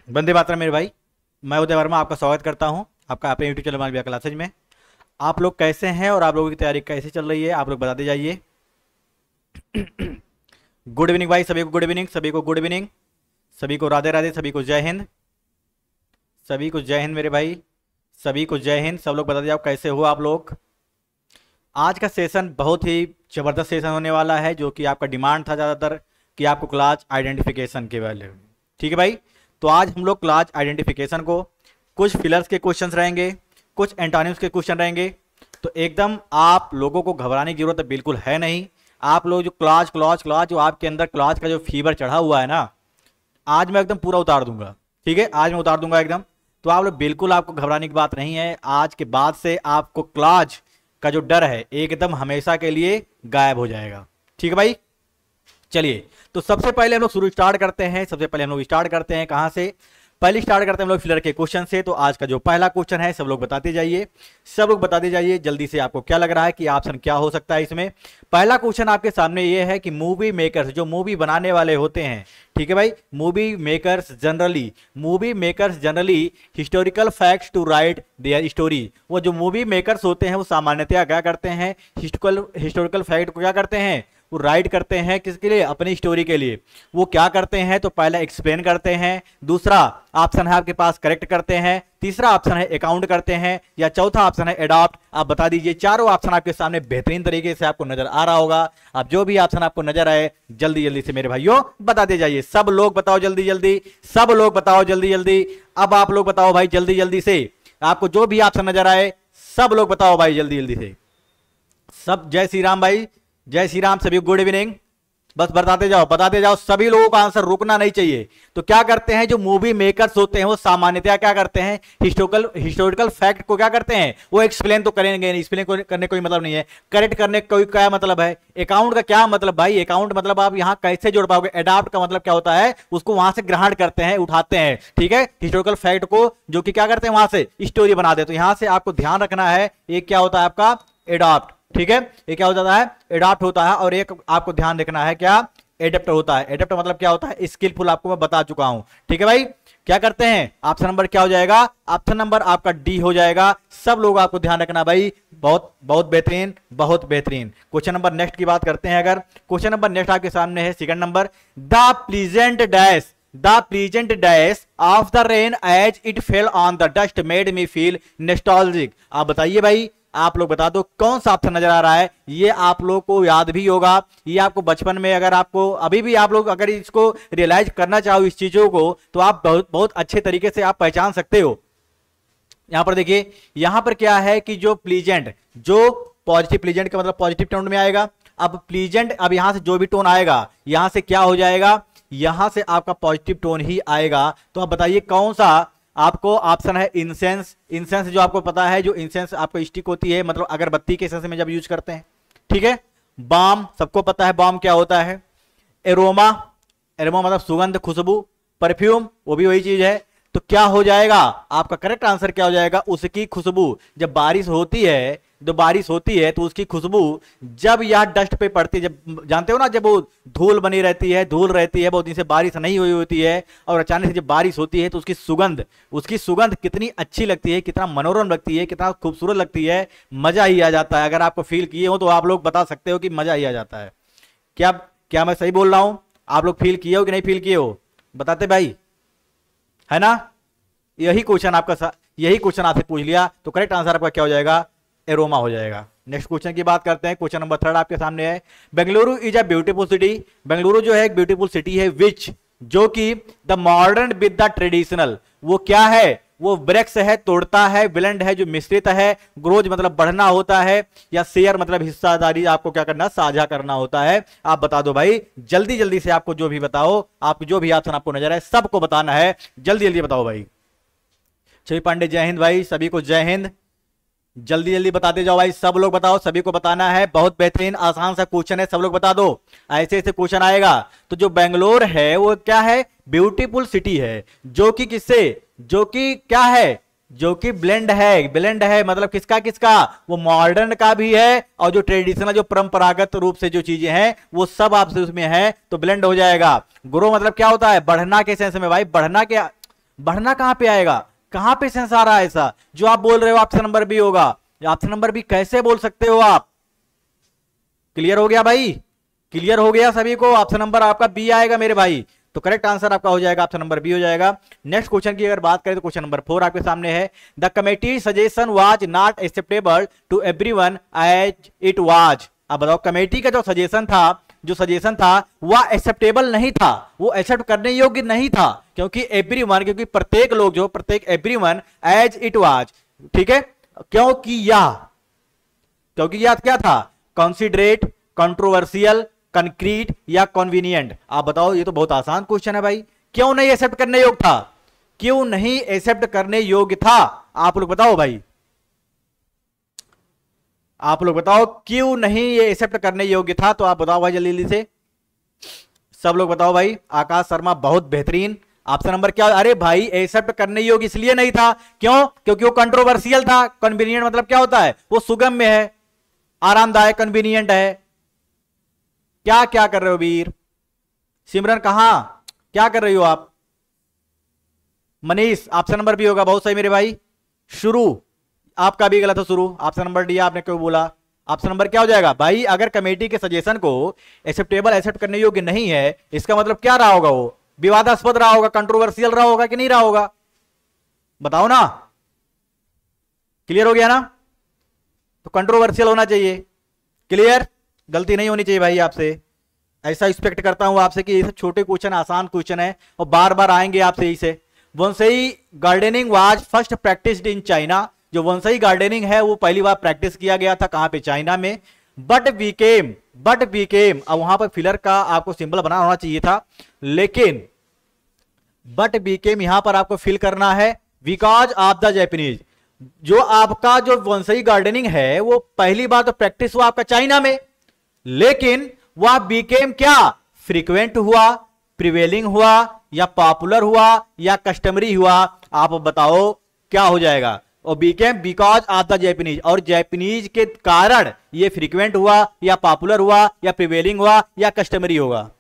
वंदे मातरम मेरे भाई। मैं उदय वर्मा आपका स्वागत करता हूं आपका अपने यूट्यूब चैनल मालविया क्लासेज में। आप लोग कैसे हैं और आप लोगों की तैयारी कैसे चल रही है, आप लोग बताते जाइए। गुड इवनिंग भाई, सभी को गुड इवनिंग, सभी को गुड इवनिंग, सभी को राधे राधे, सभी को जय हिंद, सभी को जय हिंद मेरे भाई, सभी को जय हिंद। सब लोग बता दीजिए आप कैसे हो आप लोग। आज का सेशन बहुत ही ज़बरदस्त सेशन होने वाला है, जो कि आपका डिमांड था ज़्यादातर कि आपको क्लास आइडेंटिफिकेशन के बारे में। ठीक है भाई, तो आज हम लोग क्लास आइडेंटिफिकेशन को, कुछ फिलर्स के क्वेश्चंस रहेंगे, कुछ एंटोनिम्स के क्वेश्चन रहेंगे। तो एकदम आप लोगों को घबराने की जरूरत बिल्कुल है नहीं। आप लोग जो क्लास जो आपके अंदर क्लास का जो फीवर चढ़ा हुआ है ना, आज मैं एकदम पूरा उतार दूंगा। ठीक है, आज मैं उतार दूंगा एकदम। तो आप लोग बिल्कुल, आपको घबराने की बात नहीं है। आज के बाद से आपको क्लास का जो डर है एकदम हमेशा के लिए गायब हो जाएगा। ठीक है भाई, चलिए तो सबसे पहले हम लोग स्टार्ट करते हैं। सबसे पहले हम लोग स्टार्ट करते हैं कहां से? पहले स्टार्ट करते हैं हम लोग फिलर के क्वेश्चन से। तो आज का जो पहला क्वेश्चन है, सब लोग बताते जाइए, सब लोग बताते जाइए जल्दी से। आपको क्या लग रहा है कि ऑप्शन क्या हो सकता है इसमें? पहला क्वेश्चन आपके सामने ये है कि मूवी मेकर्स, जो मूवी बनाने वाले होते हैं, ठीक है भाई, movie makers generally historical facts to write their story. वो जो मूवी मेकर्स होते हैं वो सामान्यतया क्या करते हैं? हिस्टोरिकल फैक्ट को क्या करते हैं? वो राइट करते हैं किसके लिए? अपनी स्टोरी के लिए। वो क्या करते हैं? तो पहला एक्सप्लेन करते हैं, दूसरा ऑप्शन है आपके पास करेक्ट करते हैं, तीसरा ऑप्शन है अकाउंट करते हैं, या चौथा ऑप्शन है एडॉप्ट। आप बता दीजिए। चारों ऑप्शन आपके सामने बेहतरीन तरीके से आपको नजर आ रहा होगा। अब जो भी ऑप्शन आपको नजर आए जल्दी जल्दी से मेरे भाइयों बताते जाइए। सब लोग बताओ जल्दी जल्दी, सब लोग बताओ जल्दी जल्दी। अब आप लोग बताओ भाई जल्दी जल्दी से, आपको जो भी ऑप्शन नजर आए सब लोग बताओ भाई जल्दी जल्दी से। सब जय श्री राम भाई, जय श्री राम, सभी गुड इवनिंग। बस बताते जाओ, सभी लोगों का आंसर रुकना नहीं चाहिए। तो क्या करते हैं जो मूवी मेकर्स होते हैं वो सामान्यतया क्या करते हैं? हिस्टोरिकल फैक्ट को क्या करते हैं? वो एक्सप्लेन तो करेंगे नहीं, एक्सप्लेन करने कोई मतलब नहीं है, करेक्ट करने का कोई क्या मतलब है? अकाउंट का क्या मतलब भाई? अकाउंट मतलब आप यहां कैसे जोड़ पाओगे? एडॉप्ट का मतलब क्या होता है? उसको वहां से ग्रहण करते हैं, उठाते हैं। ठीक है, हिस्टोरिकल फैक्ट को जो कि क्या करते हैं वहां से स्टोरी बना दे। तो यहां से आपको ध्यान रखना है, एक क्या होता है आपका? एडॉप्ट। ठीक है, ये क्या हो जाता है? एडॉप्ट होता है। और एक आपको ध्यान रखना है क्या? एडेप्ट होता है। एडेप्ट मतलब क्या होता है? स्किलफुल, आपको मैं बता चुका हूं। ठीक है भाई, क्या करते हैं? ऑप्शन नंबर क्या हो जाएगा? ऑप्शन नंबर आपका डी हो जाएगा। सब लोग आपको ध्यान रखना भाई, बहुत बहुत बेहतरीन, बहुत बेहतरीन। क्वेश्चन नंबर नेक्स्ट की बात करते हैं। अगर क्वेश्चन नंबर नेक्स्ट आपके सामने है, second number, the pleasant dash of the rain as it fell on the dust made me feel nostalgic. आप बताइए भाई, आप लोग बता दो कौन सा ऑप्शन नजर आ रहा है। ये आप लोग को याद भी होगा, ये आपको बचपन में, अगर आपको अभी भी आप लोग अगर इसको रियलाइज करना चाहो इस चीजों को, तो आप बहुत बहुत अच्छे तरीके से आप पहचान सकते हो। यहां पर देखिए, यहां पर क्या है कि जो प्लीजेंट, जो पॉजिटिव, प्लीजेंट का मतलब पॉजिटिव टोन में आएगा। अब प्लीजेंट, अब यहां से जो भी टोन आएगा यहां से क्या हो जाएगा? यहां से आपका पॉजिटिव टोन ही आएगा। तो आप बताइए कौन सा आपको? ऑप्शन है इंसेंस। इंसेंस जो आपको पता है, जो इंसेंस आपको स्टिक होती है, मतलब अगरबत्ती के सेंस में जब यूज करते हैं। ठीक है, बाम, सबको पता है बाम क्या होता है। एरोमा, एरोमा मतलब सुगंध, खुशबू। परफ्यूम, वो भी वही चीज है। तो क्या हो जाएगा आपका करेक्ट आंसर? क्या हो जाएगा? उसकी खुशबू। जब बारिश होती है, तो बारिश होती है तो उसकी खुशबू जब यह डस्ट पे पड़ती है, जब जानते हो ना, जब वो धूल बनी रहती है, धूल रहती है, बहुत दिन से बारिश नहीं हुई होती है, और अचानक से जब बारिश होती है तो उसकी सुगंध कितनी अच्छी लगती है, कितना मनोरम लगती है, कितना खूबसूरत लगती है, मजा ही आ जाता है। अगर आपको फील किए हो तो आप लोग बता सकते हो कि मजा ही आ जाता है। क्या मैं सही बोल रहा हूं? आप लोग फील किए हो कि नहीं फील किए हो? बताते भाई, है ना? यही क्वेश्चन आपसे पूछ लिया, तो करेक्ट आंसर आपका क्या हो जाएगा? एरोमा हो जाएगा। नेक्स्ट क्वेश्चन की बात करते हैं। क्वेश्चन नंबर थर्ड आपके सामने है, Bengaluru is a beautiful city. Bengaluru जो है एक ब्यूटीफुल सिटी है, विच, जो कि the modern with the traditional, वो क्या है? वो वृक्ष है, तोड़ता है, ब्लेंड है जो मिश्रित है, ग्रोज मतलब बढ़ना होता है, या शेयर मतलब हिस्सादारी, आपको क्या करना? साझा करना होता है। आप बता दो भाई जल्दी जल्दी से, आपको जो भी बताओ, आप जो भी ऑप्शन आपको नजर है सबको बताना है, जल्दी जल्दी बताओ भाई। छवि पांडे जय हिंद भाई, सभी को जय हिंद, जल्दी जल्दी बताते जाओ भाई, सब लोग बताओ, सभी को बताना है। बहुत बेहतरीन आसान सा क्वेश्चन है, सब लोग बता दो। ऐसे ऐसे क्वेश्चन आएगा। तो जो बेंगलोर है वो क्या है? ब्यूटीफुल सिटी है, जो कि किससे? जो कि क्या है? जो कि ब्लेंड है मतलब किसका किसका? वो मॉडर्न का भी है, और जो ट्रेडिशनल, जो परंपरागत रूप से जो चीजें हैं वो सब आपसे उसमें है, तो ब्लेंड हो जाएगा। ग्रो मतलब क्या होता है? बढ़ना के सेंस में भाई, बढ़ना कहां पे आएगा, कहां पे सेंस आ रहा है ऐसा जो आप बोल रहे हो ऑप्शन नंबर बी होगा? ऑप्शन नंबर बी कैसे बोल सकते हो आप? क्लियर हो गया भाई? क्लियर हो गया सभी को? ऑप्शन नंबर आपका बी आएगा मेरे भाई। तो करेक्ट आंसर आपका हो जाएगा ऑप्शन नंबर बी हो जाएगा। नेक्स्ट क्वेश्चन की अगर बात करें तो क्वेश्चन नंबर 4 आपके सामने है। The committee suggestion was not acceptable to everyone as it was. अब बताओ कमेटी का जो सजेशन था वह एक्सेप्टेबल नहीं था, वो एक्सेप्ट करने योग्य नहीं था, क्योंकि एवरीवन, क्योंकि प्रत्येक लोग जो प्रत्येक एवरीवन एज इट वाज, ठीक है, क्योंकि यह क्या था? कंसिडरेट, कंट्रोवर्शियल, कंक्रीट या कन्वीनियंट। आप बताओ, ये तो बहुत आसान क्वेश्चन है भाई। क्यों नहीं एक्सेप्ट करने योग्य था? क्यों नहीं एक्सेप्ट करने योग्य था? आप लोग बताओ भाई, आप लोग बताओ क्यों नहीं ये एक्सेप्ट करने योग्य था? तो आप बताओ भाई जल्दी जल्दी से, सब लोग बताओ भाई। आकाश शर्मा बहुत बेहतरीन। ऑप्शन नंबर क्या? अरे भाई एक्सेप्ट करने योग्य इसलिए नहीं था, क्यों? क्योंकि वो कंट्रोवर्शियल था। कन्वीनियंट मतलब क्या होता है? वो सुगम्य है, आरामदायक, कन्वीनियंट है। क्या क्या कर रहे हो वीर? सिमरन कहां, क्या कर रही हो आप? मनीष, ऑप्शन नंबर बी होगा, बहुत सही मेरे भाई। शुरू, आपका भी गलत है शुरू। ऑप्शन नंबर डी आपने क्यों बोला? ऑप्शन नंबर क्या हो जाएगा भाई? अगर कमेटी के सजेशन को एक्सेप्ट करने योग्य नहीं है, इसका मतलब क्या रहा होगा? वो विवादास्पद रहा होगा, कंट्रोवर्शियल रहा होगा कि नहीं रहा होगा? बताओ ना। क्लियर हो गया ना? तो कंट्रोवर्शियल होना चाहिए। क्लियर? गलती नहीं होनी चाहिए भाई आपसे। ऐसा एक्सपेक्ट करता हूं आपसे कि ये सब छोटे क्वेश्चन, आसान क्वेश्चन है और बार बार आएंगे आपसे इसे। Bonsai gardening was first practised in China. जो बोनसाई गार्डनिंग है वो पहली बार प्रैक्टिस किया गया था कहां पे? चाइना में। बट बीकेम, अब वहां पर फिलर का आपको सिंबल बना होना चाहिए था, लेकिन बट बीकेम यहां पर आपको फिल करना है बिकॉज ऑफ द जापानीज। जो आपका जो बोनसाई गार्डनिंग है वो पहली बार तो प्रैक्टिस हुआ आपका चाइना में, लेकिन वह बीकेम क्या? फ्रीक्वेंट हुआ, प्रिवेलिंग हुआ, या पॉपुलर हुआ, या कस्टमरी हुआ? आप बताओ क्या हो जाएगा? और became because of the Japanese, और जापानीज के कारण ये फ्रीक्वेंट हुआ, या पॉपुलर हुआ, या प्रिवेलिंग हुआ, या कस्टमरी होगा।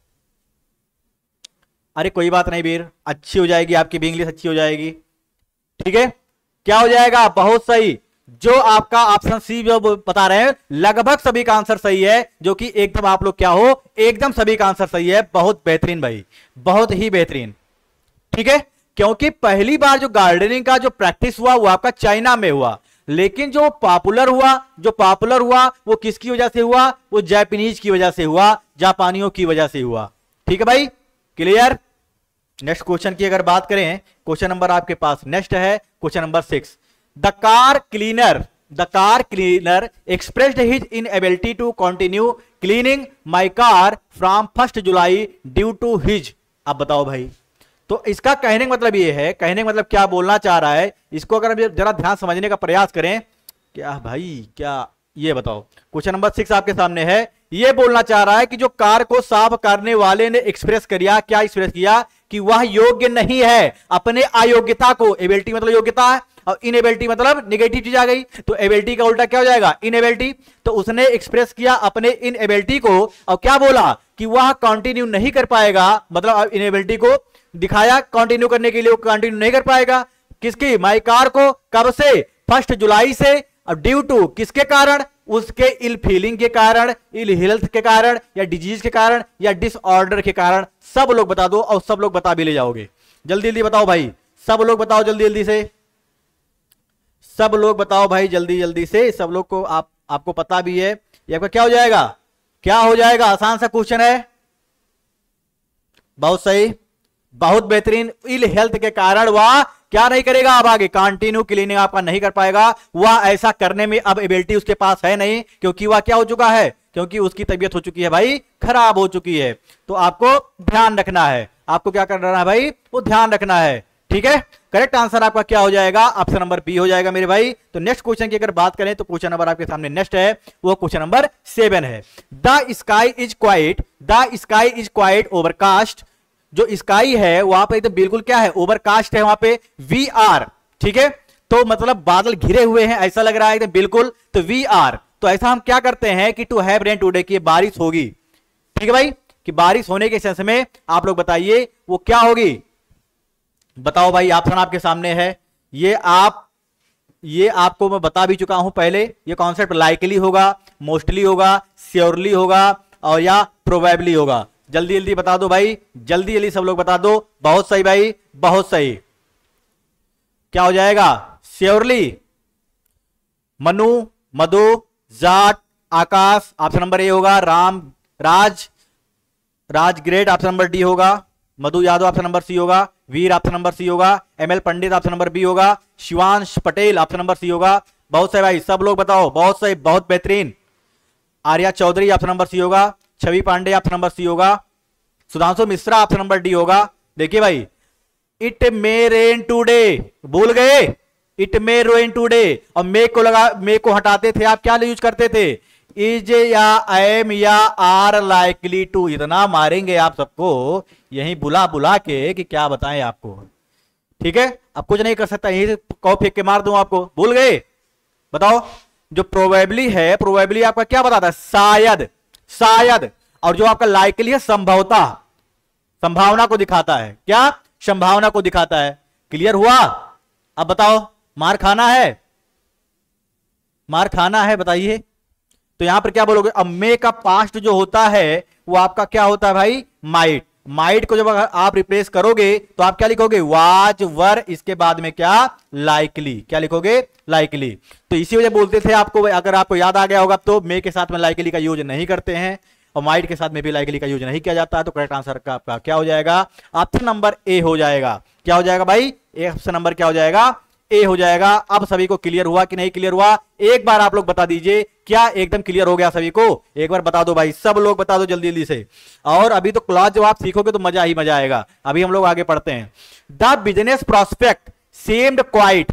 अरे कोई बात नहीं वीर, अच्छी हो जाएगी, आपकी भी इंग्लिश अच्छी हो जाएगी। ठीक है, क्या हो जाएगा? बहुत सही। जो आपका ऑप्शन सी जो बता रहे हैं लगभग सभी का आंसर सही है, जो कि एकदम आप लोग क्या हो, एकदम सभी का आंसर सही है। बहुत बेहतरीन भाई, बहुत ही बेहतरीन। ठीक है, क्योंकि पहली बार जो गार्डनिंग का जो प्रैक्टिस हुआ वो आपका चाइना में हुआ, लेकिन जो पॉपुलर हुआ वो किसकी वजह से हुआ? वो जापानीज की वजह से हुआ, जापानियों की वजह से हुआ। ठीक है भाई, क्लियर? नेक्स्ट क्वेश्चन की अगर बात करें, क्वेश्चन नंबर आपके पास नेक्स्ट है question number 6। The car cleaner expressed his inability to continue cleaning my car from 1st July due to his। अब बताओ भाई, तो इसका कहने का मतलब ये है, कहने का मतलब क्या बोलना चाह रहा है, इसको अगर जरा ध्यान समझने का प्रयास करें। क्या भाई, क्या ये बताओ, क्वेश्चन नंबर 6 आपके सामने है। ये बोलना चाह रहा है कि जो कार को साफ करने वाले ने एक्सप्रेस किया, क्या एक्सप्रेस किया? कि वह योग्य नहीं है, अपने अयोग्यता को। एबिलिटी मतलब योग्यता है, और इनएबिलिटी मतलब नेगेटिव चीज आ गई, तो एबिलिटी का उल्टा क्या हो जाएगा? इनएबिलिटी। तो उसने एक्सप्रेस किया अपने इनएबिलिटी को, और क्या बोला? कि वह कंटिन्यू नहीं कर पाएगा, मतलब इनएबिलिटी को दिखाया कंटिन्यू करने के लिए, वो कंटिन्यू नहीं कर पाएगा। किसकी? माई कार को। कब से? 1 जुलाई से। और ड्यू टू किसके कारण? उसके इल फीलिंग के कारण, इल हेल्थ के कारण, या डिजीज के कारण, या डिसऑर्डर के कारण। सब लोग बता दो, और सब लोग बता भी ले जाओगे। जल्दी जल्दी बताओ भाई, सब लोग बताओ जल्दी जल्दी से, सब लोग बताओ भाई जल्दी जल्दी से। सब लोग को आपको पता भी है ये आपका क्या हो जाएगा? क्या हो जाएगा? आसान सा क्वेश्चन है। बहुत सही, बहुत बेहतरीन। इल हेल्थ के कारण वह क्या नहीं करेगा? अब आगे कंटिन्यू क्लीनिंग आपका नहीं कर पाएगा। वह ऐसा करने में अब एबिलिटी उसके पास है नहीं, क्योंकि वह क्या हो चुका है? क्योंकि उसकी तबीयत हो चुकी है भाई, खराब हो चुकी है। तो आपको ध्यान रखना है, आपको क्या करना है भाई? वो ध्यान रखना है। ठीक है, करेक्ट आंसर आपका क्या हो जाएगा? ऑप्शन नंबर बी हो जाएगा मेरे भाई। तो नेक्स्ट क्वेश्चन की अगर बात करें तो क्वेश्चन नंबर आपके सामने नेक्स्ट है, वो क्वेश्चन नंबर 7 है। The sky is quite overcast. जो स्काई है वहां पे तो बिल्कुल क्या है? ओवरकास्ट है वहां पे, वी आर। ठीक है, तो मतलब बादल घिरे हुए हैं ऐसा लग रहा है एकदम बिल्कुल, तो वी आर। तो ऐसा हम क्या करते हैं कि टू हैव रेन टुडे, की बारिश होगी। ठीक है भाई, कि बारिश होने के सेंस में आप लोग बताइए वो क्या होगी? बताओ भाई, ऑप्शन आपके सामने है। ये आपको मैं बता भी चुका हूं पहले। ये कॉन्सेप्ट लाइकली होगा, मोस्टली होगा, श्योरली होगा और या प्रोबेबली होगा। जल्दी जल्दी बता दो भाई, जल्दी जल्दी सब लोग बता दो। बहुत सही भाई, बहुत सही। क्या हो जाएगा? Surely. Manu, Madhu, Jat, Aakash, option number A होगा। Ram, Raj great, option number D होगा। Madhu Yadav option number C होगा। वीर ऑप्शन नंबर सी होगा। ML Pandit option number B होगा। Shivansh Patel option number C होगा। बहुत सही भाई, सब लोग बताओ, बहुत सही, बहुत बेहतरीन। Arya Chaudhary option number C होगा। Chhavi Pandey option number C होगा। Sudhanshu Mishra option number D होगा। देखिए भाई, इट मे रेन टूडे, भूल गए? इट मे रेन टूडे, और मे को हटाते थे आप, क्या यूज करते थे? इज या एम या आर लाइकली टू। इतना मारेंगे आप सबको यही बुला बुला के कि क्या बताएं आपको। ठीक है, अब कुछ नहीं कर सकता, यही कौ फेंक के मार दूं आपको। भूल गए? बताओ। जो प्रोबेबली है, प्रोबेबली आपका क्या बताता है? शायद, शायद। और जो आपका लाइकली है, संभवता, संभावना को दिखाता है। क्या? संभावना को दिखाता है। क्लियर हुआ? अब बताओ, मार खाना है? मार खाना है, बताइए। तो यहां पर क्या बोलोगे? अब मे का पास्ट जो होता है वो आपका क्या होता है भाई? माइट। माइट को जब आप रिप्लेस करोगे तो आप क्या लिखोगे? वाज, वर, इसके बाद में क्या? लाइकली। क्या लिखोगे? लाइकली। तो इसी वजह बोलते थे आपको, अगर आपको याद आ गया होगा तो मे के साथ में लाइकली का यूज नहीं करते हैं और माइट के साथ में भी लाइकली का यूज नहीं किया जाता है। तो करेक्ट आंसर का आपका क्या हो जाएगा? ऑप्शन नंबर ए हो जाएगा। क्या हो जाएगा भाई? ऑप्शन नंबर क्या हो जाएगा? ए हो जाएगा। अब सभी को क्लियर हुआ कि नहीं क्लियर हुआ? एक बार आप लोग बता दीजिए, क्या एकदम क्लियर हो गया सभी को? एक बार बता दो भाई, सब लोग बता दो जल्दी जल्दी से। और अभी तो क्लास जब आप सीखोगे तो मजा ही मजा आएगा। अभी हम लोग आगे पढ़ते हैं। The business prospect seemed quite.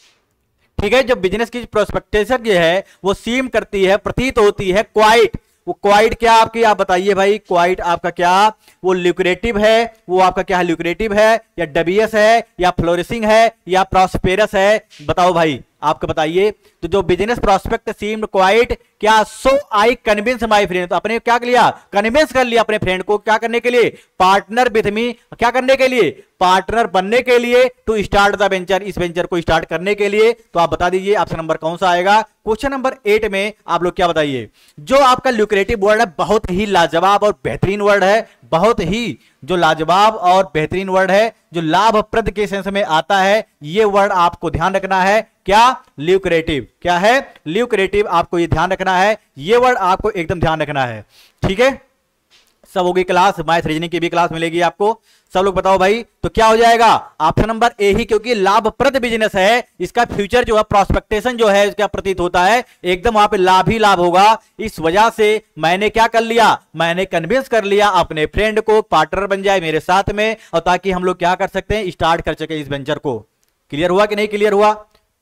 ठीक है, जो बिजनेस की प्रोस्पेक्टेशन जो है वो सीम करती है, प्रतीत होती है, क्वाइट। वो क्वाइट क्या आपकी? आप बताइए भाई, क्वाइट आपका क्या? वो ल्यूक्रेटिव है, वो आपका क्या है? ल्यूक्रेटिव है या डबियस है या फ्लोरिशिंग है या प्रॉस्पेरस है? बताओ भाई, आपको बताइए। तो जो बिजनेस प्रोस्पेक्ट सीम्ड क्वाइट, क्या? So I convince my friend. तो अपने क्या कर लिया? कन्विंस कर लिया अपने फ्रेंड को। क्या करने के लिए? Partner with me. क्या करने के लिए? पार्टनर बनने के लिए। टू स्टार्ट द वेंचर, इस वेंचर को स्टार्ट करने के लिए। तो आप बता दीजिए ऑप्शन नंबर कौन सा आएगा? क्वेश्चन नंबर 8 में आप लोग क्या बताइए? जो आपका ल्यूक्रेटिव वर्ड है, बहुत ही लाजवाब और बेहतरीन वर्ड है। बहुत ही जो लाजवाब और बेहतरीन वर्ड है, जो लाभप्रद के सेंस में आता है, ये वर्ड आपको ध्यान रखना है। क्या? ल्यूक्रेटिव। क्या है? ल्यूक्रेटिव। आपको ये ध्यान रखना है, ये वर्ड आपको एकदम ध्यान रखना है। ठीक है, सब होगी क्लास, मैथ रीजनिंग की भी क्लास मिलेगी आपको। सब लोग बताओ भाई, तो क्या हो जाएगा? ऑप्शन नंबर ए ही, क्योंकि लाभप्रद बिजनेस है, इसका फ्यूचर जो है, प्रोस्पेक्टेशन जो है, इसका प्रतीत होता है एकदम वहां पे लाभ ही लाभ होगा। इस वजह से मैंने क्या कर लिया? मैंने कन्विंस कर लिया अपने फ्रेंड को, पार्टनर बन जाए मेरे साथ में, और ताकि हम लोग क्या कर सकते हैं? स्टार्ट कर सके इस वेंचर को। क्लियर हुआ कि नहीं क्लियर हुआ?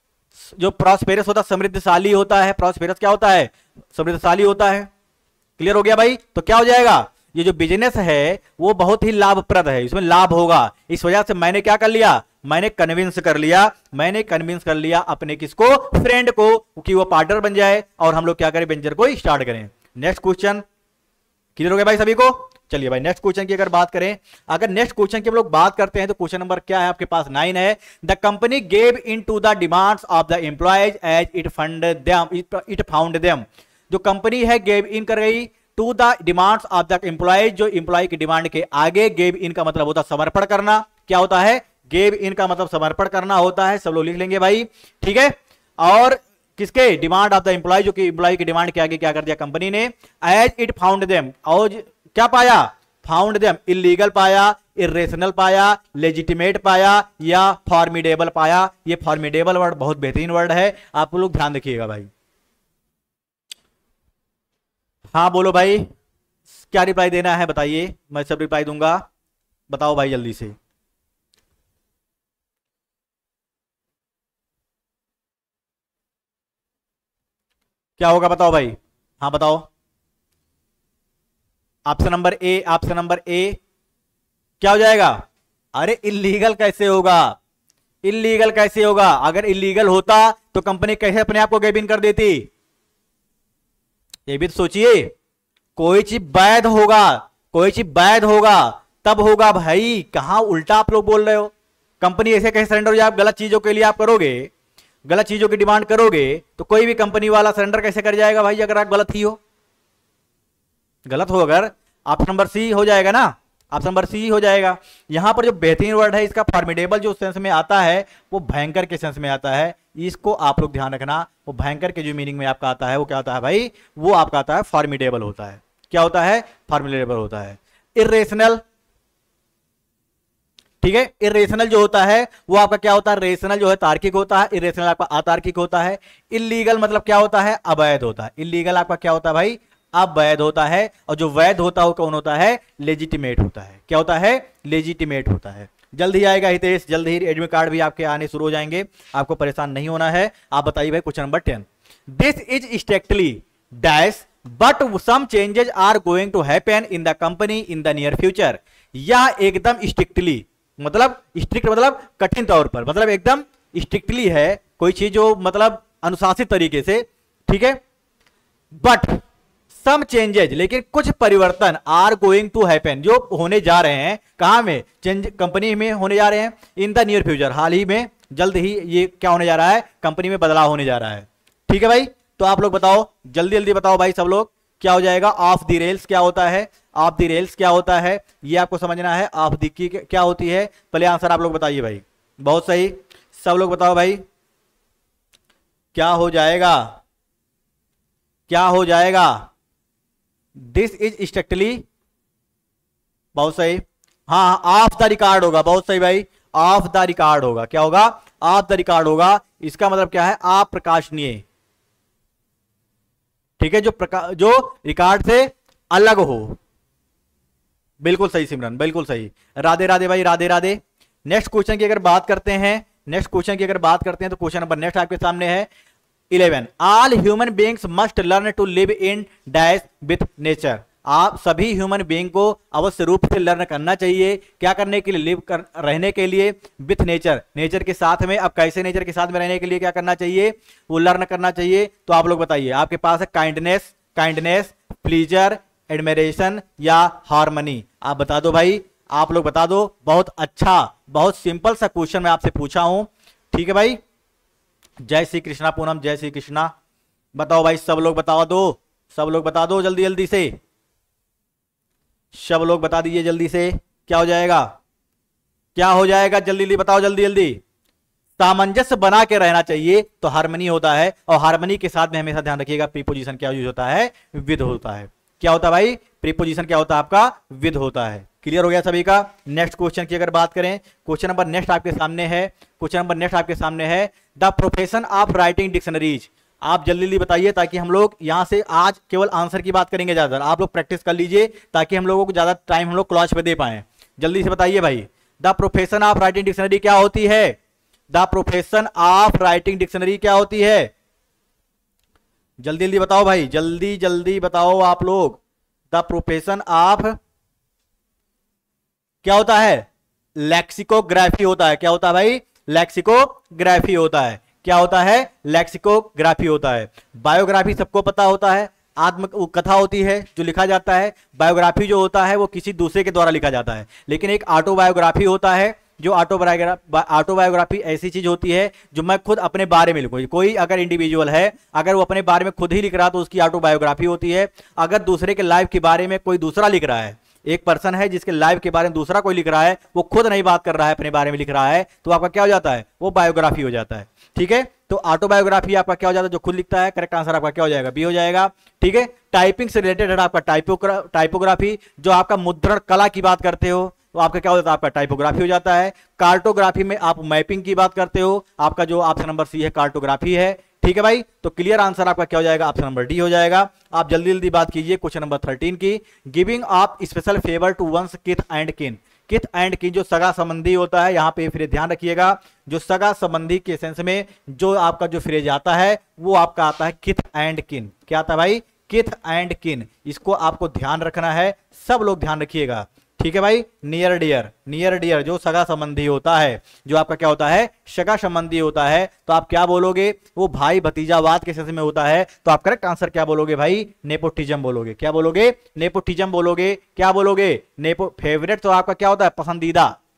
जो प्रॉस्पेरस होता है, समृद्धशाली होता है। प्रॉस्पेरस क्या होता है? समृद्धशाली होता है। क्लियर हो गया भाई? तो क्या हो जाएगा? ये जो बिजनेस है वो बहुत ही लाभप्रद है, इसमें लाभ होगा। इस वजह से मैंने क्या कर लिया? मैंने कन्विंस कर लिया। मैंने कन्विंस कर लिया अपने किसको? फ्रेंड को, कि वो पार्टनर बन जाए और हम लोग क्या करें? वेंचर को स्टार्ट करें। नेक्स्ट क्वेश्चन क्लियर हो गया भाई सभी को? चलिए भाई, नेक्स्ट क्वेश्चन की अगर बात करें, अगर नेक्स्ट क्वेश्चन की हम लोग बात करते हैं तो क्वेश्चन नंबर क्या है आपके पास? 9 है। The company gave in to the demands of the employees as it found them, it found them. जो कंपनी है गेव इन कर गई to the demands of the employees, जो एम्प्लॉय की डिमांड के आगे। गेव इन का मतलब होता है समर्पण करना। क्या होता है? गेव इन का मतलब समर्पण करना होता है। सब लोग लिख लेंगे भाई, ठीक है। और किसके? डिमांड ऑफ द एम्प्लॉय, जो कि एम्प्लॉय की डिमांड के आगे क्या कर दिया कंपनी ने? एज इट फाउंड देम, और क्या पाया? फाउंड देम इलीगल पाया, इरेशनल पाया, लेजिटिमेट पाया या फॉर्मिडेबल पाया। ये फॉर्मिडेबल वर्ड बहुत बेहतरीन वर्ड है, आप लोग ध्यान रखिएगा भाई। हाँ बोलो भाई, क्या रिप्लाई देना है बताइए, मैं सब रिप्लाई दूंगा। बताओ भाई जल्दी से। क्या होगा बताओ भाई? हाँ बताओ। Option number A, option number A क्या हो जाएगा? अरे इलीगल कैसे होगा? इलीगल कैसे होगा? अगर इलीगल होता तो कंपनी कैसे अपने आप को गेब इन कर देती? ये भी तो सोचिए। कोई चीज वैध होगा, कोई चीज वैध होगा तब होगा भाई। कहां उल्टा आप लोग बोल रहे हो? कंपनी ऐसे कैसे सरेंडर हो जाए? आप गलत चीजों के लिए आप करोगे, गलत चीजों की डिमांड करोगे तो कोई भी कंपनी वाला सरेंडर कैसे कर जाएगा भाई, अगर आप गलत ही हो, गलत हो अगर। ऑप्शन नंबर सी हो जाएगा ना, ऑप्शन नंबर सी हो जाएगा। यहां पर जो बेहतरीन वर्ड है इसका फॉर्मिडेबल जो सेंस में आता है वो भयंकर के सेंस में आता है, इसको आप लोग ध्यान रखना। वो भयंकर के जो मीनिंग में आपका आता है वो क्या आता है भाई, वो आपका आता है फॉर्मिडेबल होता है। क्या होता है? फॉर्मिडेबल होता है। इर्रेशनल, ठीक है, इरेशनल जो होता है वो आपका क्या होता है, रेशनल जो है तार्किक होता है, इरेशनल आपका अतार्किक होता है। इलीगल मतलब क्या होता है, अवैध होता है। इलीगल आपका क्या होता है भाई, अवैध होता है। और जो वैध होता है वो कौन होता है, लेजिटिमेट होता है। क्या होता है, लेजिटिमेट होता है। जल्द ही आएगा हितेश, जल्द ही एडमिट कार्ड भी आपके आने शुरू हो जाएंगे, आपको परेशान नहीं होना है। आप बताइए भाई question number 10, this is strictly dash but some changes are going to happen in the company in the near future. यह एकदम स्ट्रिक्टली मतलब स्ट्रिक्ट मतलब कठिन तौर पर, मतलब एकदम स्ट्रिक्टली है कोई चीज जो मतलब अनुशासित तरीके से, ठीक है। बट सम चेंजेज, लेकिन कुछ परिवर्तन आर गोइंग टू हैपन जो होने जा रहे हैं, कहां में, चेंज कंपनी में होने जा रहे हैं, इन द नियर फ्यूचर हाल ही में, जल्द ही ये क्या होने जा रहा है, कंपनी में बदलाव होने जा रहा है। ठीक है भाई, तो आप लोग बताओ, जल्दी जल्दी बताओ भाई सब लोग, क्या हो जाएगा। ऑफ द रेल्स क्या होता है, ऑफ द रेल्स क्या होता है, ये आपको समझना है। ऑफ द की क्या होती है, पहले आंसर आप लोग बताइए भाई। बहुत सही, सब लोग बताओ भाई क्या हो जाएगा, क्या हो जाएगा। दिस इज स्ट्रिक्टली, बहुत सही। हाँ, ऑफ द रिकॉर्ड होगा, बहुत सही भाई, ऑफ द रिकॉर्ड होगा। क्या होगा, ऑफ द रिकॉर्ड होगा। इसका मतलब क्या है, अप्रकाशनीय, ठीक है, जो रिकॉर्ड से अलग हो। बिल्कुल सही सिमरन, बिल्कुल सही। राधे राधे भाई, राधे राधे। नेक्स्ट क्वेश्चन की अगर बात करते हैं, नेक्स्ट क्वेश्चन की अगर बात करते हैं तो क्वेश्चन नंबर नेक्स्ट आपके सामने है 11, all human beings must learn to live in dash with nature. आप सभी ह्यूमन बीइंग को अवश्य रूप से लर्न करना चाहिए, क्या करने के लिए, लिव कर रहने के लिए, विथ नेचर, नेचर के साथ में। अब कैसे नेचर के साथ में रहने के लिए क्या करना चाहिए, वो लर्न करना चाहिए। तो आप लोग बताइए, आपके पास है काइंडनेस, काइंडनेस, प्लीजर, एडमिरेशन या हार्मनी। आप बता दो भाई, आप लोग बता दो। बहुत अच्छा, बहुत सिंपल सा क्वेश्चन मैं आपसे पूछा हूं, ठीक है भाई। जय श्री कृष्णा पूनम, जय श्री कृष्णा। बताओ भाई, सब लोग बता दो, सब लोग बता दो जल्दी जल्दी से, सब लोग बता दीजिए जल्दी से। क्या हो जाएगा, क्या हो जाएगा, जल्दी जल्दी बताओ, जल्दी जल्दी। सामंजस्य बना के रहना चाहिए तो हार्मनी होता है, और हार्मनी के साथ में हमेशा ध्यान रखिएगा प्रीपोजिशन क्या यूज होता है, विद होता है। क्या होता है भाई, प्रीपोजिशन क्या होता है आपका, विद होता है। क्लियर हो गया सभी का। नेक्स्ट क्वेश्चन की अगर बात करें, क्वेश्चन नंबर नेक्स्ट आपके सामने है, क्वेश्चन नंबर नेक्स्ट आपके सामने है the profession of writing dictionaries. आप जल्दी जल्दी बताइए ताकि हम लोग यहां से आज केवल आंसर की बात करेंगे, ज्यादा आप लोग प्रैक्टिस कर लीजिए ताकि हम लोगों को ज्यादा टाइम हम लोग क्लास पे दे पाए। जल्दी से बताइए भाई, the profession of writing dictionary क्या होती है, the profession of writing dictionary क्या होती है, जल्दी जल्दी बताओ भाई, जल्दी जल्दी बताओ आप लोग। द प्रोफेशन ऑफ क्या होता है, लेक्सिकोग्राफी होता है। क्या होता है भाई, लेक्सिकोग्राफी होता है। क्या होता है, लेक्सिकोग्राफी होता है। बायोग्राफी सबको पता होता है, आत्म कथा होती है जो लिखा जाता है। बायोग्राफी जो होता है वो किसी दूसरे के द्वारा लिखा जाता है। लेकिन एक ऑटोबायोग्राफी होता है, जो ऑटोबायोग्राफी ऐसी चीज होती है जो मैं खुद अपने बारे में लिखूं। कोई अगर इंडिविजुअल है, अगर वो अपने बारे में खुद ही लिख रहा तो उसकी ऑटोबायोग्राफी होती है। अगर दूसरे के लाइफ के बारे में कोई दूसरा लिख रहा है, एक पर्सन है जिसके लाइफ के बारे में दूसरा कोई लिख रहा है, वो खुद नहीं बात कर रहा है, अपने बारे में लिख रहा है, तो आपका क्या हो जाता है, वो बायोग्राफी हो जाता है। ठीक है, तो ऑटोबायोग्राफी आपका क्या हो जाता है, जो खुद लिखता है। करेक्ट आंसर आपका क्या हो जाएगा, बी हो जाएगा। ठीक है, टाइपिंग से रिलेटेड है आपका टाइपोग्राफी, जो आपका मुद्रण कला की बात करते हो तो आपका क्या हो जाता है, आपका टाइपोग्राफी हो जाता है। कार्टोग्राफी में आप मैपिंग की बात करते हो, आपका जो ऑप्शन नंबर सी है कार्टोग्राफी है। ठीक है भाई, तो क्लियर आंसर आपका क्या हो जाएगा, ऑप्शन नंबर डी हो जाएगा। आप जल्दी जल्दी बात कीजिए क्वेश्चन नंबर 13 की, giving of special favour to one's kith and kin. Kith and किन जो सगा संबंधी होता है, यहां पे फिर ध्यान रखिएगा, जो सगा संबंधी के सेंस में जो आपका जो फ्रेज आता है वो आपका आता है किथ एंड किन। क्या आता है भाई, किथ एंड किन, इसको आपको ध्यान रखना है, सब लोग ध्यान रखिएगा। ठीक है भाई, नियर डियर, नियर डियर जो सगा संबंधी होता है, जो आपका क्या होता है, सगा संबंधी होता है, तो आप क्या बोलोगे, वो भाई भतीजावाद के सेंस में होता है। तो आप करेक्ट आंसर क्या बोलोगे भाई, नेपोटिज्म बोलोगे। क्या बोलोगे, नेपोटिज्म बोलोगे। क्या बोलोगे, फेवरेट तो आपका क्या होता है, पसंदीदा।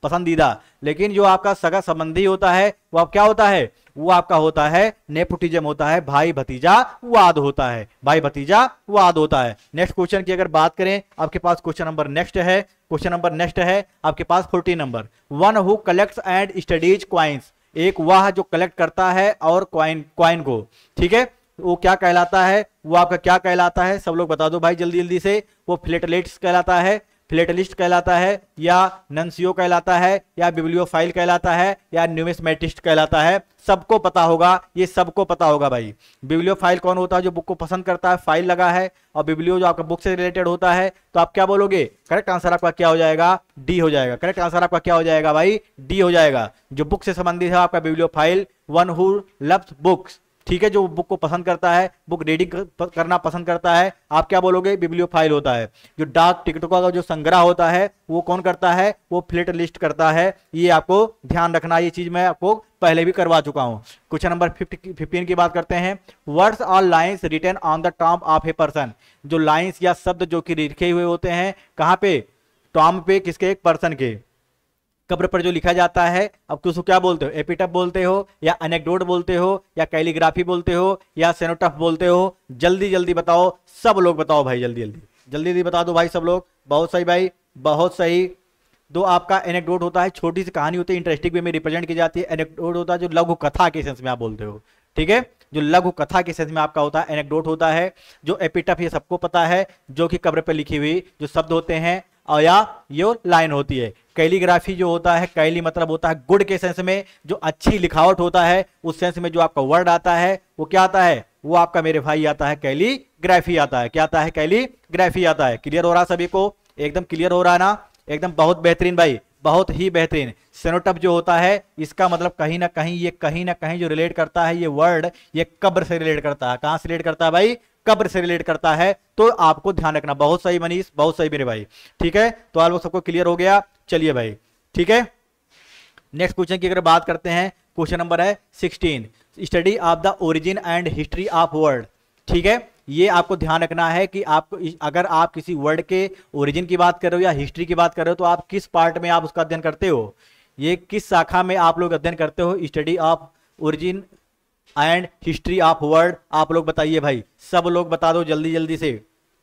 पसंदीदा। लेकिन जो आपका सगा संबंधी होता है वो आप क्या होता है, वो आपका होता है नेपोटिज्म होता है, भाई भतीजा वाद होता है, भाई भतीजा वाद होता है। नेक्स्ट क्वेश्चन की अगर बात करें, आपके पास क्वेश्चन नंबर नेक्स्ट है, क्वेश्चन नंबर नेक्स्ट है आपके पास 14 number. One who collects and studies coins, एक वह जो कलेक्ट करता है और क्वाइन को, ठीक है, वो क्या कहलाता है, वो आपका क्या कहलाता है, सब लोग बता दो भाई जल्दी जल्दी से। वो फिलेटलिस्ट कहलाता है, फिलेटलिस्ट कहलाता है, या नंसियो कहलाता है, या बिब्लियोफाइल कहलाता है, या न्यूमिस्मेटिस्ट कहलाता है। सबको पता होगा, ये सबको पता होगा भाई। बिब्लियोफाइल कौन होता है, जो बुक को पसंद करता है, फाइल लगा है, और बिब्लियो जो आपका बुक से रिलेटेड होता है। तो आप क्या बोलोगे, करेक्ट आंसर आपका क्या हो जाएगा, डी हो जाएगा। करेक्ट आंसर आपका क्या हो जाएगा भाई, डी हो जाएगा। जो बुक से संबंधित है आपका bibliophile, one who loves books, ठीक है, जो बुक को पसंद करता है, बुक रीडिंग करना पसंद करता है, आप क्या बोलोगे, बिब्लियोफाइल होता है। जो डाक टिकटों का जो संग्रह होता है वो कौन करता है, वो फिलेटलिस्ट करता है। ये आपको ध्यान रखना, ये चीज मैं आपको पहले भी करवा चुका हूं। क्वेश्चन नंबर 15 की बात करते हैं। Words are lines written on the tomb of a person, जो लाइंस या शब्द जो कि लिखे हुए होते हैं कहां पे, टॉम्ब पे, किसके, एक पर्सन के, कब्र पर जो लिखा जाता है। अब तो उसको क्या बोलते हो, एपिटफ बोलते हो, या एनेक्डोट बोलते हो, या कैलीग्राफी बोलते हो, या सेनोटफ बोलते हो। जल्दी जल्दी बताओ, सब लोग बताओ भाई, जल्दी जल्दी जल्दी जल्दी बता दो भाई सब लोग। बहुत सही भाई, बहुत सही। दो आपका एनेक्डोट होता है, छोटी सी कहानी होती है, इंटरेस्टिंग वे में रिप्रेजेंट की जाती है। एनेक्डोट होता है जो लघु कथा के सेंस में आप बोलते हो, ठीक है, जो लघु कथा के सेंस में आपका होता है एनेक्डोट होता है। जो एपिटफ ये सबको पता है, जो कि कब्र पर लिखी हुई जो शब्द होते हैं, और या ये लाइन होती है। कैलीग्राफी जो होता है, कैली मतलब होता है गुड के सेंस में, जो अच्छी लिखावट होता है, उस सेंस में जो आपका वर्ड आता है वो क्या आता है, वो आपका मेरे भाई आता है कैलीग्राफी आता है। क्या आता है, कैलीग्राफी आता है। क्लियर हो रहा सभी को, एकदम क्लियर हो रहा ना, एकदम बहुत बेहतरीन भाई, बहुत ही बेहतरीन। सेनोटफ जो होता है, इसका मतलब कहीं ना कहीं जो रिलेट करता है, ये वर्ड ये कब्र से रिलेट करता है। कहां से रिलेट करता है भाई, कब्र से रिलेट करता है। तो आपको ध्यान रखना। बहुत सही मनीष, बहुत सही मेरे भाई, ठीक है। तो आप लोग सबको क्लियर हो गया, चलिए भाई, ठीक है। नेक्स्ट क्वेश्चन की अगर बात करते हैं, क्वेश्चन नंबर है 16, study of the origin and history of word, ठीक है। ये आपको ध्यान रखना है कि आपको, अगर आप किसी वर्ड के ओरिजिन की बात कर रहे हो या हिस्ट्री की बात कर रहे हो, तो आप किस पार्ट में आप उसका अध्ययन करते हो, ये किस शाखा में आप लोग अध्ययन करते हो, study of origin and history of word. आप लोग बताइए भाई, सब लोग बता दो जल्दी जल्दी से,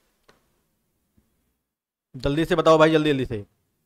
जल्दी से बताओ भाई, जल्दी जल्दी से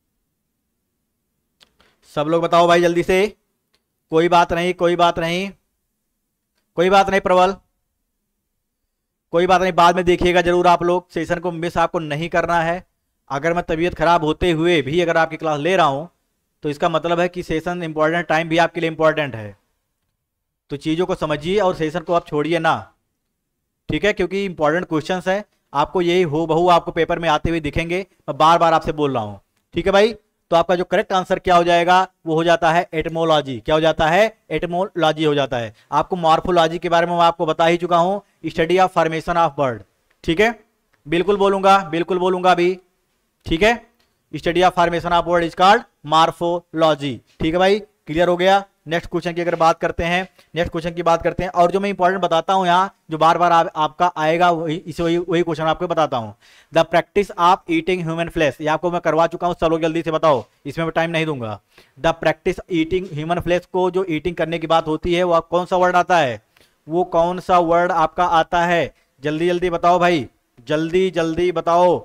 सब लोग बताओ भाई जल्दी से। कोई बात नहीं, कोई बात नहीं, कोई बात नहीं प्रबल, कोई बात नहीं, बाद में देखिएगा जरूर आप लोग। सेशन को मिस आपको नहीं करना है। अगर मैं तबीयत खराब होते हुए भी अगर आपकी क्लास ले रहा हूं, तो इसका मतलब है कि सेशन इंपॉर्टेंट, टाइम भी आपके लिए इंपॉर्टेंट है। तो चीज़ों को समझिए और सेशन को आप छोड़िए ना, ठीक है, क्योंकि इंपॉर्टेंट क्वेश्चंस है। आपको यही हो बहू आपको पेपर में आते हुए दिखेंगे, मैं बार बार आपसे बोल रहा हूँ, ठीक है भाई। तो आपका जो करेक्ट आंसर क्या हो जाएगा, वो हो जाता है एटमोलॉजी। क्या हो जाता है, एटमोलॉजी हो जाता है। आपको मॉर्फोलॉजी के बारे में मैं आपको बता ही चुका हूँ, study of formation of word, ठीक है, बिल्कुल बोलूंगा, बिल्कुल बोलूंगा अभी, ठीक है। Study of formation of word is called morphology, ठीक है भाई, क्लियर हो गया। नेक्स्ट क्वेश्चन की अगर बात करते हैं, नेक्स्ट क्वेश्चन की बात करते हैं, और जो मैं इंपॉर्टेंट बताता हूं यहाँ, जो बार बार आपका आएगा, वही क्वेश्चन आपको बताता हूं। The practice of eating human flesh, ये आपको मैं करवा चुका हूं, सब लोग जल्दी से बताओ, इसमें मैं टाइम नहीं दूंगा। The practice eating human flesh को जो ईटिंग करने की बात होती है, वो कौन सा वर्ड आता है, वो कौन सा वर्ड आपका आता है, जल्दी जल्दी बताओ भाई, जल्दी जल्दी बताओ।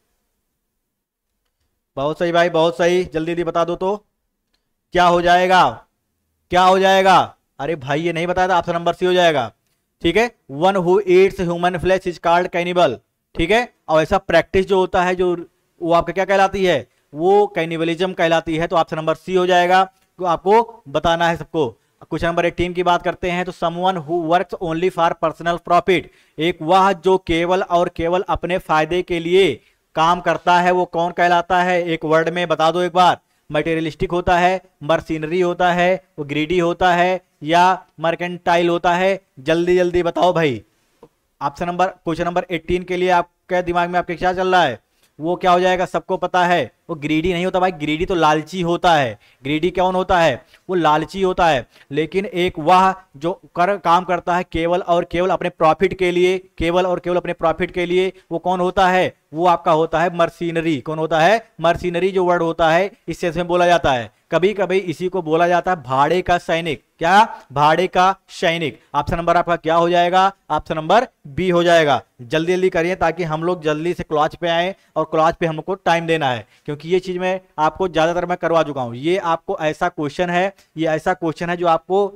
बहुत सही भाई, बहुत सही, जल्दी जल्दी बता दो। तो क्या हो जाएगा, क्या हो जाएगा, अरे भाई ये नहीं बताया था, ऑप्शन नंबर सी हो जाएगा, ठीक है। One who eats human flesh is called cannibal, ठीक है। और ऐसा प्रैक्टिस जो होता है, जो वो आपका क्या कहलाती है, वो कैनिबलिज्म कहलाती है। तो ऑप्शन नंबर सी हो जाएगा, तो आपको बताना है सबको। क्वेश्चन नंबर 18 की बात करते हैं, तो someone who works only for personal profit, एक वह जो केवल और केवल अपने फायदे के लिए काम करता है, वो कौन कहलाता है, एक वर्ड में बता दो एक बार। मटेरियलिस्टिक होता है, मर्सिनरी होता है, वो ग्रीडी होता है, या मर्केंटाइल होता है, जल्दी जल्दी बताओ भाई। ऑप्शन नंबर, क्वेश्चन नंबर 18 के लिए आपके दिमाग में आपके क्या चल रहा है, वो क्या हो जाएगा, सबको पता है, वो ग्रीडी नहीं होता भाई, ग्रीडी तो लालची होता है। ग्रीडी कौन होता है? वो लालची होता है। लेकिन एक वह जो काम करता है केवल और केवल अपने प्रॉफिट के लिए, केवल और केवल अपने प्रॉफिट के लिए, वो कौन होता है? वो आपका होता है मर्सिनरी। कौन होता है? मर्सिनरी जो वर्ड होता है इस सेंस में बोला जाता है। कभी कभी इसी को बोला जाता है भाड़े का सैनिक। क्या? भाड़े का सैनिक। ऑप्शन नंबर आपका क्या हो जाएगा? ऑप्शन नंबर बी हो जाएगा। जल्दी जल्दी करिए ताकि हम लोग जल्दी से क्लॉज पे आए, और क्लॉज पे हमको टाइम देना है, क्योंकि ये चीज मैं आपको ज्यादातर मैं करवा चुका हूं। ये आपको ऐसा क्वेश्चन है, ये ऐसा क्वेश्चन है जो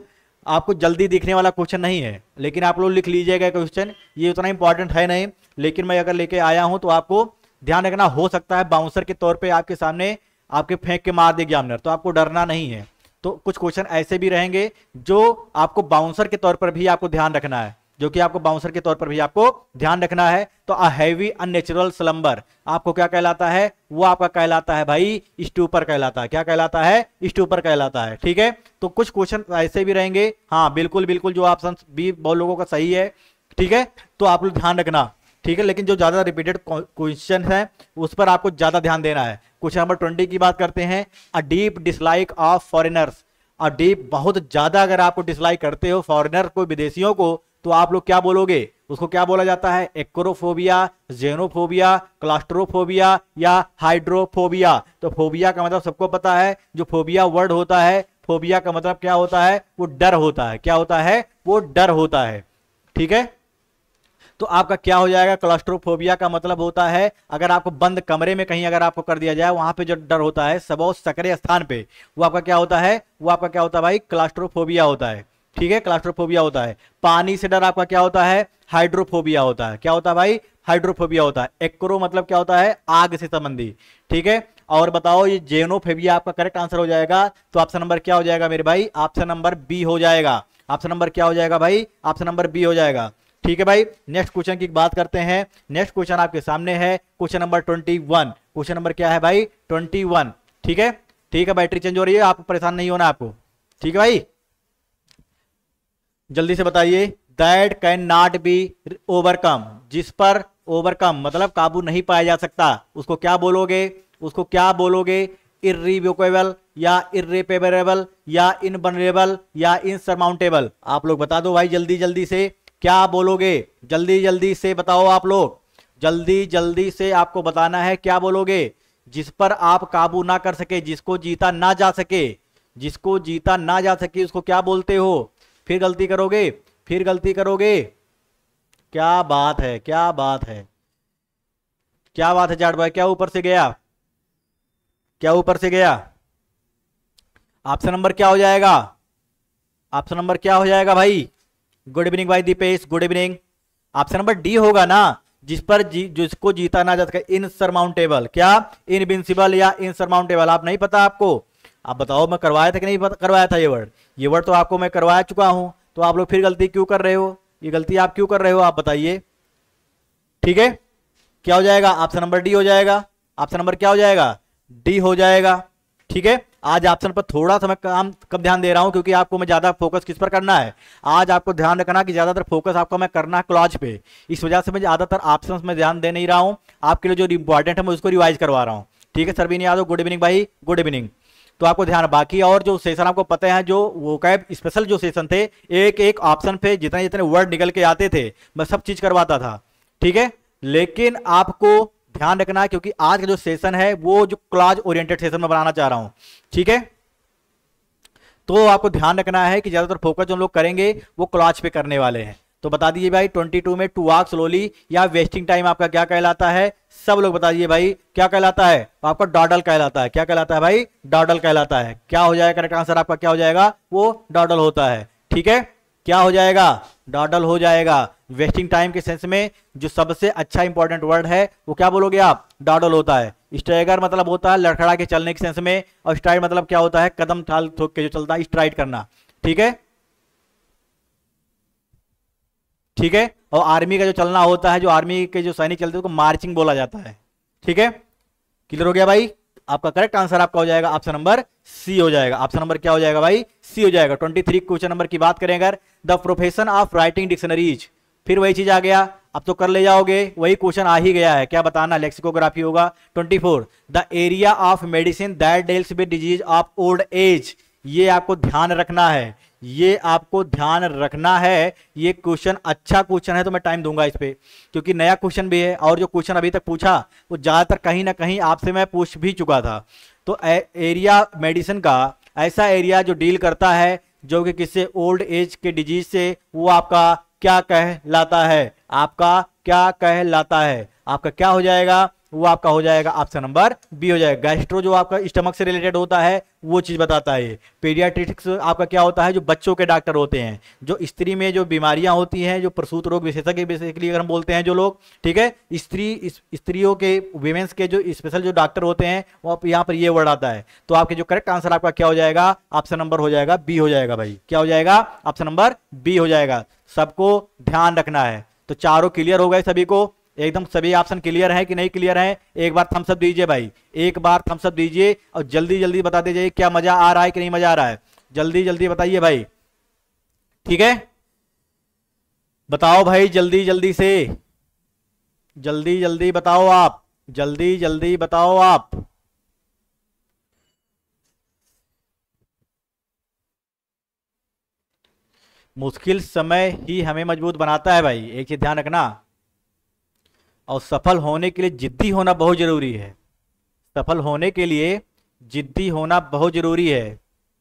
आपको जल्दी दिखने वाला क्वेश्चन नहीं है, लेकिन आप लोग लिख लीजिएगा क्वेश्चन। ये उतना इंपॉर्टेंट है नहीं, लेकिन मैं अगर लेके आया हूं तो आपको ध्यान रखना। हो सकता है बाउंसर के तौर पे आपके सामने आपके फेंक के मार दे एग्जामिनर, तो आपको डरना नहीं है। तो कुछ क्वेश्चन ऐसे भी रहेंगे जो आपको बाउंसर के तौर पर भी आपको ध्यान रखना है, जो कि आपको बाउंसर के तौर पर भी आपको ध्यान रखना है। तो अ हैवी अननेचुरल स्लंबर आपको क्या कहलाता है? वो आपका कहलाता है भाई स्टूपर कहलाता है। क्या कहलाता है? स्टूपर कहलाता है। ठीक है, तो कुछ क्वेश्चन ऐसे भी रहेंगे। हाँ बिल्कुल बिल्कुल, जो ऑप्शन बी बहुत लोगों का सही है। ठीक है, तो आप लोग ध्यान रखना। ठीक है, लेकिन जो ज्यादा रिपीटेड क्वेश्चन है उस पर आपको ज्यादा ध्यान देना है। क्वेश्चन नंबर 20 की बात करते हैं। A deep dislike of foreigners. A deep, बहुत ज्यादा अगर आपको डिसलाइक करते हो फॉरेनर को, विदेशियों को, तो आप लोग क्या बोलोगे? उसको क्या बोला जाता है? एक्रोफोबिया, जेनोफोबिया, क्लास्ट्रोफोबिया या हाइड्रोफोबिया। तो फोबिया का मतलब सबको पता है, जो फोबिया वर्ड होता है, फोबिया का मतलब क्या होता है? वो डर होता है। क्या होता है? वो डर होता है। ठीक है, तो आपका क्या हो जाएगा? क्लास्ट्रोफोबिया का मतलब होता है अगर आपको बंद कमरे में कहीं अगर आपको कर दिया जाए, वहां पे जो डर होता है सबो सकरे स्थान पे, वो आपका क्या होता है? वो आपका क्या होता है भाई? क्लास्ट्रोफोबिया होता है। ठीक है, क्लास्ट्रोफोबिया होता है। पानी से डर आपका क्या होता है? हाइड्रोफोबिया होता है। क्या होता है भाई? हाइड्रोफोबिया होता है। एक्रो मतलब क्या होता है? आग से संबंधी। ठीक है, और बताओ ये जेनोफोबिया आपका करेक्ट आंसर हो जाएगा। तो ऑप्शन नंबर क्या हो जाएगा मेरे भाई? ऑप्शन नंबर बी हो जाएगा। ऑप्शन नंबर क्या हो जाएगा भाई? ऑप्शन नंबर बी हो जाएगा। ठीक है भाई, नेक्स्ट क्वेश्चन की बात करते हैं। नेक्स्ट क्वेश्चन आपके सामने है, क्वेश्चन नंबर 21। क्वेश्चन नंबर क्या है भाई? 21। ठीक है, ठीक है, बैटरी चेंज हो रही है, आपको परेशान नहीं होना आपको। ठीक है भाई, जल्दी से बताइए। That can not be overcome, जिस पर ओवरकम मतलब काबू नहीं पाया जा सकता, उसको क्या बोलोगे? उसको क्या बोलोगे? इर्रिवोकेबल या इर्रिपेरेबल या इनवनरेबल या इनसरमाउंटेबल। आप लोग बता दो भाई जल्दी जल्दी से, क्या बोलोगे? जल्दी जल्दी से बताओ आप लोग, जल्दी जल्दी से आपको बताना है क्या बोलोगे? जिस पर आप काबू ना कर सके, जिसको जीता ना जा सके, जिसको जीता ना जा सके उसको क्या बोलते हो? फिर गलती करोगे, फिर गलती करोगे। क्या बात है, क्या बात है, क्या बात है जाट भाई, क्या ऊपर से गया? क्या ऊपर से गया? ऑप्शन नंबर क्या हो जाएगा? ऑप्शन नंबर क्या हो जाएगा भाई? गुड इवनिंग भाई Deepesh, good evening. Option number D होगा ना, जिस पर जिसको जीता ना जा सके। इनसरमाउंटेबल, क्या? इनविंसिबल या इनसरमाउंटेबल। आप नहीं पता आपको? आप बताओ, मैं करवाया था कि नहीं करवाया था? ये वर्ड तो आपको मैं करवा चुका हूं, तो आप लोग फिर गलती क्यों कर रहे हो? ये गलती आप क्यों कर रहे हो? आप बताइए। ठीक है, क्या हो जाएगा? ऑप्शन नंबर डी हो जाएगा। ऑप्शन नंबर क्या हो जाएगा? डी हो जाएगा। ठीक है, आज ऑप्शन पर थोड़ा सा मैं कम ध्यान दे रहा हूं, क्योंकि आपको मैं ज्यादा फोकस किस पर करना है? आज आपको ध्यान रखना कि ज्यादातर फोकस आपको मैं करना है क्लॉज पे। इस वजह से मैं ज्यादातर ऑप्शंस में ध्यान दे नहीं रहा हूं। आपके लिए जो इंपॉर्टेंट है मैं उसको रिवाइज करवा रहा हूं। ठीक है, सरवीन यादव, गुड इवनिंग भाई, गुड इवनिंग। तो आपको ध्यान, बाकी और जो सेशन आपको पता है, जो वोकैब स्पेशल जो सेशन थे, एक एक ऑप्शन पे जितने जितने वर्ड निकल के आते थे मैं सब चीज करवाता था। ठीक है, लेकिन आपको ध्यान रखना, क्योंकि आज का जो सेशन है वो जो क्लॉज ओरिएंटेड सेशन में बनाना चाह रहा हूं। ठीक है, तो आपको ध्यान रखना है कि ज्यादातर फोकस जो हम लोग करेंगे वो क्लॉज पे करने वाले हैं। तो बता दीजिए भाई 22 में टू वॉक स्लोली या वेस्टिंग टाइम आपका क्या कहलाता है? सब लोग बता दीजिए भाई क्या कहलाता है? आपका डॉडल कहलाता है। क्या कहलाता है भाई? डॉडल कहलाता है। क्या हो जाएगा करेक्ट आंसर आपका? क्या हो जाएगा? वो डॉडल होता है। ठीक है, क्या हो जाएगा? डॉडल हो जाएगा। वेस्टिंग टाइम के सेंस में जो सबसे अच्छा इंपॉर्टेंट वर्ड है वो क्या बोलोगे आप? डॉडल होता है। स्ट्राइगर मतलब होता है लड़खड़ा के चलने के सेंस में, और स्ट्राइड मतलब क्या होता है? कदम ठाल ठोक के जो चलता है, स्ट्राइड करना। ठीक है, ठीक है, और आर्मी का जो चलना होता है, जो आर्मी के जो सैनिक चलते हैं उसको मार्चिंग बोला जाता है। ठीक है, क्लियर हो गया भाई? आपका करेक्ट आंसर आपका हो जाएगा ऑप्शन नंबर सी हो जाएगा। ऑप्शन नंबर क्या हो जाएगा भाई? सी हो जाएगा। 23 क्वेश्चन नंबर की बात करें अगर, the profession of writing dictionaries, फिर वही चीज आ गया। अब तो कर ले जाओगे, वही क्वेश्चन आ ही गया है, क्या बताना, लेक्सिकोग्राफी होगा। 24 the area of medicine that deals with disease of old age, ये आपको ध्यान रखना है, ये आपको ध्यान रखना है। ये क्वेश्चन अच्छा क्वेश्चन है तो मैं टाइम दूंगा इस पे, क्योंकि नया क्वेश्चन भी है और जो क्वेश्चन अभी तक पूछा वो ज्यादातर कहीं ना कहीं आपसे मैं पूछ भी चुका था। तो एरिया मेडिसिन का ऐसा एरिया जो डील करता है जो कि किससे, ओल्ड एज के डिजीज से, वो आपका क्या कहलाता है, आपका क्या कहलाता है, आपका क्या हो जाएगा, वो आपका हो जाएगा ऑप्शन नंबर बी हो जाएगा। गैस्ट्रो जो आपका स्टमक से रिलेटेड होता है वो चीज बताता है। पीडियाट्रिक्स आपका क्या होता है, जो बच्चों के डॉक्टर होते हैं, जो स्त्री में जो बीमारियां होती हैं, जो प्रसूत रोग विशेषज्ञ बेसिकली अगर हम बोलते हैं जो लोग, ठीक है, स्त्रियों के, विमेंस के जो स्पेशल जो डॉक्टर होते हैं, वो यहाँ पर ये वर्ड आता है। तो आपके जो करेक्ट आंसर आपका क्या हो जाएगा, ऑप्शन नंबर हो जाएगा बी हो जाएगा भाई, क्या हो जाएगा, ऑप्शन नंबर बी हो जाएगा। सबको ध्यान रखना है। तो चारों क्लियर हो गए सभी को, एकदम सभी ऑप्शन क्लियर है कि नहीं क्लियर है, एक बार थम्स अप दीजिए भाई, एक बार थम्स अप दीजिए और जल्दी जल्दी बता दीजिए क्या मजा आ रहा है कि नहीं मजा आ रहा है, जल्दी जल्दी बताइए भाई, ठीक है, बताओ भाई जल्दी जल्दी से, जल्दी जल्दी बताओ आप, जल्दी जल्दी बताओ आप। मुश्किल समय ही हमें मजबूत बनाता है भाई, एक चीज ध्यान रखना, और सफल होने के लिए जिद्दी होना बहुत जरूरी है, सफल होने के लिए जिद्दी होना बहुत जरूरी है।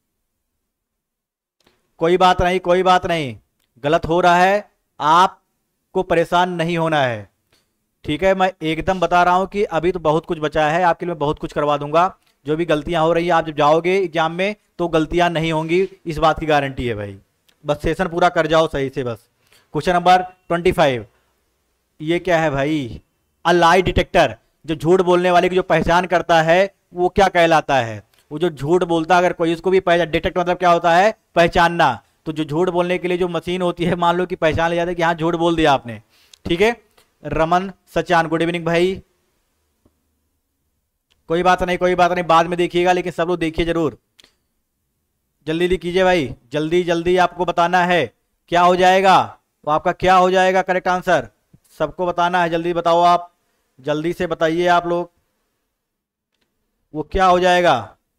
कोई बात नहीं, कोई बात नहीं, गलत हो रहा है आपको परेशान नहीं होना है, ठीक है। मैं एकदम बता रहा हूं कि अभी तो बहुत कुछ बचा है आपके लिए, मैं बहुत कुछ करवा दूंगा। जो भी गलतियां हो रही है, आप जब जाओगे एग्जाम में तो गलतियां नहीं होंगी, इस बात की गारंटी है भाई, बस सेशन पूरा कर जाओ सही से बस। क्वेश्चन नंबर 25, ये क्या है भाई, अ लाई डिटेक्टर, जो झूठ बोलने वाले की जो पहचान करता है वो क्या कहलाता है, वो जो झूठ बोलता है अगर कोई, उसको भी पहचान, डिटेक्ट मतलब क्या होता है, पहचानना। तो जो झूठ बोलने के लिए जो मशीन होती है, मान लो कि पहचान ले जाता है कि हाँ झूठ बोल दिया आपने, ठीक है। रमन सचान, गुड इवनिंग भाई, कोई बात नहीं, कोई बात नहीं, बाद में देखिएगा, लेकिन सब लोग देखिए जरूर, जल्दी जल्दी कीजिए भाई, जल्दी जल्दी आपको बताना है क्या हो जाएगा, वो आपका क्या हो जाएगा करेक्ट आंसर, सबको बताना है, जल्दी बताओ आप, जल्दी से बताइए आप लोग, वो क्या हो जाएगा,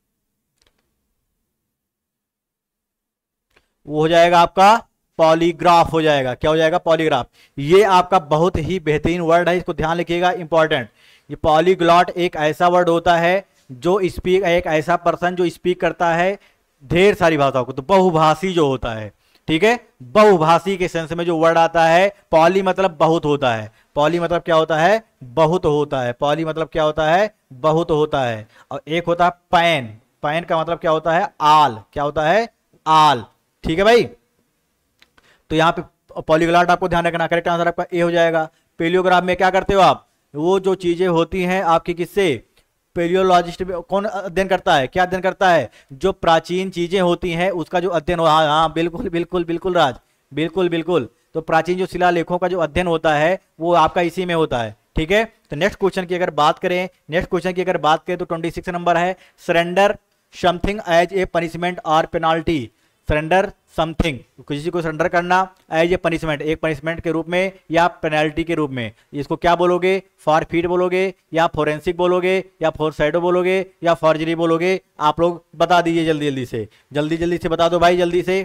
वो हो जाएगा आपका पॉलीग्राफ हो जाएगा, क्या हो जाएगा, पॉलीग्राफ। ये आपका बहुत ही बेहतरीन वर्ड है, इसको ध्यान रखिएगा, इंपॉर्टेंट। ये पॉलीग्लॉट एक ऐसा वर्ड होता है जो स्पीक, एक ऐसा पर्सन जो स्पीक करता है ढेर सारी भाषाओं को, तो बहुभाषी जो होता है, ठीक है, बहुभाषी के सेंस में जो वर्ड आता है, पॉली मतलब बहुत होता है, पॉली मतलब क्या होता है, बहुत होता है, पॉली मतलब क्या होता है, बहुत होता है। और एक होता है पैन, पैन का मतलब क्या होता है, आल, क्या होता है, आल, ठीक है भाई। तो यहाँ पे पॉलीग्लॉट आपको ध्यान रखना, करेक्ट आंसर आपका ए हो जाएगा। पेलियोग्राफ में क्या करते हो आप, वो जो चीजें होती हैं आपकी, किससे, पेलियोलॉजिस्ट कौन अध्ययन करता है, क्या अध्ययन करता है, जो प्राचीन चीजें होती हैं उसका जो अध्ययन हो, हाँ हाँ बिल्कुल बिल्कुल बिल्कुल राज, बिल्कुल बिल्कुल। तो प्राचीन जो शिलालेखों का जो अध्ययन होता है वो आपका इसी में होता है, ठीक है। तो नेक्स्ट क्वेश्चन की अगर बात करें, नेक्स्ट क्वेश्चन की अगर बात करें तो 26 नंबर है, surrender something as a punishment और पेनाल्टी, सरेंडर समथिंग, किसी को सरेंडर करना एज ए पनिशमेंट, एक पनिशमेंट के रूप में या पेनल्टी के रूप में, इसको क्या बोलोगे, फॉरफीट बोलोगे या फोरेंसिक बोलोगे या फोरशैडो बोलोगे या फॉर्जरी बोलोगे, आप लोग बता दीजिए जल्दी जल्दी से, जल्दी जल्दी से बता दो भाई जल्दी से,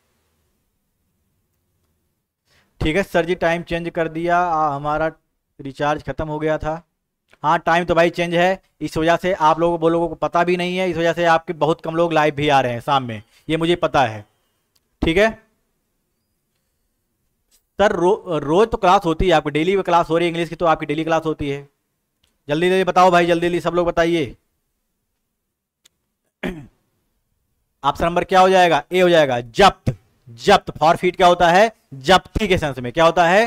ठीक है। सर जी टाइम चेंज कर दिया, हमारा रिचार्ज खत्म हो गया था, हाँ टाइम तो भाई चेंज है, इस वजह से आप लोगों को पता भी नहीं है, इस वजह से आपके बहुत कम लोग लाइव भी आ रहे हैं शाम में, ये मुझे पता है, ठीक है। सर रोज तो क्लास होती है आपकी, डेली क्लास हो रही है इंग्लिश की, तो आपकी डेली क्लास होती है, जल्दी जल्दी बताओ भाई, जल्दी जल्दी सब लोग बताइए। ऑप्शन नंबर क्या हो जाएगा, ए हो जाएगा, जब्त, जब्त, फॉरफीट क्या होता है, जब्ती के सेंस में क्या होता है,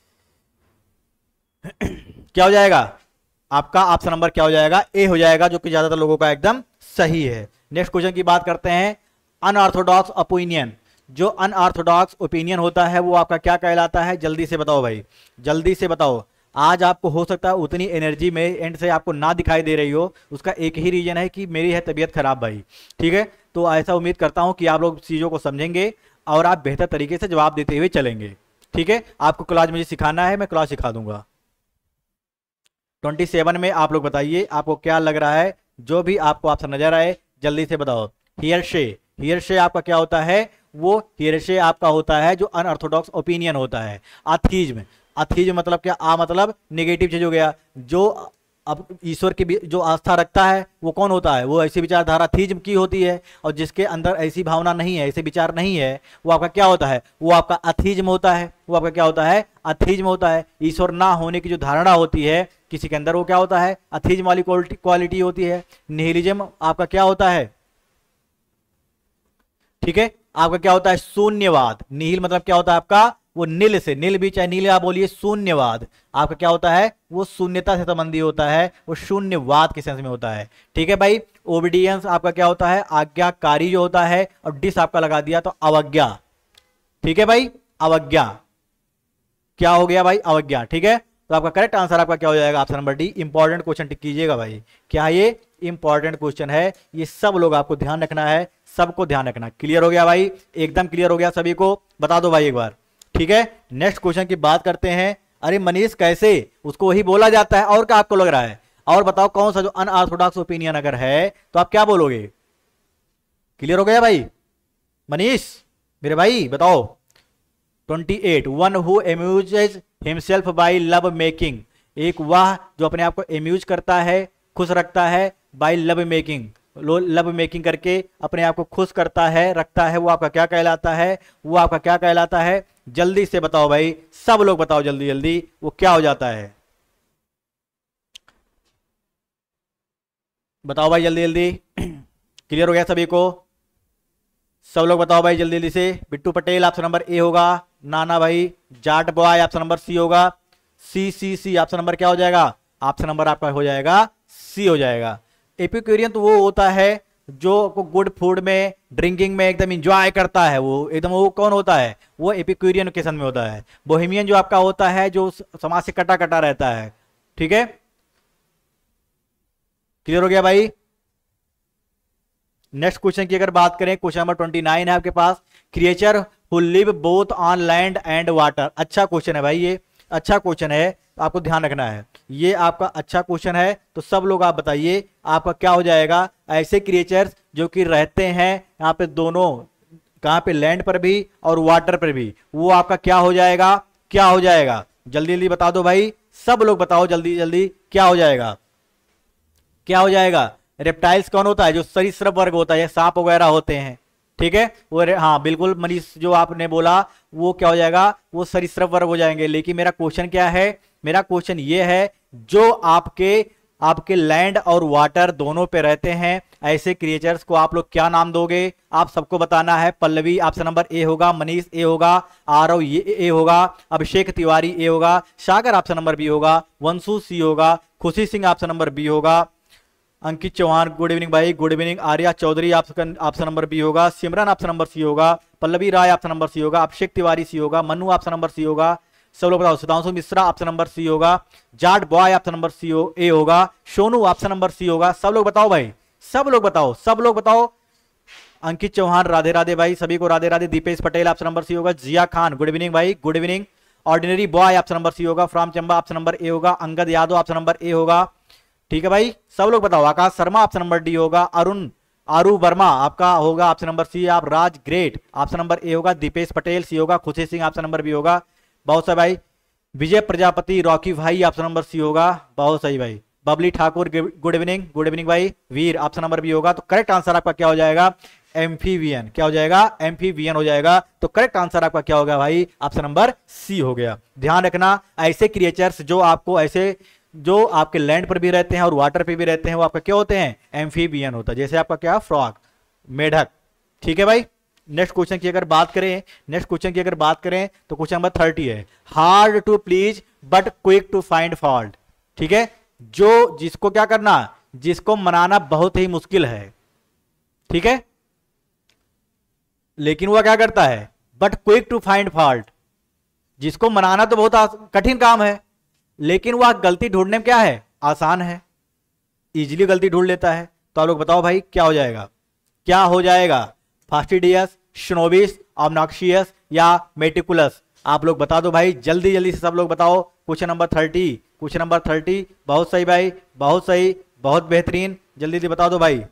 क्या हो जाएगा आपका ऑप्शन नंबर क्या हो जाएगा, ए हो जाएगा, जो कि ज्यादातर लोगों का एकदम सही है। नेक्स्ट क्वेश्चन की बात करते हैं, अनऑर्थोडॉक्स ओपिनियन, जो अनऑर्थोडॉक्स ओपिनियन होता है वो आपका क्या कहलाता है, जल्दी से बताओ भाई, जल्दी से बताओ। आज आपको हो सकता है उतनी एनर्जी में एंड से आपको ना दिखाई दे रही हो, उसका एक ही रीजन है कि मेरी है तबीयत खराब भाई, ठीक है। तो ऐसा उम्मीद करता हूं कि आप लोग चीजों को समझेंगे और आप बेहतर तरीके से जवाब देते हुए चलेंगे, ठीक है, आपको क्लास मुझे सिखाना है, मैं क्लास सिखा दूंगा। 27 में आप लोग बताइए आपको क्या लग रहा है, जो भी आपको ऑप्शन नजर आए जल्दी से बताओ। हियर से आपका क्या होता है, वो हियर से आपका होता है जो अनऑर्थोडॉक्स ओपिनियन होता है। अथीज्म, अथीज्म मतलब क्या, मतलब नेगेटिव चीज हो गया। जो अब ईश्वर की जो आस्था रखता है वो कौन होता है, वो ऐसी विचारधारा थीज्म की होती है, और जिसके अंदर ऐसी भावना नहीं है, ऐसे विचार नहीं है, वो आपका क्या होता है, वो आपका अथीज्म होता है। वो आपका क्या होता है, अथीज्म होता है। ईश्वर ना होने की जो धारणा होती है किसी के अंदर, वो क्या होता है, अथीज्म वाली क्वालिटी होती है। निहिलिज्म आपका क्या होता है, ठीक है, आपका क्या होता है, शून्यवाद। निहिल मतलब क्या होता है आपका, वो नील से, नील भी चाहे नील आप बोलिए, शून्यवाद आपका क्या होता है, वो शून्यता से संबंधी होता है, वो शून्यवाद के सेंस में होता है। ठीक है भाई, ओबीडियंस आपका क्या होता है, आज्ञाकारी जो होता है, और डिस आपका लगा दिया तो अवज्ञा। ठीक है भाई, अवज्ञा क्या हो गया भाई, अवज्ञा। ठीक है, तो आपका करेक्ट आंसर आपका क्या हो जाएगा, option number D. Important question tick कीजिएगा भाई, क्या ये इंपॉर्टेंट क्वेश्चन है, ये सब लोग आपको ध्यान रखना है, सबको ध्यान रखना। क्लियर हो गया भाई, एकदम क्लियर हो गया सभी को, बता दो भाई एक बार। ठीक है, नेक्स्ट क्वेश्चन की बात करते हैं। अरे मनीष कैसे, उसको वही बोला जाता है, और क्या आपको लग रहा है, और बताओ कौन सा जो अनऑर्थोडॉक्स ओपिनियन अगर है तो आप क्या बोलोगे। क्लियर हो गया भाई, मनीष मेरे भाई बताओ। 28 one who amuses himself by love making, एक वह जो अपने आप को अम्यूज करता है, खुश रखता है, by love making, love making करके अपने आप को खुश करता है, रखता है, वो आपका क्या कहलाता है, वो आपका क्या कहलाता है, जल्दी से बताओ भाई, सब लोग बताओ जल्दी जल्दी, वो क्या हो जाता है, बताओ भाई जल्दी जल्दी। क्लियर हो गया सभी को, सब लोग बताओ भाई जल्दी जल्दी से। Bittu Patel option number A होगा, नाना भाई Jat boy option number C होगा, सी ऑप्शन नंबर क्या हो जाएगा, ऑप्शन नंबर आपका हो जाएगा सी हो जाएगा। एपिक्यूरियन तो वो होता है जो गुड फूड में, ड्रिंकिंग में एकदम इंजॉय करता है, वो एकदम, वो कौन होता है, वो एपिक्यूरियन के में होता है। बोहेमियन जो आपका होता है जो समाज से कटा कटा रहता है। ठीक है, क्लियर हो गया भाई। नेक्स्ट क्वेश्चन की अगर बात करें, क्वेश्चन नंबर 29 है आपके पास, creature who live both on land and water. अच्छा क्वेश्चन है भाई, ये अच्छा क्वेश्चन है, आपको ध्यान रखना है, ये आपका अच्छा क्वेश्चन है। तो सब लोग आप बताइए आपका क्या हो जाएगा, ऐसे क्रिएचर्स जो कि रहते हैं यहाँ पे दोनों, कहाँ पे, लैंड पर भी और वाटर पर भी, वो आपका क्या हो जाएगा, क्या हो जाएगा, जल्दी जल्दी बता दो भाई, सब लोग बताओ जल्दी जल्दी, क्या हो जाएगा, क्या हो जाएगा। रेप्टाइल्स कौन होता है, जो सरीसृप वर्ग होता है, सांप वगैरह होते हैं। ठीक है, वो हाँ बिल्कुल मनीष जो आपने बोला, वो क्या हो जाएगा, वो सरीसृप वर्ग हो जाएंगे। लेकिन मेरा क्वेश्चन क्या है, मेरा क्वेश्चन ये है, जो आपके लैंड और वाटर दोनों पे रहते हैं, ऐसे क्रिएचर्स को आप लोग क्या नाम दोगे, आप सबको बताना है। पल्लवी ऑप्शन नंबर ए होगा, मनीष ए होगा, आरव ये ए होगा, अभिषेक तिवारी ए होगा, सागर ऑप्शन नंबर बी होगा, वंशु सी होगा, खुशी सिंह ऑप्शन नंबर बी होगा, अंकित चौहान गुड इवनिंग भाई, good evening, Arya Chaudhary option number B होगा, सिमरन ऑप्शन नंबर सी होगा, Pallavi Rai option number C होगा, अभिषेक तिवारी सी होगा, मनु ऑप्शन नंबर सी होगा, सब लोग बताओ। Sudhanshu Mishra option number C होगा, Jat boy option number C A होगा, सोनू ऑप्शन नंबर सी होगा। सब लोग बताओ भाई, सब लोग बताओ, सब लोग बताओ। अंकित चौहान राधे राधे भाई, सभी को Radhe Radhe. Deepesh Patel option number C होगा, जिया खान गुड इवनिंग भाई, good evening. Ordinary boy option number C होगा, from Chamba option number A होगा, Angad Yadav option number A होगा। ठीक है भाई, सब लोग बताओ। Akash Sharma option number D होगा, आरू वर्मा आपका होगा ऑप्शन नंबर सी, आप Raj great option number A होगा, दीपेश पटेल सी होगा, खुशी सिंह ऑप्शन नंबर बी होगा, बहुत सही भाई। विजय रॉकी भाई ऑप्शन नंबर सी होगा, बहुत सही भाई। बबली ठाकुर गुड इवनिंग भाई, वीर ऑप्शन नंबर बी होगा। तो करेक्ट आंसर आपका क्या हो जाएगा, एम्फीबियन, क्या हो जाएगा, एम्फीबियन हो जाएगा। तो करेक्ट आंसर आपका क्या होगा भाई, ऑप्शन नंबर सी हो गया। ध्यान रखना, ऐसे क्रिएचर्स जो आपको ऐसे, जो आपके लैंड पर भी रहते हैं और वाटर पे भी रहते हैं, वो आपका क्या होते हैं, एम्फीबियन होता है। जैसे आपका क्या, फ्रॉग, मेढक। ठीक है भाई, नेक्स्ट क्वेश्चन की अगर बात करें, तो क्वेश्चन नंबर 30 है, hard to please but quick to find fault. ठीक है, जो जिसको क्या करना, जिसको मनाना बहुत ही मुश्किल है, ठीक है, लेकिन वह क्या करता है, but quick to find fault. जिसको मनाना तो बहुत कठिन काम है, लेकिन वह गलती ढूंढने में क्या है, आसान है, इजीली गलती ढूंढ लेता है। तो आप लोग बताओ भाई क्या हो जाएगा, क्या हो जाएगा, फास्टिडियस, स्नोबिस, ऑब्नॉक्सियस या मेटिकुलस। आप लोग बता दो भाई, जल्दी जल्दी से सब लोग बताओ। क्वेश्चन नंबर 30, क्वेश्चन नंबर 30, बहुत सही भाई, बहुत सही, बहुत बेहतरीन, जल्दी जल्दी बता दो भाई,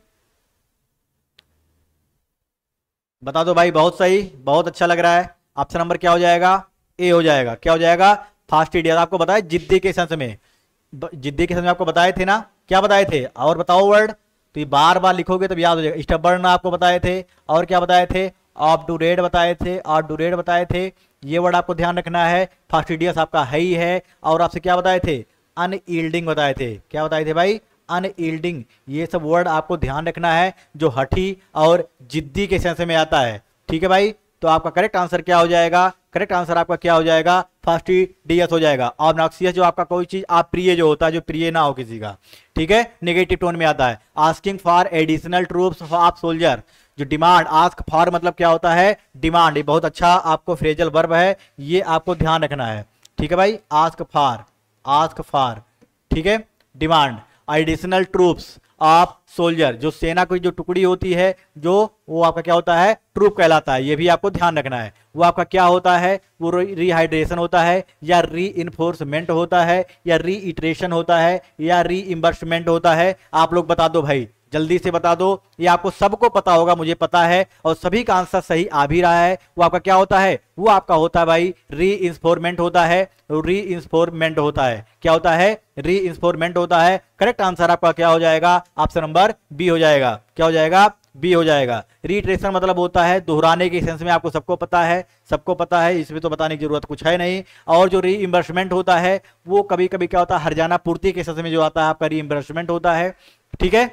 बता दो भाई, बहुत सही, बहुत अच्छा लग रहा है। ऑप्शन नंबर क्या हो जाएगा? ए हो जाएगा। क्या हो जाएगा? फास्टिडियस। आपको बताया जिद्दी के सेंस में, जिद्दी के सेंस में आपको बताए थे ना, क्या बताए थे? और बताओ वर्ड, तो ये बार बार लिखोगे तब याद हो जाएगा। स्टबर्न आपको बताए थे, और क्या बताए थे? ऑब्टूरेट बताए थे, ऑब्टूरेट बताए थे, ये वर्ड आपको ध्यान रखना है। फास्टिडियस आपका है ही है। और आपसे क्या बताए थे? अनयील्डिंग बताए थे। क्या बताए थे भाई? अनयील्डिंग। ये सब वर्ड आपको ध्यान रखना है जो हठी और जिद्दी के सेंस में आता है। ठीक है भाई, तो आपका करेक्ट आंसर क्या हो जाएगा? करेक्ट आंसर आपका क्या हो जाएगा? फास्टिडियस हो जाएगा। ऑब्नॉक्सियस जो आपका कोई चीज अप्रिय जो होता है, जो प्रिय ना हो किसी का, ठीक है, नेगेटिव टोन में आता है। Asking for additional troops of soldier, जो डिमांड, आस्क फॉर मतलब क्या होता है? डिमांड। ये बहुत अच्छा आपको फ्रेजल वर्ब है, ये आपको ध्यान रखना है। ठीक है भाई, आस्क फॉर, आस्क फॉर, ठीक है, demand. Additional troops of soldier, जो सेना की जो टुकड़ी होती है, जो वो आपका क्या होता है? ट्रूप कहलाता है। ये भी आपको ध्यान रखना है। वो आपका क्या होता है? वो रिहाइड्रेशन होता है, या री इन्फोर्समेंट होता है, या रीइटरेशन होता है, या री इम्बर्समेंट होता है। आप लोग बता दो भाई, जल्दी से बता दो। ये आपको सबको पता होगा, मुझे पता है, और सभी का आंसर सही आ भी रहा है। वो आपका क्या होता है? वो आपका होता है भाई री इंस्फोर्मेंट होता है, री इंस्फोर्मेंट होता है। क्या होता है? री इंस्फोर्मेंट होता है। करेक्ट आंसर आपका क्या हो जाएगा? ऑप्शन नंबर बी हो जाएगा। क्या हो जाएगा? बी हो जाएगा। रीट्रेशन मतलब होता है दोहराने के सेंस में, आपको सबको पता है, सबको पता है, इसमें तो बताने की जरूरत कुछ है नहीं। और जो रीइंबर्समेंट होता है, वो कभी कभी क्या होता है? हर्जाना पूर्ति के सेंस में जो आता है आपका रीइंबर्समेंट होता है। ठीक है,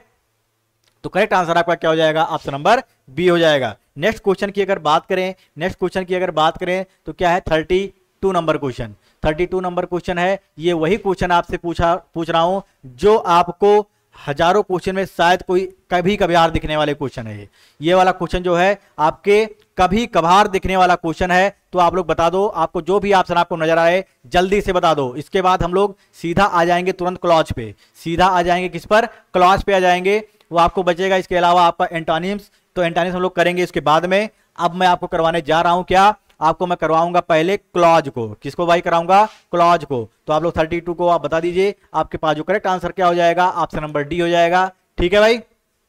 तो करेक्ट आंसर आपका क्या हो जाएगा? ऑप्शन नंबर बी हो जाएगा। नेक्स्ट क्वेश्चन की अगर बात करें, नेक्स्ट क्वेश्चन की अगर बात करें तो क्या है? 32 नंबर क्वेश्चन, 32 नंबर क्वेश्चन है। ये वही क्वेश्चन आपसे पूछ रहा हूं जो आपको हजारों क्वेश्चन में शायद कोई कभी कभार दिखने वाले क्वेश्चन है। ये वाला क्वेश्चन जो है आपके कभी कभार दिखने वाला क्वेश्चन है। तो आप लोग बता दो, आपको जो भी ऑप्शन आपको नजर आए जल्दी से बता दो। इसके बाद हम लोग सीधा आ जाएंगे तुरंत क्लॉज पे, सीधा आ जाएंगे किस पर? क्लॉज पे आ जाएंगे। वो आपको बचेगा इसके अलावा आपका एंटोनिम्स, तो एंटोनिम्स हम लोग करेंगे इसके बाद में। अब मैं आपको करवाने जा रहा हूं क्या? आपको मैं करवाऊंगा पहले क्लॉज को। किसको भाई कराऊंगा? क्लॉज को। तो आप लोग 32 को आप बता दीजिए, आपके पास जो करेक्ट आंसर क्या हो जाएगा? ऑप्शन नंबर डी हो जाएगा। ठीक है भाई,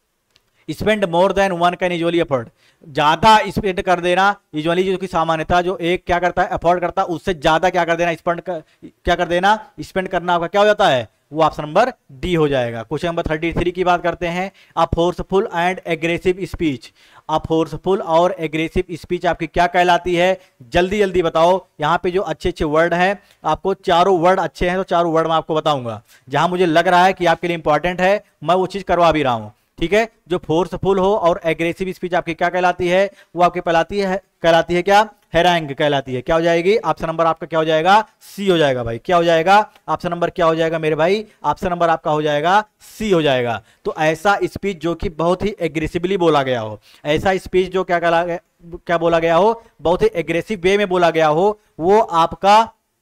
spend more than one can usually afford, ज्यादा स्पेंड कर देना यूजुअली, जो कि सामान्यता जो एक क्या करता है? अफोर्ड करता है, उससे ज्यादा क्या कर देना? क्या कर देना? स्पेंड करना आपका क्या हो जाता है? वो ऑप्शन नंबर डी हो जाएगा। क्वेश्चन नंबर 33 की बात करते हैं। A forceful and aggressive speech, a forceful और एग्रेसिव स्पीच आपकी क्या कहलाती है? जल्दी जल्दी बताओ। यहाँ पे जो अच्छे अच्छे वर्ड हैं, आपको चारों वर्ड अच्छे हैं, तो चारों वर्ड मैं आपको बताऊंगा। जहां मुझे लग रहा है कि आपके लिए इंपॉर्टेंट है, मैं वो चीज करवा भी रहा हूं। ठीक है, जो फोर्सफुल हो और एग्रेसिव स्पीच आपकी क्या कहलाती है? वो आपकी कहलाती है क्या? हैरंग कहलाती है। क्या हो जाएगी? ऑप्शन नंबर आपका क्या हो जाएगा? सी हो जाएगा भाई। क्या हो जाएगा? ऑप्शन नंबर क्या हो जाएगा मेरे भाई? ऑप्शन नंबर आपका हो जाएगा सी हो जाएगा। तो ऐसा स्पीच जो कि बहुत ही एग्रेसिवली बोला गया हो, ऐसा स्पीच जो क्या बोला गया हो? बहुत ही एग्रेसिव वे में बोला गया हो, वो आपका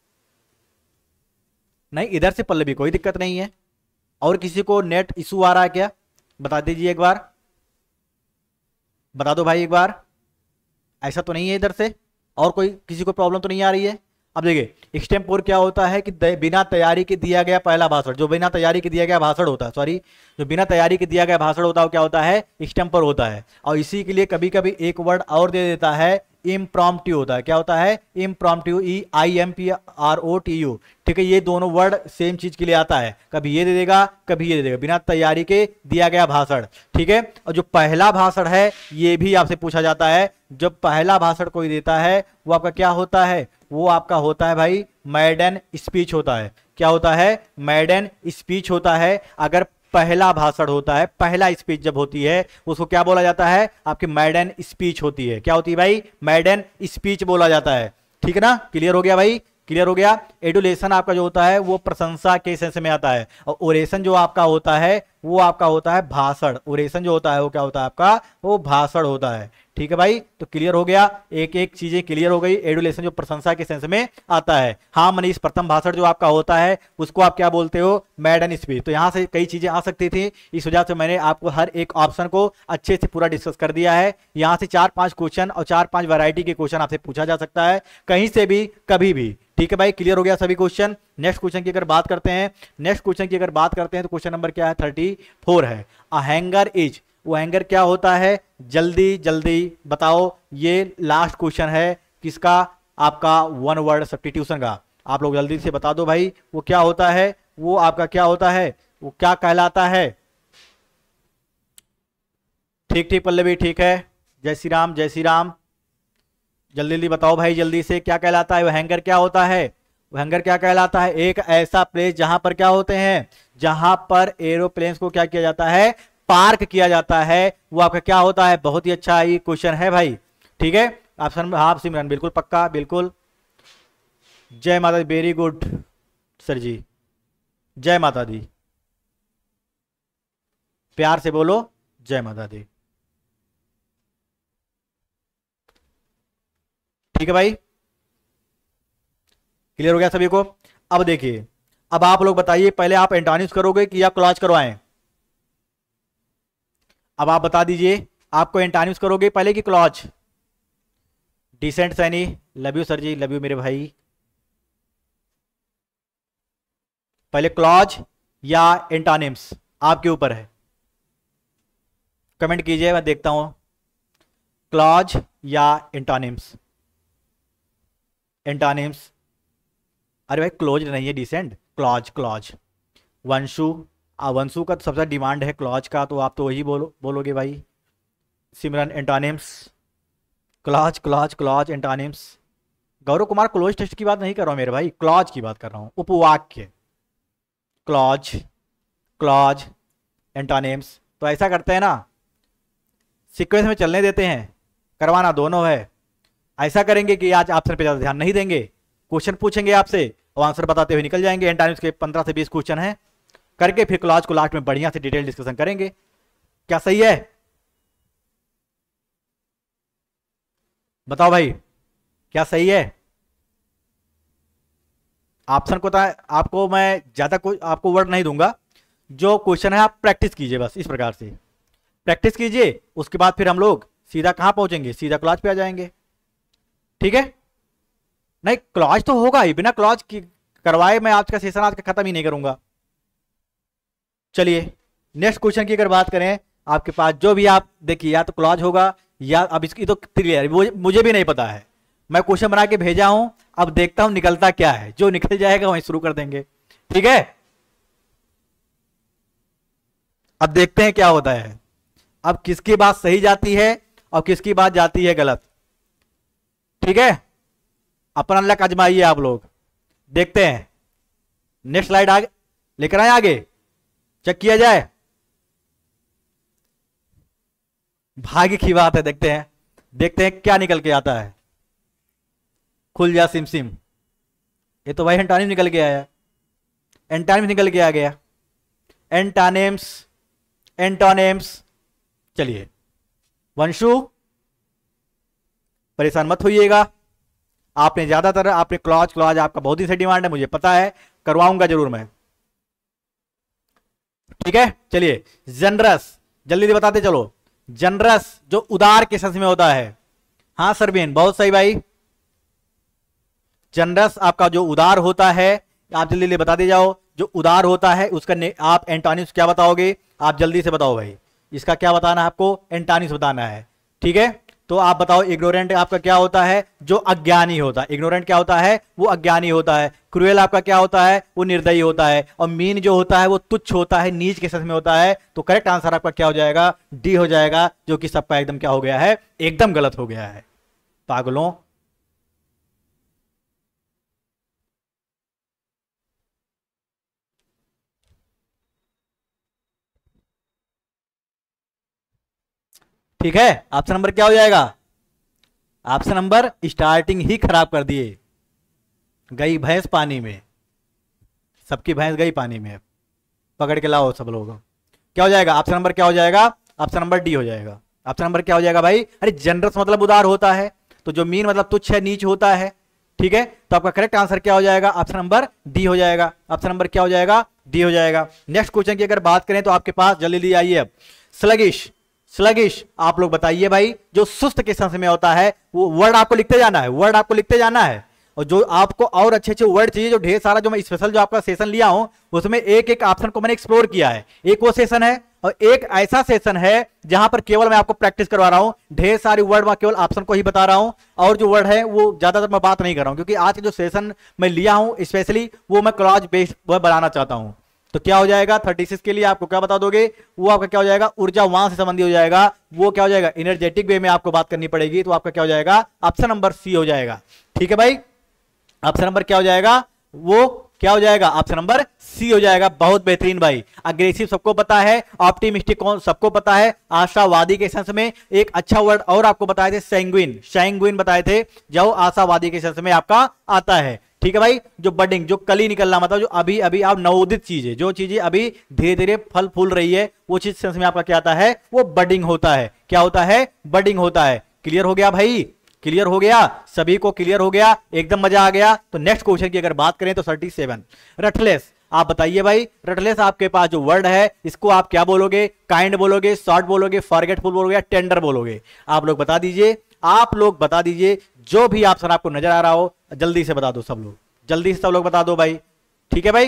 नहीं। इधर से पल्लवी कोई दिक्कत नहीं है। और किसी को नेट इशू आ रहा है क्या? बता दीजिए एक बार, बता दो भाई एक बार। ऐसा तो नहीं है इधर से, और कोई किसी को प्रॉब्लम तो नहीं आ रही है? अब देखिए, एक्सटेम्पोर क्या होता है कि बिना तैयारी के दिया गया पहला भाषण, जो बिना तैयारी के दिया गया भाषण होता है, सॉरी, जो बिना तैयारी के दिया गया भाषण होता है वो क्या होता है? एक्सटेम्पोर होता है। और इसी के लिए कभी कभी एक वर्ड और दे देता है, इम्प्रॉम्प्टू होता है। क्या होता है? Impromptu, IMPROTU। ठीक है, ये दोनों वर्ड सेम चीज के लिए आता है, कभी ये दे देगा, कभी ये दे देगा, बिना तैयारी के दिया गया भाषण। ठीक है, और जो पहला भाषण है ये भी आपसे पूछा जाता है। जब पहला भाषण कोई देता है वो आपका क्या होता है? वो आपका होता है भाई मैडन स्पीच होता है। क्या होता है? मैडन स्पीच होता है। अगर पहला भाषण होता है, पहला स्पीच जब होती है, उसको क्या बोला जाता है? आपकी मैडन स्पीच होती है। क्या होती है भाई? मैडन स्पीच बोला जाता है। ठीक है ना? क्लियर हो गया भाई? क्लियर हो गया। एडुलेशन आपका जो होता है वो प्रशंसा के सेंस में आता है, और ओरेशन जो आपका होता है वो आपका होता है भाषण। ओरेशन जो होता है वो क्या होता है आपका? वो भाषण होता है। ठीक है भाई, तो क्लियर हो गया, एक एक चीजें क्लियर हो गई। एडुलेशन जो प्रशंसा के सेंस में आता है। हाँ मनीष, प्रथम भाषण जो आपका होता है उसको आप क्या बोलते हो, मैडन स्पीच। तो यहाँ से कई चीजें आ सकती थी, इस वजह से मैंने आपको हर एक ऑप्शन को अच्छे से पूरा डिस्कस कर दिया है। यहाँ से 4-5 क्वेश्चन और 4-5 वैरायटी के क्वेश्चन आपसे पूछा जा सकता है, कहीं से भी, कभी भी। ठीक है भाई, क्लियर हो गया सभी क्वेश्चन। नेक्स्ट क्वेश्चन की अगर बात करते हैं, तो क्वेश्चन नंबर क्या है, 34 है। अ हैंगर इज, वो हैंगर क्या होता है, जल्दी जल्दी बताओ। ये लास्ट क्वेश्चन है किसका, आपका वन वर्ड सब्स्टिट्यूशन का। आप लोग जल्दी से बता दो भाई, वो क्या होता है, वो आपका क्या होता है, वो क्या कहलाता है। ठीक ठीक पल्लवी, ठीक है, जय श्री राम, जय श्री राम। जल्दी जल्दी बताओ भाई, जल्दी से, क्या कहलाता है वो हैंगर, क्या होता है वो हैंगर, क्या कहलाता है। एक ऐसा प्लेस जहां पर क्या होते हैं, जहां पर एरोप्लेन्स को क्या किया जाता है, पार्क किया जाता है, वो आपका क्या होता है। बहुत ही अच्छा ये क्वेश्चन है भाई, ठीक है। ऑप्शन, हाँ सिमरन बिल्कुल पक्का, बिल्कुल। Jai Mata Di, very good sir ji, Jai Mata दी, प्यार से बोलो जय माता दी। ठीक है भाई, क्लियर हो गया सभी को। अब देखिए, अब आप लोग बताइए, पहले आप एंटोनिम्स करोगे कि या क्लॉज करवाएं। अब आप बता दीजिए, आपको एंटोनिम्स करोगे पहले कि clause. Decent Saini, love you sir ji, love you मेरे भाई। पहले क्लॉज या एंटोनिम्स, आपके ऊपर है, कमेंट कीजिए, मैं देखता हूं। क्लॉज या एंटोनिम्स, एंटोनिम्स। अरे भाई क्लोज नहीं है, decent, clause, clause. Vanshu, Vanshu का तो सबसे डिमांड है क्लॉज का, तो आप तो वही बोलोगे भाई। Simran, antonyms, clause clause clause antonyms. Gaurav Kumar, cloze test की बात नहीं कर रहा हूं मेरे भाई, क्लॉज की बात कर रहा हूं, उपवाक्य। Clause, clause, antonyms. तो ऐसा करते हैं ना, सीक्वेंस में चलने देते हैं, करवाना दोनों है। ऐसा करेंगे कि आज ऑप्शन पे ज्यादा ध्यान नहीं देंगे, क्वेश्चन पूछेंगे आपसे और आंसर बताते हुए निकल जाएंगे। एंटोनिम्स के 15 से 20 क्वेश्चन हैं, करके फिर क्लॉज को लास्ट में बढ़िया से डिटेल डिस्कशन करेंगे। क्या सही है, बताओ भाई, क्या सही है। ऑप्शन को आपको मैं ज्यादा कोई आपको वर्ड नहीं दूंगा, जो क्वेश्चन है आप प्रैक्टिस कीजिए, बस इस प्रकार से प्रैक्टिस कीजिए। उसके बाद फिर हम लोग सीधा कहां पहुंचेंगे, सीधा क्लॉज पे आ जाएंगे, ठीक है। नहीं क्लॉज तो होगा ही, बिना क्लॉज की करवाए मैं आज का सेशन आज का खत्म ही नहीं करूंगा। चलिए नेक्स्ट क्वेश्चन की अगर बात करें, आपके पास जो भी आप देखिए, या तो क्लॉज होगा या, अब इसकी तो क्लियर, मुझे भी नहीं पता है, मैं क्वेश्चन बना के भेजा हूं, अब देखता हूं निकलता क्या है, जो निकल जाएगा वहीं शुरू कर देंगे, ठीक है। अब देखते हैं क्या होता है, अब किसकी बात सही जाती है और किसकी बात जाती है गलत, ठीक है। अपना लक आजमाइए आप लोग, देखते हैं। नेक्स्ट स्लाइड आगे लेकर आए, आगे चेक किया जाए, भाग्य की बात है, देखते हैं क्या निकल के आता है। खुल जा सिम सिम, ये तो भाई एंटोनिम निकल के आया, एंटोनिम निकल के आ गया, एंटोनिम्स, एंटोनिम्स। चलिए वंशु परेशान मत होइएगा, आपने ज्यादातर आपने क्लॉज, क्लॉज आपका बहुत ही से डिमांड है, मुझे पता है, करवाऊंगा जरूर मैं, ठीक है। चलिए जनरस, जल्दी से बताते चलो। जनरस जो उदार के सेंस में होता है, हाँ सरबीन बहुत सही भाई। जनरस आपका जो उदार होता है, आप जल्दी जल्दी बताते जाओ, जो उदार होता है उसका आप एंटोनिम्स क्या बताओगे, आप जल्दी से बताओ भाई, इसका क्या बताना है आपको, एंटोनिम्स बताना है, ठीक है। तो आप बताओ, इग्नोरेंट आपका क्या होता है, जो अज्ञानी होता है, इग्नोरेंट क्या होता है, वो अज्ञानी होता है। क्रूएल आपका क्या होता है, वो निर्दयी होता है। और मीन जो होता है वो तुच्छ होता है, नीच के सेंस में होता है। तो करेक्ट आंसर आपका क्या हो जाएगा, डी हो जाएगा, जो कि सबका एकदम क्या हो गया है, एकदम गलत हो गया है, पागलों। ठीक है, ऑप्शन नंबर क्या हो जाएगा, ऑप्शन नंबर स्टार्टिंग ही खराब कर दिए। गई भैंस पानी में, सबकी भैंस गई पानी में, पकड़ के लाओ सब लोग। क्या हो जाएगा ऑप्शन नंबर, क्या हो जाएगा, ऑप्शन नंबर डी हो जाएगा। ऑप्शन नंबर क्या हो जाएगा भाई? अरे जनरस मतलब उदार होता है, तो जो मीन मतलब तुच्छ है, नीच होता है। ठीक है, तो आपका करेक्ट आंसर क्या हो जाएगा? ऑप्शन नंबर डी हो जाएगा। ऑप्शन नंबर क्या हो जाएगा? डी हो जाएगा। नेक्स्ट क्वेश्चन की अगर बात करें तो आपके पास जल्दी आइए अब, स्लगिश। स्लगिश आप लोग बताइए भाई, जो सुस्त के सेंस में होता है, वो वर्ड आपको लिखते जाना है, वर्ड आपको लिखते जाना है। और जो आपको और अच्छे अच्छे वर्ड चाहिए, जो ढेर सारा जो मैं स्पेशल जो आपका सेशन लिया हूं, उसमें एक एक ऑप्शन को मैंने एक्सप्लोर किया है। एक वो सेशन है और एक ऐसा सेशन है जहां पर केवल मैं आपको प्रैक्टिस करवा रहा हूं, ढेर सारी वर्ड में केवल ऑप्शन को ही बता रहा हूं, और जो वर्ड है वो ज्यादातर मैं बात नहीं कर रहा हूं, क्योंकि आज के जो सेशन मैं लिया हूं स्पेशली वो मैं क्लॉज बेस्ड बनाना चाहता हूं। तो क्या हो जाएगा 36 के लिए आपको क्या बता दोगे? वो आपका क्या हो जाएगा? ऊर्जावान से संबंधी हो जाएगा। वो क्या हो जाएगा? एनर्जेटिक वे में आपको बात करनी पड़ेगी, तो आपका क्या हो जाएगा? ऑप्शन नंबर सी हो जाएगा। ठीक है भाई, ऑप्शन नंबर क्या हो जाएगा? वो क्या हो जाएगा? ऑप्शन नंबर सी हो जाएगा। बहुत बेहतरीन भाई। अग्रेसिव सबको पता है, ऑप्टिमिस्टिक कौन सबको पता है, आशावादी के सेंस में एक अच्छा वर्ड और आपको बताए थे, सैंग्विन, सैंग्विन बताए थे, जो आशावादी के सेंस में आपका आता है। ठीक है भाई, जो बडिंग, जो कली निकलना, मतलब जो अभी अभी आप नवोदित चीजें, जो चीजें अभी धीरे धीरे फल फूल रही है, वो चीज सेंस में आपका क्या आता है? वो बडिंग होता है। क्या होता है? बडिंग होता है। क्लियर हो गया भाई? क्लियर हो गया? सभी को क्लियर हो गया? एकदम मजा आ गया। तो नेक्स्ट क्वेश्चन की अगर बात करें तो 37, रटलेस। आप बताइए भाई, रटलेस आपके पास जो वर्ड है इसको आप क्या बोलोगे? काइंड बोलोगे, शॉर्ट बोलोगे, फॉरगेटफुल बोलोगे, या टेंडर बोलोगे? आप लोग बता दीजिए, आप लोग बता दीजिए। जो भी ऑप्शन आपको नजर आ रहा हो जल्दी से बता दो सब लोग, जल्दी से सब लोग बता दो भाई। ठीक है भाई,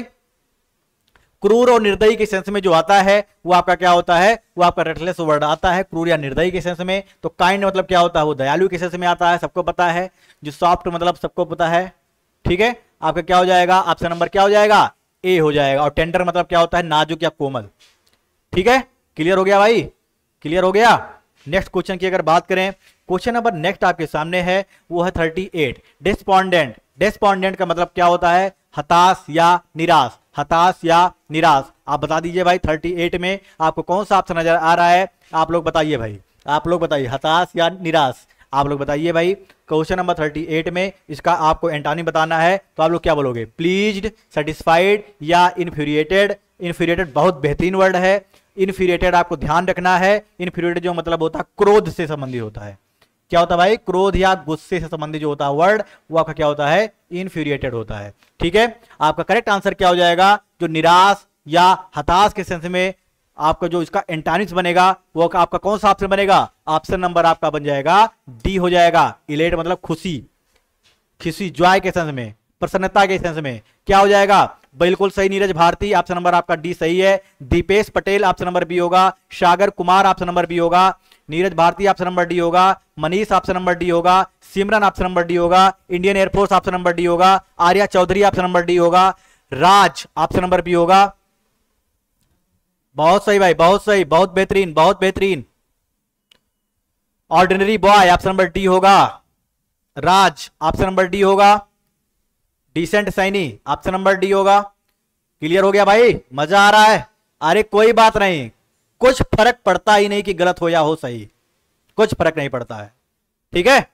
क्रूर और निर्दयी के सेंस में जो आता है वो आपका क्या होता है? वो आपका रटलेस वर्ड आता है क्रूर या निर्दयी के सेंस में। तो काइंड मतलब क्या होता है? वो दयालु के सेंस में आता है, सबको पता है। जो सॉफ्ट मतलब सबको पता है। ठीक है, आपका क्या हो जाएगा? ऑप्शन नंबर क्या हो जाएगा? ए हो जाएगा। और टेंडर मतलब क्या होता है? नाजुक या कोमल। ठीक है, क्लियर हो गया भाई? क्लियर हो गया? नेक्स्ट क्वेश्चन की अगर बात करें, क्वेश्चन नंबर नेक्स्ट आपके सामने है, वो है 38, डिस्पोंडेंट। डिस्पोंडेंट का मतलब क्या होता है? हताश या निराश, हताश या निराश। आप बता दीजिए भाई, 38 में आपको कौन सा ऑप्शन नजर आ रहा है? आप लोग बताइए भाई, आप लोग बताइए, हताश या निराश? आप लोग बताइए भाई। क्वेश्चन नंबर 38 में इसका आपको एंटोनिम बताना है, तो आप लोग क्या बोलोगे? प्लीज्ड, सेटिस्फाइड या इन्फ्यूरिएटेड? इन्फ्यूरिएटेड बहुत बेहतरीन वर्ड है। इन्फ्यूरिएटेड आपको ध्यान रखना है। इन्फ्यूरिएटेड जो मतलब होता है क्रोध से संबंधित होता है। क्या होता है भाई? क्रोध या गुस्से से संबंधित जो होता है वर्ड, वो आपका क्या होता है? इन्फ्यूरिएटेड होता है। ठीक है, आपका करेक्ट आंसर क्या हो जाएगा? जो निराश या हताश के सेंस में आपका जो इसका एंटोनिम्स बनेगा वो आपका कौन सा ऑप्शन बनेगा? ऑप्शन नंबर आपका बन जाएगा डी हो जाएगा। इलेट मतलब खुशी, खुशी, जॉय के सेंस में, प्रसन्नता के सेंस में। क्या हो जाएगा? बिल्कुल सही नीरज भारती, ऑप्शन नंबर आपका डी सही है। Deepesh Patel option number B होगा। Sagar Kumar option number B होगा। Neeraj Bharti option number D होगा। मनीष ऑप्शन नंबर डी होगा। सिमरन ऑप्शन नंबर डी होगा। Indian air force option number D होगा। Arya Chaudhary option number D होगा। राज ऑप्शन नंबर बी होगा। बहुत सही भाई, बहुत सही, बहुत बेहतरीन, बहुत बेहतरीन। Ordinary boy option number D होगा। राज ऑप्शन नंबर डी होगा। Decent Saini option number D होगा। क्लियर हो गया भाई? मजा आ रहा है? अरे कोई बात नहीं, कुछ फर्क पड़ता ही नहीं कि गलत हो या हो सही, कुछ फर्क नहीं पड़ता है। ठीक है,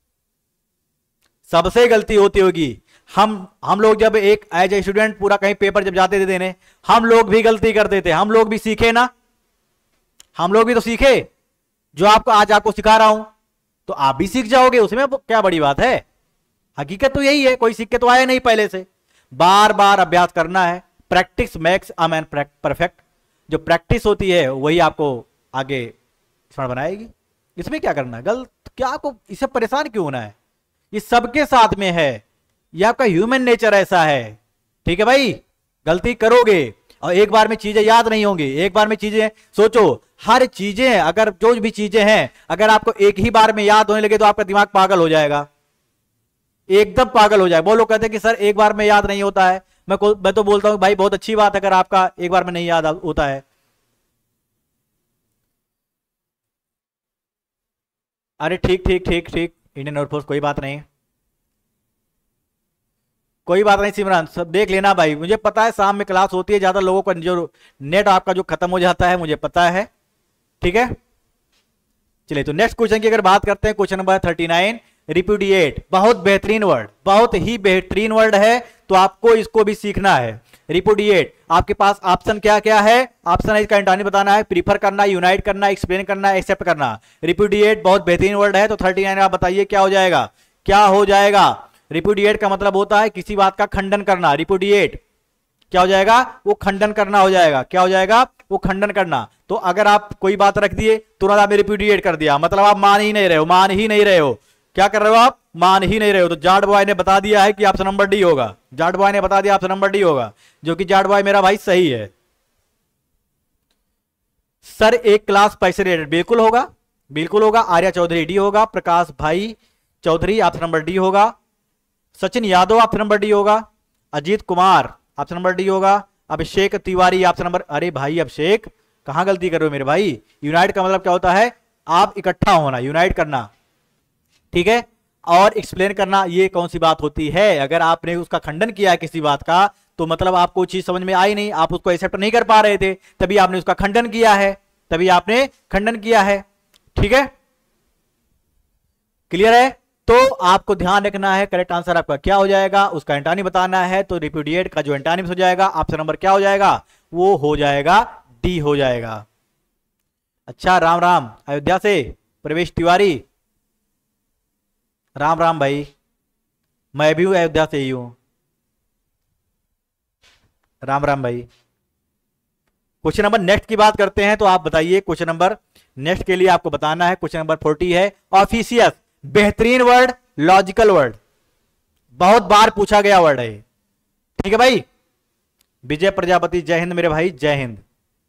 सबसे गलती होती होगी। हम लोग जब एक एज ए स्टूडेंट पूरा कहीं पेपर जब जाते थे देने, हम लोग भी गलती करते थे। हम लोग भी सीखे ना, हम लोग भी तो सीखे। जो आपको आज आपको सिखा रहा हूं तो आप भी सीख जाओगे, उसमें क्या बड़ी बात है? हकीकत तो यही है, कोई सीख के तो आया नहीं पहले से। बार बार अभ्यास करना है। Practice makes a man perfect. जो प्रैक्टिस होती है वही आपको आगे स्मरण बनाएगी। इसमें क्या करना है? गलत क्या आपको इससे परेशान क्यों होना है? ये सबके साथ में है, ये आपका ह्यूमन नेचर ऐसा है। ठीक है भाई, गलती करोगे और एक बार में चीजें याद नहीं होंगी। एक बार में चीजें सोचो, हर चीजें अगर जो भी चीजें हैं अगर आपको एक ही बार में याद होने लगे तो आपका दिमाग पागल हो जाएगा, एकदम पागल हो जाएगा। वो लोग कहते हैं कि सर एक बार में याद नहीं होता है। मैं तो बोलता हूं भाई बहुत अच्छी बात है अगर आपका एक बार में नहीं याद होता है। अरे ठीक ठीक ठीक ठीक, इंडियन एयरफोर्स कोई बात नहीं, कोई बात नहीं सिमरन, सब देख लेना भाई। मुझे पता है शाम में क्लास होती है, ज्यादा लोगों का जो नेट आपका जो खत्म हो जाता है मुझे पता है। ठीक है, चलिए तो नेक्स्ट क्वेश्चन की अगर बात करते हैं, क्वेश्चन नंबर 39, रिपुडिएट। बहुत बेहतरीन वर्ड, बहुत ही बेहतरीन वर्ड है, तो आपको इसको भी सीखना है। रिपुडिएट आपके पास ऑप्शन क्या क्या है, ऑप्शन है इसका एंटोनिम बताना है, प्रीफर करना, यूनाइट करना, एक्सप्लेन करना, एक्सेप्ट करना। रिपुडिएट बहुत बेहतरीन वर्ड है, तो 39 आप बताइए क्या हो जाएगा, क्या हो जाएगा। रिपुडिएट का मतलब होता है किसी बात का खंडन करना। रिपुडिएट क्या हो जाएगा, वो खंडन करना हो जाएगा। क्या हो जाएगा, वो खंडन करना। तो अगर आप कोई बात रख दिए तुरंत आपने रिपुडिएट कर दिया, मतलब आप मान ही नहीं रहे हो, मान ही नहीं रहे हो। क्या कर रहे हो आप, मान ही नहीं रहे हो। तो जाट बॉय ने बता दिया है कि ऑप्शन नंबर डी होगा, जाट बॉय ने बता दिया ऑप्शन नंबर डी होगा, जो कि जाट बॉय मेरा भाई सही है। सर एक क्लास पैसे रिलेटेड, बिल्कुल होगा, बिल्कुल होगा। आर्या चौधरी डी होगा, प्रकाश भाई चौधरी ऑप्शन नंबर डी होगा, Sachin Yadav option number D होगा, Ajit Kumar option number D होगा, अभिषेक तिवारी ऑप्शन नंबर, अरे भाई अभिषेक कहां गलती कर रहे हो मेरे भाई। यूनाइट का मतलब क्या होता है, आप इकट्ठा होना, यूनाइट करना, ठीक है। और एक्सप्लेन करना, ये कौन सी बात होती है, अगर आपने उसका खंडन किया है किसी बात का, तो मतलब आपको चीज समझ में आई नहीं, आप उसको एक्सेप्ट नहीं कर पा रहे थे, तभी आपने उसका खंडन किया है, तभी आपने खंडन किया है, ठीक है। क्लियर है। तो आपको ध्यान रखना है करेक्ट आंसर आपका क्या हो जाएगा, उसका एंटोनिम बताना है। तो रिपुडिएट का जो एंटोनिम हो जाएगा, ऑप्शन नंबर क्या हो जाएगा, वो हो जाएगा डी हो जाएगा। अच्छा राम राम अयोध्या से प्रवेश तिवारी, राम राम भाई, मैं भी हूं अयोध्या से ही हूं, राम राम भाई। क्वेश्चन नंबर नेक्स्ट की बात करते हैं, तो आप बताइए क्वेश्चन नंबर नेक्स्ट के लिए आपको बताना है। क्वेश्चन नंबर 40 है, ऑफिशियस, बेहतरीन वर्ड, लॉजिकल वर्ड, बहुत बार पूछा गया वर्ड है, ठीक है भाई। विजय प्रजापति जय हिंद मेरे भाई, जय हिंद।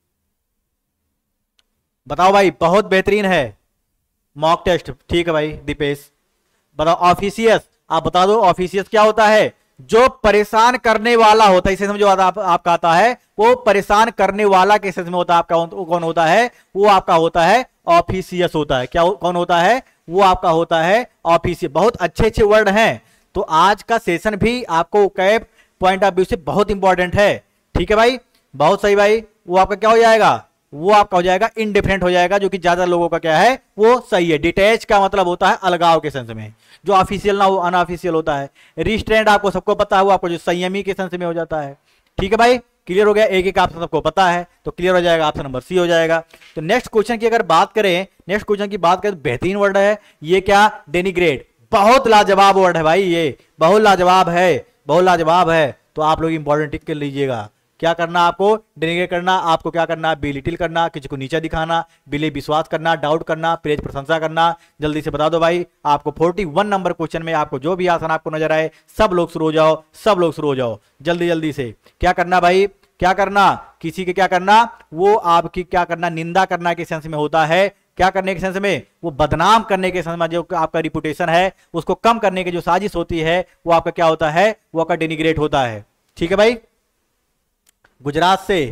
बताओ भाई, बहुत बेहतरीन है, मॉक टेस्ट, ठीक है भाई। दीपेश बताओ, ऑफिशियस आप बता दो, ऑफिशियस क्या होता है, जो परेशान करने वाला होता है, इसे समझो आपका आता है, वो परेशान करने वाला के सेंस में होता है आपका, कौन होता है, वो आपका होता है ऑफिशियस होता है। क्या कौन होता है, वो आपका होता है ऑफिशियस। बहुत अच्छे अच्छे वर्ड हैं, तो आज का सेशन भी आपको कैप पॉइंट ऑफ व्यू से बहुत इंपॉर्टेंट है, ठीक है भाई, बहुत सही भाई। वो आपका क्या हो जाएगा, वो आपका हो जाएगा इनडिफरेंट हो जाएगा, जो कि ज्यादा लोगों का क्या है, वो सही है। डिटैच का मतलब होता है अलगाव के सेंस में, जो ऑफिशियल ना हो अनऑफिशियल होता है। रिस्ट्रेंट आपको सबको पता है, वो आपको जो संयमी के सेंस में हो जाता है, ठीक है भाई। क्लियर हो गया, एक एक ऑप्शन सबको पता है, तो क्लियर हो जाएगा, ऑप्शन नंबर सी हो जाएगा। तो नेक्स्ट क्वेश्चन की अगर बात करें, नेक्स्ट क्वेश्चन की बात करें, बेहतरीन वर्ड है ये, क्या, डेनिग्रेट, बहुत लाजवाब वर्ड है भाई, ये बहुत लाजवाब है, बहुत लाजवाब है। तो आप लोग इंपॉर्टेंट टिक कर लीजिएगा, क्या करना आपको, डेनिग्रेट करना, आपको क्या करना, बिलिटिल करना, किसी को नीचा दिखाना, बिले विश्वास करना, डाउट करना, प्रेज प्रशंसा करना। जल्दी से बता दो भाई, आपको 41 नंबर क्वेश्चन में आपको जो भी आसान आपको नजर आए, सब लोग शुरू हो जाओ, सब लोग शुरू हो जाओ, जल्दी जल्दी से। क्या करना भाई, क्या करना, किसी के क्या करना, वो आपकी क्या करना, निंदा करना के सेंस में होता है। क्या करने के सेंस में, वो बदनाम करने के सेंस में, जो आपका रिपुटेशन है उसको कम करने की जो साजिश होती है, वो आपका क्या होता है, वो आपका डेनिग्रेट होता है, ठीक है भाई। गुजरात से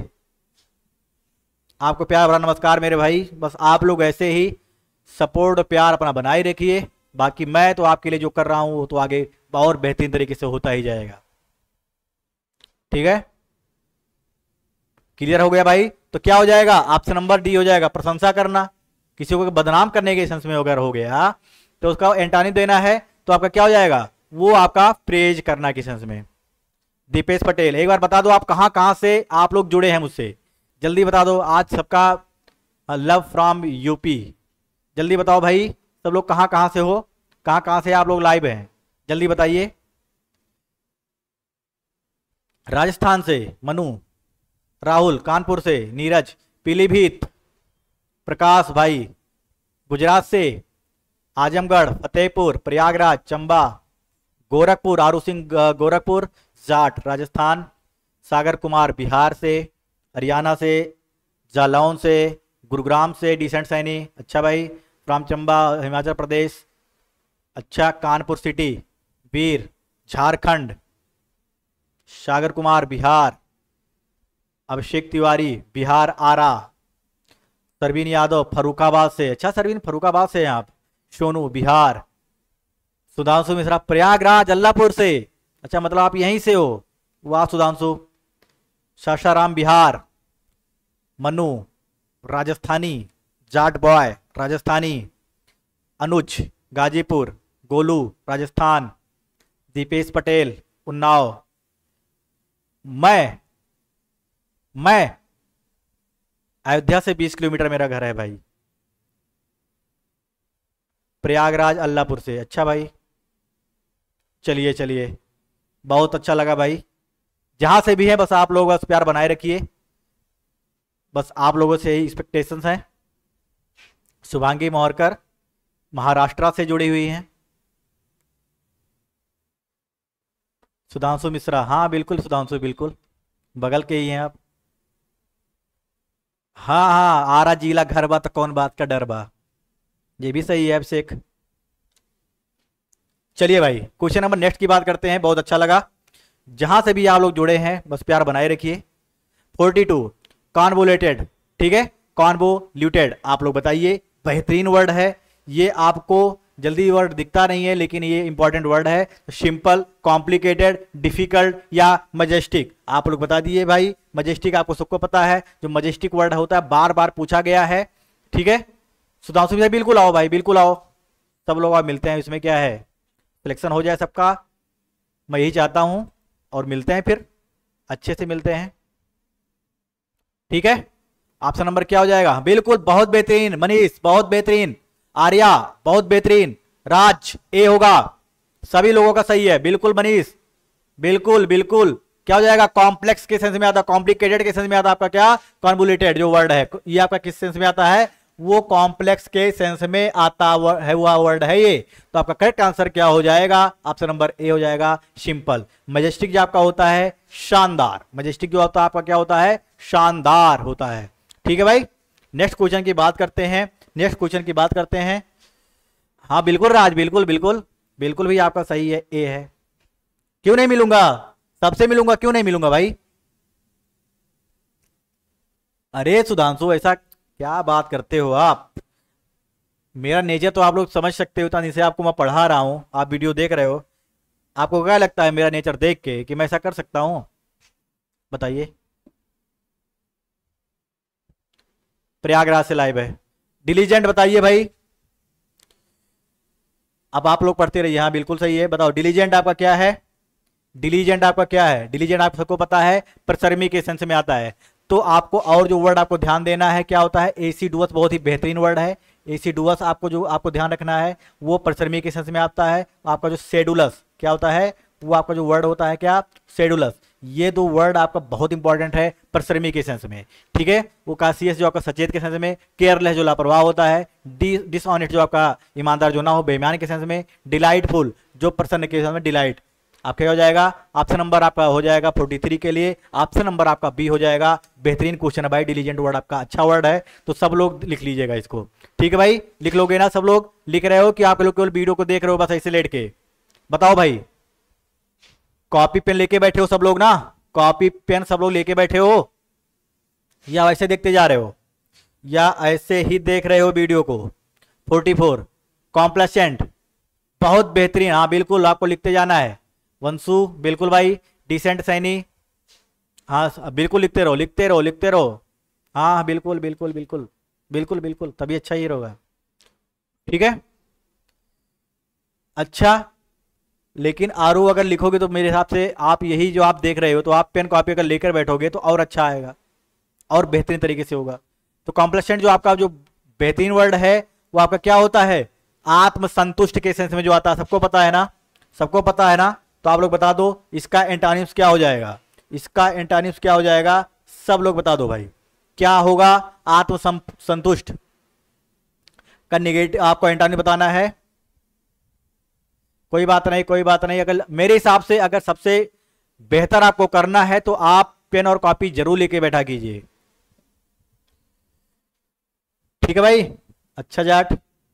आपको प्यार भरा नमस्कार मेरे भाई, बस आप लोग ऐसे ही सपोर्ट प्यार अपना बनाए रखिए, बाकी मैं तो आपके लिए जो कर रहा हूं वो तो आगे और बेहतरीन तरीके से होता ही जाएगा, ठीक है। क्लियर हो गया भाई। तो क्या हो जाएगा, ऑप्शन नंबर डी हो जाएगा, प्रशंसा करना, किसी को बदनाम करने के सेंस में अगर हो गया तो उसका एंटोनिम देना है, तो आपका क्या हो जाएगा, वो आपका प्रेज करना के सेंस में। दीपेश पटेल एक बार बता दो आप कहां कहां से आप लोग जुड़े हैं मुझसे, जल्दी बता दो। आज सबका लव फ्रॉम यूपी, जल्दी बताओ भाई, सब लोग कहां कहां से हो, कहां कहां से आप लोग लाइव हैं, जल्दी बताइए। राजस्थान से मनु, राहुल कानपुर से, नीरज पीलीभीत, प्रकाश भाई गुजरात से, आजमगढ़, फतेहपुर, प्रयागराज, चंबा, गोरखपुर, आरू सिंह गोरखपुर, जाट राजस्थान, सागर कुमार बिहार से, हरियाणा से, जालौन से, गुरुग्राम से, डिसेंट सैनी, अच्छा भाई, फ्रॉम चंबा हिमाचल प्रदेश, अच्छा, कानपुर सिटी, वीर झारखंड, सागर कुमार बिहार, अभिषेक तिवारी बिहार आरा, सरवीन यादव फरुखाबाद से, अच्छा सरवीन फरुखाबाद से हैं आप, सोनू बिहार, सुधांशु मिश्रा प्रयागराज अल्लापुर से, अच्छा मतलब आप यहीं से हो, वाह सुधांशु, सासाराम बिहार, मनु राजस्थानी, जाट बॉय राजस्थानी, अनुज गाजीपुर, गोलू राजस्थान, दीपेश पटेल उन्नाव, मैं मैं अयोध्या से 20 किलोमीटर मेरा घर है भाई। प्रयागराज अल्लाहपुर से, अच्छा भाई, चलिए चलिए, बहुत अच्छा लगा भाई। जहां से भी है बस आप लोग बस प्यार बनाए रखिए, बस आप लोगों से यही एक्सपेक्टेशंस हैं। शुभांगी मोहरकर महाराष्ट्र से जुड़ी हुई हैं। सुधांशु मिश्रा, हाँ बिल्कुल सुधांशु, बिल्कुल बगल के ही हैं आप। हाँ हाँ, आरा जिला घर बा तो कौन बात का डर बा, ये भी सही है अभिषेक। चलिए भाई क्वेश्चन नंबर नेक्स्ट की बात करते हैं, बहुत अच्छा लगा। जहां से भी आप लोग जुड़े हैं बस प्यार बनाए रखिए। 42 कॉन्वोलेटेड, ठीक है, कॉन्वोल्यूटेड, आप लोग बताइए, बेहतरीन वर्ड है ये। आपको जल्दी वर्ड दिखता नहीं है लेकिन ये इंपॉर्टेंट वर्ड है। सिंपल, कॉम्प्लिकेटेड, डिफिकल्ट या मजेस्टिक, आप लोग बता दिए भाई। मजेस्टिक आपको सबको पता है, जो मजेस्टिक वर्ड होता है बार बार पूछा गया है, ठीक है। सुधांशु भाई बिल्कुल आओ भाई, बिल्कुल आओ, सब लोग आप मिलते हैं, इसमें क्या है, सिलेक्शन हो जाए सबका, मैं यही चाहता हूं। और मिलते हैं फिर, अच्छे से मिलते हैं, ठीक है। ऑप्शन नंबर क्या हो जाएगा, बिल्कुल बहुत बेहतरीन मनीष, बहुत बेहतरीन, आर्या बहुत बेहतरीन, राज ए होगा, सभी लोगों का सही है, बिल्कुल मनीष, बिल्कुल बिल्कुल। क्या हो जाएगा, कॉम्प्लेक्स के सेंस में आता, कॉम्प्लिकेटेड के सेंस में आता आपका क्या, कॉन्वोल्यूटेड जो वर्ड है ये आपका किस सेंस में आता है, वो कॉम्प्लेक्स के सेंस में आता है हुआ वर्ड है ये। तो आपका करेक्ट आंसर क्या हो जाएगा, ऑप्शन नंबर ए हो जाएगा, सिंपल। मजेस्टिक जो आपका होता है शानदार, मजेस्टिक जो होता है आपका क्या होता है, शानदार होता है, ठीक है भाई। नेक्स्ट क्वेश्चन की बात करते हैं, नेक्स्ट क्वेश्चन की बात करते हैं। हाँ बिल्कुल राज, बिल्कुल बिल्कुल बिल्कुल भी आपका सही है, ए है। क्यों नहीं मिलूंगा, सबसे मिलूंगा, क्यों नहीं मिलूंगा भाई। अरे सुधांशु ऐसा क्या बात करते हो आप, मेरा नेचर तो आप लोग समझ सकते हो, जिसे आपको मैं पढ़ा रहा हूं, आप वीडियो देख रहे हो, आपको क्या लगता है मेरा नेचर देख के कि मैं ऐसा कर सकता हूं, बताइए। प्रयागराज से लाइव है, डिलीजेंट बताइए भाई। अब आप लोग पढ़ते रहिए, हाँ बिल्कुल सही है, बताओ डिलीजेंट आपका क्या है, डिलीजेंट आपका क्या है, डिलीजेंट आप सबको पता है परिश्रमी के सेंस में आता है। तो आपको और जो वर्ड आपको ध्यान देना है क्या होता है, एसिडुअस, बहुत ही बेहतरीन वर्ड है एसिडुअस। आपको जो आपको ध्यान रखना है वो परिश्रमी के सेंस में आता है। आपका जो शेडुलस क्या होता है, वो आपका जो वर्ड होता है क्या, शेडुलस। ये दो वर्ड आपका बहुत इंपॉर्टेंट है परिश्रमी के सेंस में, ठीक है। वो कासियस जो आपका सचेत के सेंस में, केयरलेस जो लापरवाह होता है, डिसऑनेस्ट जो आपका ईमानदार जो ना हो, बेईमान के सेंस में, डिलाइटफुल जो प्रसन्न के सेंस में, डिलाइट। आपका क्या हो जाएगा, ऑप्शन नंबर आपका हो जाएगा 43 के लिए, ऑप्शन नंबर आपका बी हो जाएगा। बेहतरीन क्वेश्चन है भाई, डिलीजेंट वर्ड आपका अच्छा वर्ड है, तो सब लोग लिख लीजिएगा इसको, ठीक है भाई। लिख लोगे ना, सब लोग लिख रहे हो कि आप लोग केवल वीडियो को देख रहे हो बस ऐसे लेट के, बताओ भाई। कॉपी पेन लेके बैठे हो सब लोग ना, कॉपी पेन सब लोग लेके बैठे हो, या ऐसे देखते जा रहे हो, या ऐसे ही देख रहे हो वीडियो को। 44 कॉम्प्लेसेंट, बहुत बेहतरीन, हाँ बिल्कुल आपको लिखते जाना है। वंशु बिल्कुल भाई, डिसेंट सैनी, हाँ बिल्कुल लिखते रहो, लिखते रहो, लिखते रहो, हाँ बिल्कुल बिल्कुल बिल्कुल बिल्कुल बिल्कुल, तभी अच्छा ही होगा, ठीक है। अच्छा, लेकिन आरू अगर लिखोगे तो मेरे हिसाब से आप यही जो आप देख रहे हो, तो आप पेन कॉपी अगर लेकर बैठोगे तो और अच्छा आएगा और बेहतरीन तरीके से होगा। तो कॉम्प्लेसेंट जो आपका जो बेहतरीन वर्ड है वो आपका क्या होता है, आत्मसंतुष्ट के सेंस में जो आता है, सबको पता है ना, सबको पता है ना। तो आप लोग बता दो इसका एंटोनिम्स क्या हो जाएगा, इसका एंटोनिम्स क्या हो जाएगा, सब लोग बता दो भाई, क्या होगा, आत्मसंतुष्ट का निगेटिव आपको एंटोनिम बताना है। कोई बात नहीं, कोई बात नहीं, अगर मेरे हिसाब से अगर सबसे बेहतर आपको करना है तो आप पेन और कॉपी जरूर लेके बैठा कीजिए, ठीक है भाई। अच्छा जाट,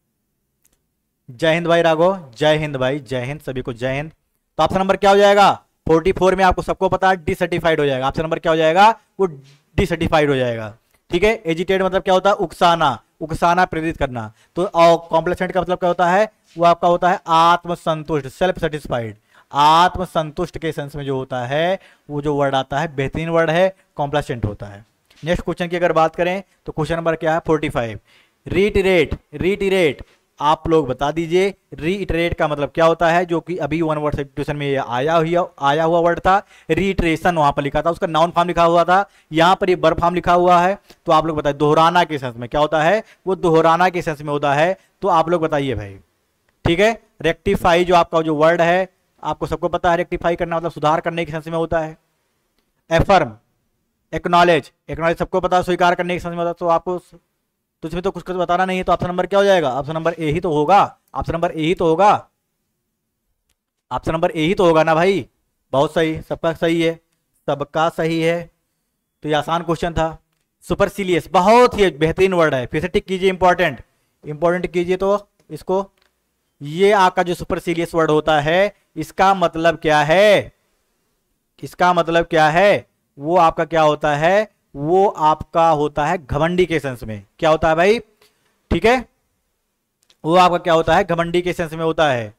जय हिंद भाई राघव, जय हिंद भाई, जय हिंद, सभी को जय हिंद। तो ऑप्शन नंबर क्या हो जाएगा, 44 में आपको सबको पता है डिसर्टिफाइड हो जाएगा, ऑप्शन नंबर क्या हो जाएगा, वो डिसर्टिफाइड हो जाएगा, ठीक है। एजिटेट मतलब क्या होता है, उकसाना, उकसाना, प्रेरित करना। तो कॉम्प्लेसेंट का मतलब क्या होता है, वो आपका होता है आत्मसंतुष्ट, सेल्फ सेटिस्फाइड। आत्मसंतुष्ट के सेंस में जो होता है वो जो वर्ड आता है बेहतरीन वर्ड है, कॉम्प्लेसेंट होता है। नेक्स्ट क्वेश्चन की अगर बात करें तो क्वेश्चन नंबर क्या है 45, रीटिरेट, रीटिरेट आप लोग बता दीजिए रीइटरेट का मतलब क्या होता है, जो कि अभी वन वर्ड सब्स्टिट्यूशन में आया हुआ वर्ड था। रीइटरेशन वहां पर लिखा था, उसका नाउन फॉर्म लिखा हुआ था, यहाँ पर ये वर्ब फॉर्म लिखा हुआ है। तो आप लोग बताइए दोहराना के सेंस में क्या होता है, वो दोहराना के सेंस में होता है। तो आप लोग बताइए भाई, ठीक है। रेक्टिफाई जो आपका जो वर्ड है, आपको सबको पता है रेक्टिफाई करना मतलब सुधार करने के सेंस में होता है। एफर्म, एक्नॉलेज, एक्नॉलेज सबको पता है स्वीकार करने के सेंस में होता है। तो आपको तो इसमें तो कुछ बताना नहीं है। तो ऑप्शन नंबर क्या हो जाएगा, ऑप्शन नंबर ए ही तो होगा, ऑप्शन नंबर ए ही तो होगा, ऑप्शन नंबर ए ही तो होगा ना भाई। बहुत सही, सबका सही है, सबका सही है। तो ये आसान क्वेश्चन था। सुपरसिलियस बहुत ही बेहतरीन वर्ड है, फिर से टिक कीजिए, इंपॉर्टेंट इंपॉर्टेंट कीजिए। तो इसको, ये आपका जो सुपरसिलियस वर्ड होता है, इसका मतलब क्या है, इसका मतलब क्या है, वो आपका क्या होता है, वो आपका होता है घमंडी के सेंस में। क्या होता है भाई, ठीक है, वो आपका क्या होता है, घमंडी के सेंस में होता है।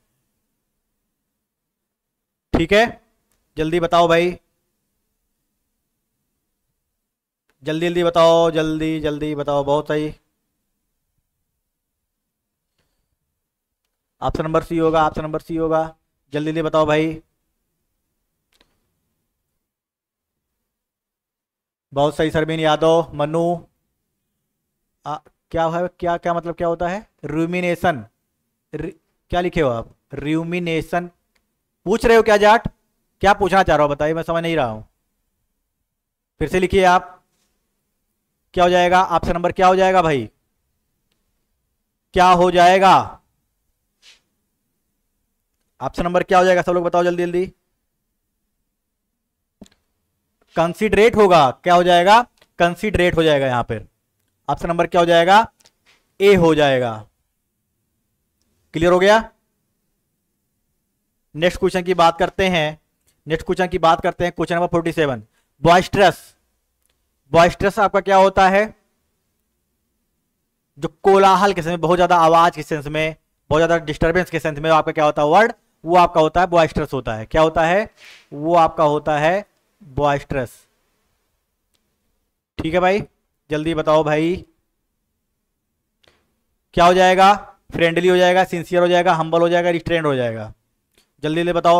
ठीक है, जल्दी बताओ भाई, जल्दी जल्दी बताओ, जल्दी जल्दी बताओ। बहुत सही, ऑप्शन नंबर सी होगा, ऑप्शन नंबर सी होगा। जल्दी जल्दी बताओ भाई, बहुत सही। सरबीन यादव, मनु, क्या है, क्या क्या मतलब क्या होता है, रूमिनेशन, क्या लिखे हो आप, रूमिनेशन पूछ रहे हो क्या जाट, क्या पूछना चाह रहा हो बताइए, मैं समझ नहीं रहा हूं। फिर से लिखिए आप, क्या हो जाएगा, ऑप्शन नंबर क्या हो जाएगा भाई, क्या हो जाएगा, ऑप्शन नंबर क्या हो जाएगा, सब लोग बताओ जल्दी जल्दी। कंसीडरेट होगा, क्या हो जाएगा, कंसीडरेट हो जाएगा। यहां पर ऑप्शन नंबर क्या हो जाएगा, ए हो जाएगा। क्लियर हो गया। नेक्स्ट क्वेश्चन की बात करते हैं, नेक्स्ट क्वेश्चन की बात करते हैं, क्वेश्चन नंबर 47। बॉइस्ट्रस, बॉइस्ट्रस आपका क्या होता है, जो कोलाहल के सेंस में, बहुत ज्यादा आवाज के सेंस में, बहुत ज्यादा डिस्टर्बेंस के सेंस में आपका क्या होता है वर्ड, वो आपका होता है बॉइस्ट्रस होता है। क्या होता है, वो आपका होता है बॉइस्ट्रस। ठीक है भाई, जल्दी बताओ भाई, क्या हो जाएगा, फ्रेंडली हो जाएगा, सिंसियर हो जाएगा, हम्बल हो जाएगा, रिस्ट्रेंड हो जाएगा। जल्दी जल्दी बताओ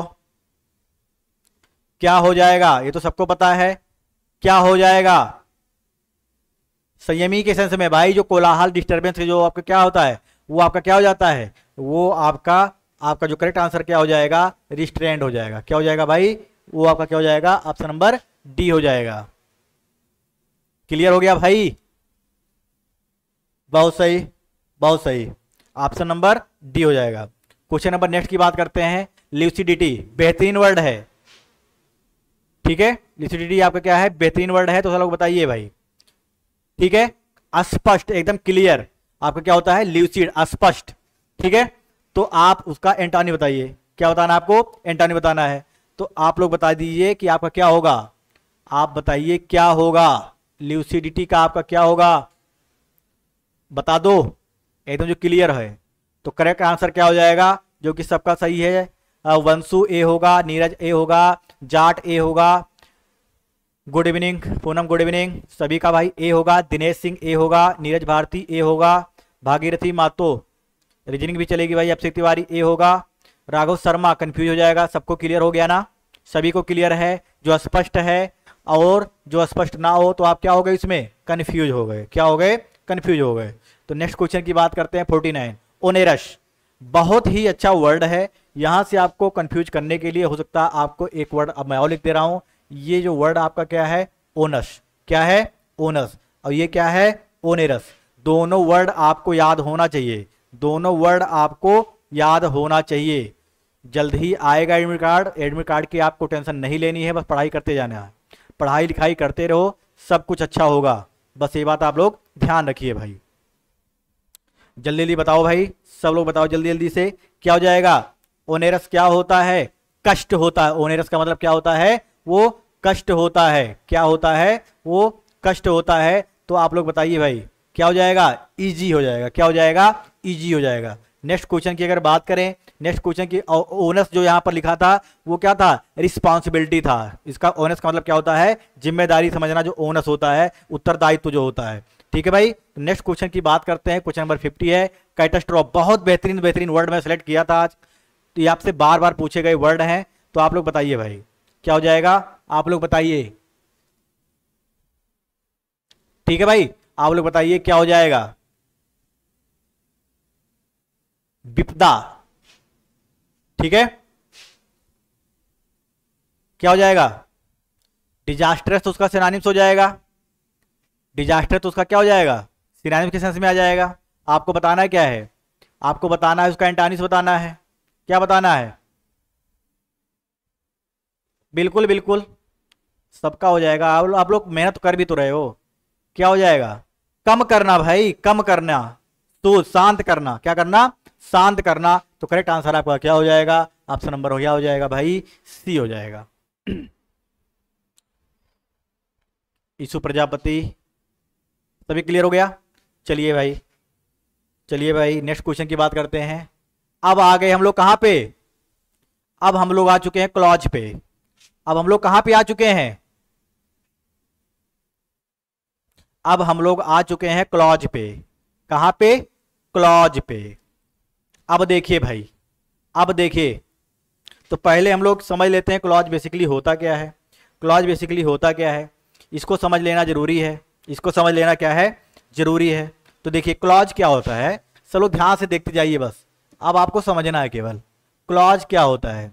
क्या हो जाएगा, ये तो सबको पता है, क्या हो जाएगा, संयमी के सेंस में भाई, जो कोलाहल डिस्टर्बेंस जो आपका क्या होता है, वो आपका क्या हो जाता है, वो आपका आपका जो करेक्ट आंसर क्या हो जाएगा, रिस्ट्रेंड हो जाएगा। क्या हो जाएगा भाई, वो आपका क्या हो जाएगा, ऑप्शन नंबर डी हो जाएगा। क्लियर हो गया भाई, बहुत सही, बहुत सही, ऑप्शन नंबर डी हो जाएगा। क्वेश्चन नंबर नेक्स्ट की बात करते हैं। ल्यूसिडिटी बेहतरीन वर्ड है, ठीक है, ल्यूसिडिटी आपका क्या है, बेहतरीन वर्ड है। तो सब लोग बताइए भाई, ठीक है, अस्पष्ट, एकदम क्लियर, आपका क्या होता है, ल्यूसिड, अस्पष्ट। ठीक है, तो आप उसका एंटोनी बताइए, क्या बताना आपको, एंटोनी बताना है। तो आप लोग बता दीजिए कि आपका क्या होगा, आप बताइए क्या होगा, ल्यूसिडिटी का आपका क्या होगा, बता दो एकदम जो क्लियर है। तो करेक्ट आंसर क्या हो जाएगा, जो कि सबका सही है, वंशु ए होगा, नीरज ए होगा, जाट ए होगा, good evening Poonam, good evening सभी का भाई ए होगा, दिनेश सिंह ए होगा, नीरज भारती ए होगा, भागीरथी मातो, रीजनिंग भी चलेगी भाई, अभिषेक तिवारी ए होगा, राघव शर्मा कंफ्यूज हो जाएगा। सबको क्लियर हो गया ना, सभी को क्लियर है, जो स्पष्ट है, और जो स्पष्ट ना हो तो आप क्या हो गए, इसमें कंफ्यूज हो गए, क्या हो गए, कंफ्यूज हो गए। तो नेक्स्ट क्वेश्चन की बात करते हैं 49। ओनेरस बहुत ही अच्छा वर्ड है, यहां से आपको कंफ्यूज करने के लिए हो सकता है आपको एक वर्ड अब मैं और लिख दे रहा हूं। ये जो वर्ड आपका क्या है, ओनस, क्या है, ओनस, और ये क्या है, ओनेरस। दोनों वर्ड आपको याद होना चाहिए, दोनों वर्ड आपको याद होना चाहिए। जल्द ही आएगा एडमिट कार्ड, एडमिट कार्ड की आपको टेंशन नहीं लेनी है, बस पढ़ाई करते जाना है, पढ़ाई लिखाई करते रहो, सब कुछ अच्छा होगा, बस ये बात आप लोग ध्यान रखिए भाई। जल्दी जल्दी बताओ भाई, सब लोग बताओ जल्दी जल्दी से, क्या हो जाएगा, ओनेरस क्या होता है, कष्ट होता है। ओनेरस का मतलब क्या होता है, वो कष्ट होता है, क्या होता है, वो कष्ट होता है। तो आप लोग बताइए भाई, क्या हो जाएगा, इजी हो जाएगा, क्या हो जाएगा, इजी हो जाएगा। नेक्स्ट क्वेश्चन की अगर बात करें, नेक्स्ट क्वेश्चन की ओनस जो यहां पर लिखा था वो क्या था, रिस्पॉन्सिबिलिटी था। इसका ओनस का मतलब क्या होता है, जिम्मेदारी समझना, जो ओनस होता है उत्तरदायित्व जो होता है। ठीक है भाई, नेक्स्ट क्वेश्चन की बात करते हैं। क्वेश्चन नंबर 50 है कैटास्ट्रॉफ। बहुत बेहतरीन बेहतरीन वर्ड मैं सेलेक्ट किया था आज, तो ये आपसे बार बार पूछे गए वर्ड हैं, तो आप लोग बताइए भाई क्या हो जाएगा, आप लोग बताइए। ठीक है भाई, आप लोग बताइए क्या हो जाएगा। विपदा, ठीक है, क्या हो जाएगा। डिजास्टरस तो उसका सिनोनिम्स हो जाएगा, डिजास्टर तो उसका क्या हो जाएगा, सिनोनिम्स के सेंस में आ जाएगा। आपको बताना है क्या है, आपको बताना है उसका एंटानिम्स बताना है। क्या बताना है, बिल्कुल बिल्कुल सबका हो जाएगा। आप लोग मेहनत कर भी तो रहे हो। क्या हो जाएगा, कम करना भाई, कम करना, तो शांत करना। क्या करना, शांत करना। तो करेक्ट आंसर आपका क्या हो जाएगा, ऑप्शन नंबर हो, क्या हो जाएगा भाई, सी हो जाएगा। ईसु प्रजापति, सभी क्लियर हो गया। चलिए भाई, चलिए भाई नेक्स्ट क्वेश्चन की बात करते हैं। अब आ गए हम लोग कहां पे, अब हम लोग आ चुके हैं क्लॉज पे। अब हम लोग कहां पे आ चुके हैं, अब हम लोग आ चुके हैं क्लॉज पे। कहां पे, क्लॉज पे। अब देखिए भाई, अब देखिए, तो पहले हम लोग समझ लेते हैं क्लॉज बेसिकली होता क्या है। क्लॉज बेसिकली होता क्या है, इसको समझ लेना जरूरी है, इसको समझ लेना क्या है, जरूरी है। तो देखिए क्लॉज क्या होता है, चलो ध्यान से देखते जाइए बस, अब आपको समझना है केवल क्लॉज क्या होता है।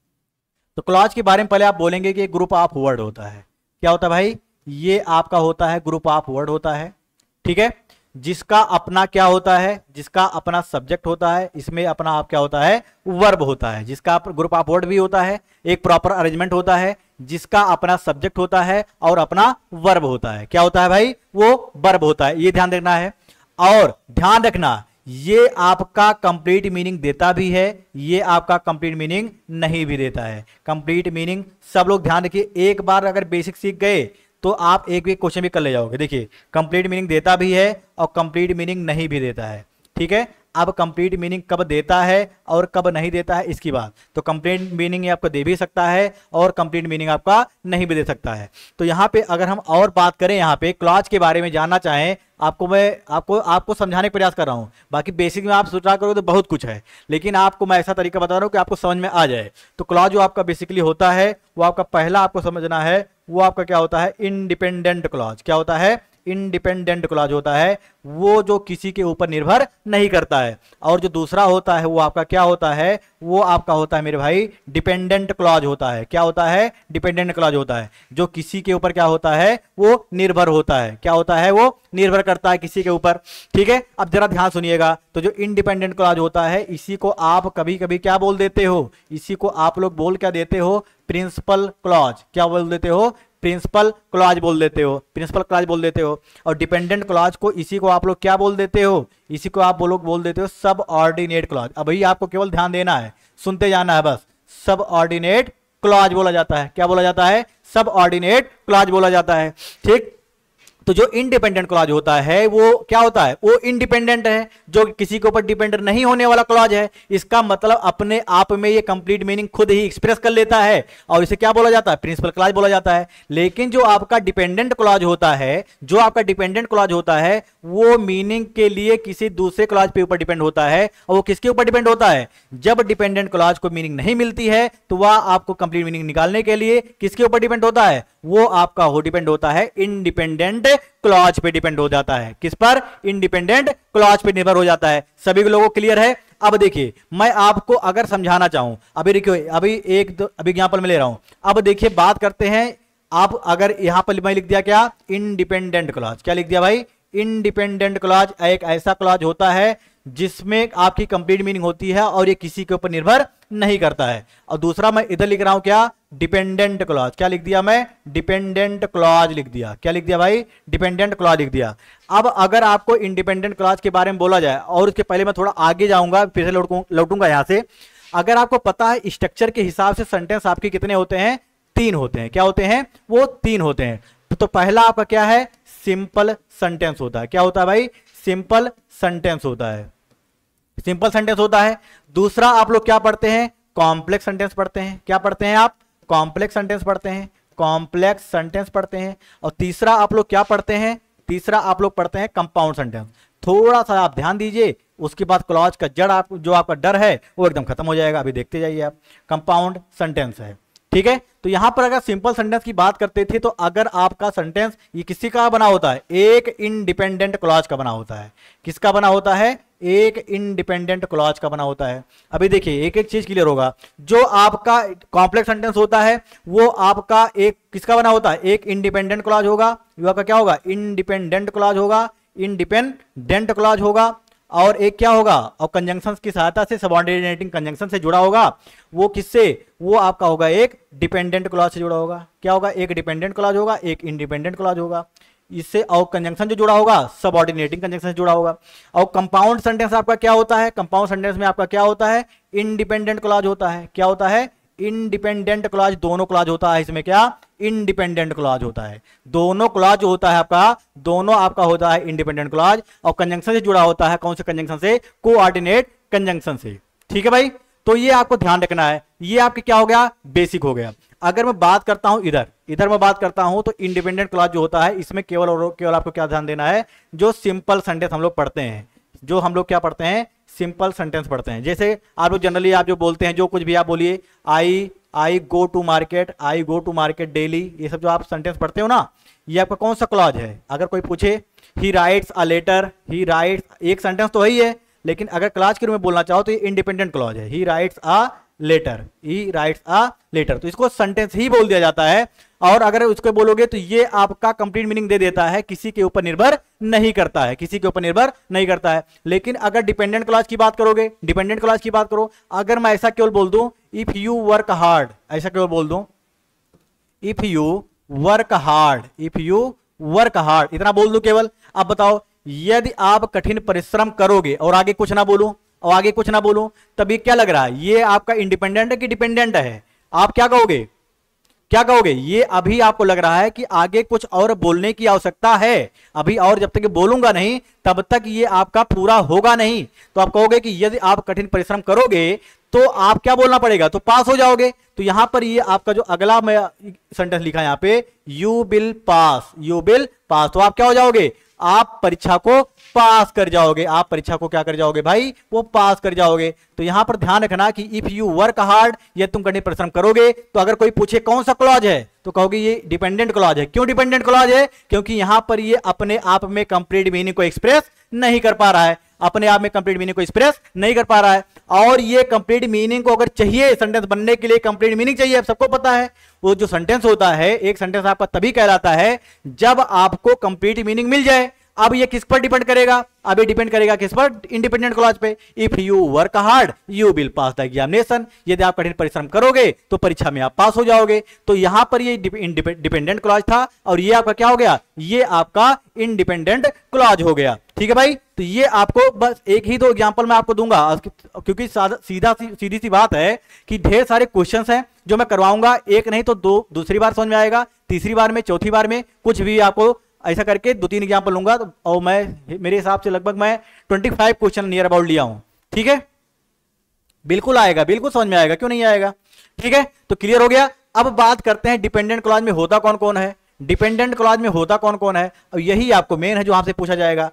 तो क्लॉज के बारे में पहले आप बोलेंगे कि ग्रुप ऑफ वर्ड होता है। क्या होता है भाई, ये आपका होता है ग्रुप ऑफ वर्ड होता है, ठीक है, जिसका अपना क्या होता है, जिसका अपना सब्जेक्ट होता है, इसमें अपना आप क्या होता है, वर्ब होता है, जिसका ग्रुप ऑफ वर्ड भी होता है, एक प्रॉपर अरेंजमेंट होता है, जिसका अपना सब्जेक्ट होता है और अपना वर्ब होता है। क्या होता है भाई, वो वर्ब होता है, ये ध्यान रखना है। और ध्यान रखना, ये आपका कंप्लीट मीनिंग देता भी है, ये आपका कंप्लीट मीनिंग नहीं भी देता है। कंप्लीट मीनिंग सब लोग ध्यान रखिए, एक बार अगर बेसिक सीख गए तो आप एक भी क्वेश्चन भी कर ले जाओगे। देखिए कंप्लीट मीनिंग देता भी है और कंप्लीट मीनिंग नहीं भी देता है, ठीक है। अब कंप्लीट मीनिंग कब देता है और कब नहीं देता है इसकी बात, तो कंप्लीट मीनिंग आपको दे भी सकता है और कंप्लीट मीनिंग आपका नहीं भी दे सकता है। तो यहाँ पे अगर हम और बात करें, यहाँ पे क्लॉज के बारे में जानना चाहें, आपको मैं आपको समझाने का प्रयास कर रहा हूँ। बाकी बेसिक में आप सोचा करो तो बहुत कुछ है, लेकिन आपको मैं ऐसा तरीका बता रहा हूँ कि आपको समझ में आ जाए। तो क्लॉज जो आपका बेसिकली होता है, वो आपका पहला आपको समझना है, वो आपका क्या होता है, इंडिपेंडेंट क्लॉज। क्या होता है, इंडिपेंडेंट क्लॉज होता है, वो जो किसी के ऊपर निर्भर नहीं करता है। और जो दूसरा होता है वो आपका क्या होता है, वो आपका होता है मेरे भाई डिपेंडेंट क्लॉज होता है। क्या होता है, डिपेंडेंट क्लॉज होता है, जो किसी के ऊपर क्या होता है, वो निर्भर होता है। क्या होता है, वो निर्भर करता है किसी के ऊपर, ठीक है। अब जरा ध्यान सुनिएगा, तो जो इंडिपेंडेंट क्लॉज होता है, इसी को आप कभी कभी क्या बोल देते हो, इसी को आप लोग बोल क्या देते हो, प्रिंसिपल क्लॉज। क्या बोल देते हो, प्रिंसिपल क्लॉज बोल देते हो, प्रिंसिपल क्लॉज बोल देते हो। और डिपेंडेंट क्लॉज को इसी को आप लोग क्या बोल देते हो, इसी को आप लोग बोल देते हो सब ऑर्डिनेट क्लॉज। अब भाई आपको केवल ध्यान देना है, सुनते जाना है बस। सब ऑर्डिनेट क्लॉज बोला जाता है। क्या बोला जाता है, सब ऑर्डिनेट क्लॉज बोला जाता है, ठीक। तो जो इंडिपेंडेंट क्लॉज होता है वो क्या होता है, वो इंडिपेंडेंट है, जो किसी के ऊपर डिपेंडेंट नहीं होने वाला क्लॉज है। इसका मतलब अपने आप में ये कंप्लीट मीनिंग खुद ही एक्सप्रेस कर लेता है और इसे क्या बोला जाता है, प्रिंसिपल क्लॉज बोला जाता है। लेकिन जो आपका डिपेंडेंट क्लॉज होता है, जो आपका डिपेंडेंट क्लॉज होता है, वो मीनिंग के लिए किसी दूसरे क्लॉज पे ऊपर डिपेंड होता है। और वो किसके ऊपर डिपेंड होता है, जब डिपेंडेंट क्लॉज को मीनिंग नहीं मिलती है तो वह आपको कंप्लीट मीनिंग निकालने के लिए किसके ऊपर डिपेंड होता है, वो आपका हो डिपेंड होता है इंडिपेंडेंट क्लॉज पे डिपेंड हो जाता है। किस पर, इंडिपेंडेंट क्लॉज पे निर्भर हो जाता है। सभी लोगों को क्लियर है। अब देखिए मैं आपको अगर समझाना चाहूं, अभी देखिए अभी एक दो अभी एग्जांपल में ले रहा हूं। अब देखिए बात करते हैं, आप अगर यहां पर मैं लिख दिया क्या, इंडिपेंडेंट क्लॉज। क्या लिख दिया भाई, इंडिपेंडेंट क्लॉज एक ऐसा क्लॉज होता है जिसमें आपकी कंप्लीट मीनिंग होती है और ये किसी के ऊपर निर्भर नहीं करता है। और दूसरा मैं इधर लिख रहा हूं क्या, डिपेंडेंट क्लॉज। क्या लिख दिया मैं, डिपेंडेंट क्लॉज लिख दिया। क्या लिख दिया भाई, डिपेंडेंट क्लॉज लिख दिया। अब अगर आपको इंडिपेंडेंट क्लॉज के बारे में बोला जाए, और उसके पहले मैं थोड़ा आगे जाऊंगा, फिर से लौटूंगा यहां से। अगर आपको पता है स्ट्रक्चर के हिसाब से सेंटेंस आपके कितने होते हैं, 3 होते हैं। क्या होते हैं, वो 3 होते हैं। तो पहला आपका क्या है, सिंपल सेंटेंस होता है। क्या होता है भाई, सिंपल सेंटेंस होता है, सिंपल सेंटेंस होता है। दूसरा आप लोग क्या पढ़ते हैं, कॉम्प्लेक्स सेंटेंस पढ़ते हैं। क्या पढ़ते हैं आप, कॉम्प्लेक्स सेंटेंस पढ़ते हैं, कॉम्प्लेक्स सेंटेंस पढ़ते हैं। और तीसरा आप लोग क्या पढ़ते हैं, तीसरा आप लोग पढ़ते हैं कंपाउंड सेंटेंस। थोड़ा सा आप ध्यान दीजिए, उसके बाद क्लॉज का जड़ आप जो आपका डर है वो एकदम खत्म हो जाएगा। अभी देखते जाइए आप, कंपाउंड सेंटेंस है, ठीक है। तो यहां पर अगर सिंपल सेंटेंस की बात करते थे तो अगर आपका सेंटेंस ये किसी का बना होता है, एक इंडिपेंडेंट क्लॉज का बना होता है। किसका बना होता है? एक इंडिपेंडेंट क्लॉज का बना होता है। अभी देखिए एक एक चीज क्लियर होगा। जो आपका कॉम्प्लेक्स सेंटेंस होता है वो आपका एक किसका बना होता है? एक इंडिपेंडेंट क्लॉज होगा। वो आपका क्या होगा? इंडिपेंडेंट क्लॉज होगा, इंडिपेंडेंट क्लॉज होगा। और एक क्या होगा? और कंजंक्शंस की सहायता से, सबऑर्डिनेटिंग कंजंक्शन से जुड़ा होगा। वो किससे? वो आपका होगा एक डिपेंडेंट क्लॉज से जुड़ा होगा। क्या होगा? एक डिपेंडेंट क्लॉज होगा, एक इंडिपेंडेंट क्लॉज होगा। इससे और कंजंक्शन जो जुड़ा होगा सबऑर्डिनेटिंग कंजंक्शन से जुड़ा होगा। और कंपाउंड सेंटेंस आपका क्या होता है? कंपाउंड सेंटेंस में आपका क्या होता है? इंडिपेंडेंट क्लॉज होता है। क्या होता है? Independent clause. दोनों क्लॉज होता है इसमें, क्या? इंडिपेंडेंट क्लॉज होता है। दोनों क्लॉज जो होता है आपका, दोनों आपका होता है इंडिपेंडेंट क्लॉज। और कंजंक्शन से जुड़ा होता है, कौन से कंजंक्शन से? कोऑर्डिनेट कंजंक्शन से। ठीक है भाई, तो ये आपको ध्यान रखना है। ये आपके क्या हो गया? बेसिक हो गया। अगर मैं बात करता हूं इधर मैं बात करता हूं तो इंडिपेंडेंट क्लॉज जो होता है इसमें केवल और केवल आपको क्या ध्यान देना है? जो सिंपल सेंटेंस हम लोग पढ़ते हैं, जो हम लोग क्या पढ़ते हैं? सिंपल सेंटेंस पढ़ते हैं। जैसे आप लोग जनरली आप जो बोलते हैं, जो कुछ भी आप बोलिए, I go to market daily, ये सब जो आप सेंटेंस पढ़ते हो ना, ये आपका कौन सा क्लॉज है? अगर कोई पूछे he writes a letter, he writes, एक सेंटेंस तो वही है, लेकिन अगर क्लॉज के रूप में बोलना चाहो तो ये इंडिपेंडेंट क्लॉज है। ही राइट्स अ लेटर, तो इसको सेंटेंस ही बोल दिया जाता है। और अगर उसको बोलोगे तो ये आपका कंप्लीट मीनिंग दे देता है, किसी के ऊपर निर्भर नहीं करता है, किसी के ऊपर निर्भर नहीं करता है। लेकिन अगर डिपेंडेंट क्लॉज की बात करोगे, डिपेंडेंट क्लॉज की बात करो, अगर मैं ऐसा केवल बोल दूं इफ यू वर्क हार्ड, ऐसा केवल बोल दूं इफ यू वर्क हार्ड, इतना बोल दूं केवल। अब बताओ, यदि आप कठिन परिश्रम करोगे और आगे कुछ ना बोलूं, तभी क्या लग रहा है? ये आपका इंडिपेंडेंट है कि डिपेंडेंट है? आप क्या कहोगे? ये अभी आपको लग रहा है कि आगे कुछ और बोलने की आवश्यकता है। अभी और जब तक बोलूंगा नहीं तब तक ये आपका पूरा होगा नहीं। तो आप कहोगे कि यदि आप कठिन परिश्रम करोगे तो आप क्या बोलना पड़ेगा? तो पास हो जाओगे। तो यहां पर ये आपका जो अगला मैं सेंटेंस लिखा है यहां पे, यू विल पास, तो आप क्या हो जाओगे? आप परीक्षा को पास कर जाओगे। आप परीक्षा को क्या कर जाओगे भाई? वो पास कर जाओगे। तो यहां पर ध्यान रखना कि इफ यू वर्क हार्ड, ये तुम कठिन परिश्रम करोगे, तो अगर कोई पूछे कौन सा क्लॉज है तो कहोगे ये डिपेंडेंट क्लॉज है। क्यों डिपेंडेंट क्लॉज है? क्योंकि यहां पर ये अपने आप में कंप्लीट मीनिंग को एक्सप्रेस नहीं कर पा रहा है, और ये कंप्लीट मीनिंग को अगर चाहिए, सेंटेंस बनने के लिए कंप्लीट मीनिंग चाहिए, अब सबको पता है। वो जो सेंटेंस होता है, एक सेंटेंस आपका तभी कहलाता है जब आपको कंप्लीट मीनिंग मिल जाए। अब ये किस पर डिपेंड करेगा? अब ये डिपेंड करेगा किस पर? इंडिपेंडेंट क्लॉज पे। If you work hard you will pass the examination, यदि आप कठिन परिश्रम करोगे तो परीक्षा में आप पास हो जाओगे। तो यहां पर ये डिपेंडेंट क्लॉज था और ये आपका क्या हो गया? ये आपका इंडिपेंडेंट क्लॉज हो गया। ठीक है भाई, तो ये आपको बस एक ही दो एग्जांपल मैं आपको दूंगा, क्योंकि सीधी सी बात है कि ढेर सारे क्वेश्चंस हैं जो मैं करवाऊंगा, एक नहीं तो दो, दूसरी बार समझ में आएगा, तीसरी बार में, चौथी बार में, कुछ भी आपको ऐसा करके 2-3 एग्जाम्पल लूंगा। तो और मैं मेरे हिसाब से लगभग मैं 25 क्वेश्चन नियर अबाउट लिया हूं। ठीक है, बिल्कुल आएगा, बिल्कुल समझ में आएगा, क्यों नहीं आएगा? ठीक है, तो क्लियर हो गया। अब बात करते हैं डिपेंडेंट क्लॉज में होता कौन कौन है। डिपेंडेंट क्लॉज में होता कौन कौन है, और यही आपको मेन है जो आपसे पूछा जाएगा।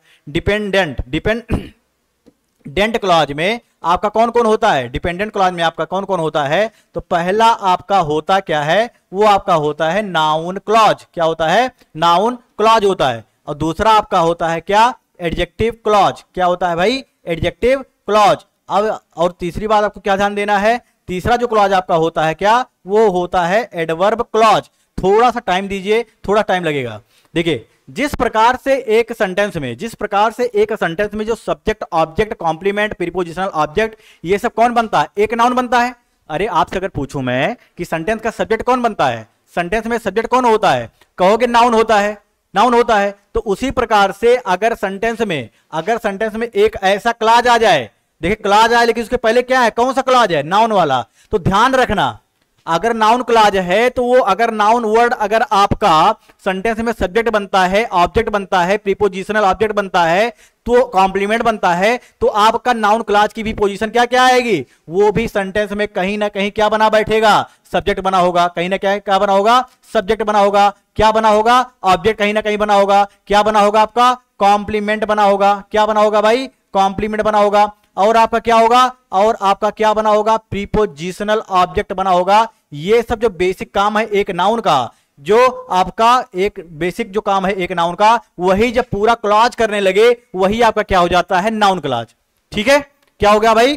डिपेंडेंट क्लॉज में आपका कौन कौन होता है? डिपेंडेंट क्लॉज में आपका कौन कौन होता है? तो पहला आपका होता क्या है? वो आपका होता है नाउन क्लॉज। क्या होता है? नाउन क्लॉज होता है। और दूसरा आपका होता है क्या? Adjective clause. क्या होता है भाई? Adjective clause. अब और तीसरी बात आपको क्या ध्यान देना है? तीसरा जो क्लॉज आपका होता है क्या? वो होता है एडवर्ब क्लॉज। थोड़ा सा टाइम दीजिए, थोड़ा टाइम लगेगा। देखिए, जिस प्रकार से एक सेंटेंस में जो subject, object, complement, prepositional, object, ये सब कौन बनता है? एक नाउन बनता है। अरे आपसे अगर पूछूं मैं कि सेंटेंस का सब्जेक्ट कौन बनता है, सेंटेंस में सब्जेक्ट कौन होता है, कहोगे नाउन होता है। तो उसी प्रकार से अगर सेंटेंस में एक ऐसा क्लॉज आ जाए, देखिए क्लॉज आए लेकिन उसके पहले क्या है? कौन सा क्लॉज है? नाउन वाला। तो ध्यान रखना, अगर नाउन क्लॉज है तो वो अगर नाउन वर्ड अगर आपका सेंटेंस में सब्जेक्ट बनता है, ऑब्जेक्ट बनता है, प्रीपोजिशनल ऑब्जेक्ट बनता है, तो कॉम्प्लीमेंट बनता है, तो आपका नाउन क्लॉज की भी पोजीशन क्या क्या आएगी, वो भी सेंटेंस में कहीं ना कहीं क्या बना बैठेगा, सब्जेक्ट बना होगा। कहीं ना क्या बना होगा, सब्जेक्ट बना होगा। क्या बना होगा, ऑब्जेक्ट कहीं ना कहीं बना होगा। क्या बना होगा आपका, कॉम्प्लीमेंट बना होगा। क्या बना होगा भाई, कॉम्प्लीमेंट बना होगा। और आपका क्या होगा, और आपका क्या बना होगा, प्रीपोजिशनल ऑब्जेक्ट बना होगा। ये सब जो बेसिक काम है एक नाउन का, जो आपका एक बेसिक जो काम है एक नाउन का, वही जब पूरा क्लॉज करने लगे वही आपका क्या हो जाता है, नाउन क्लॉज। ठीक है, क्या हो गया भाई,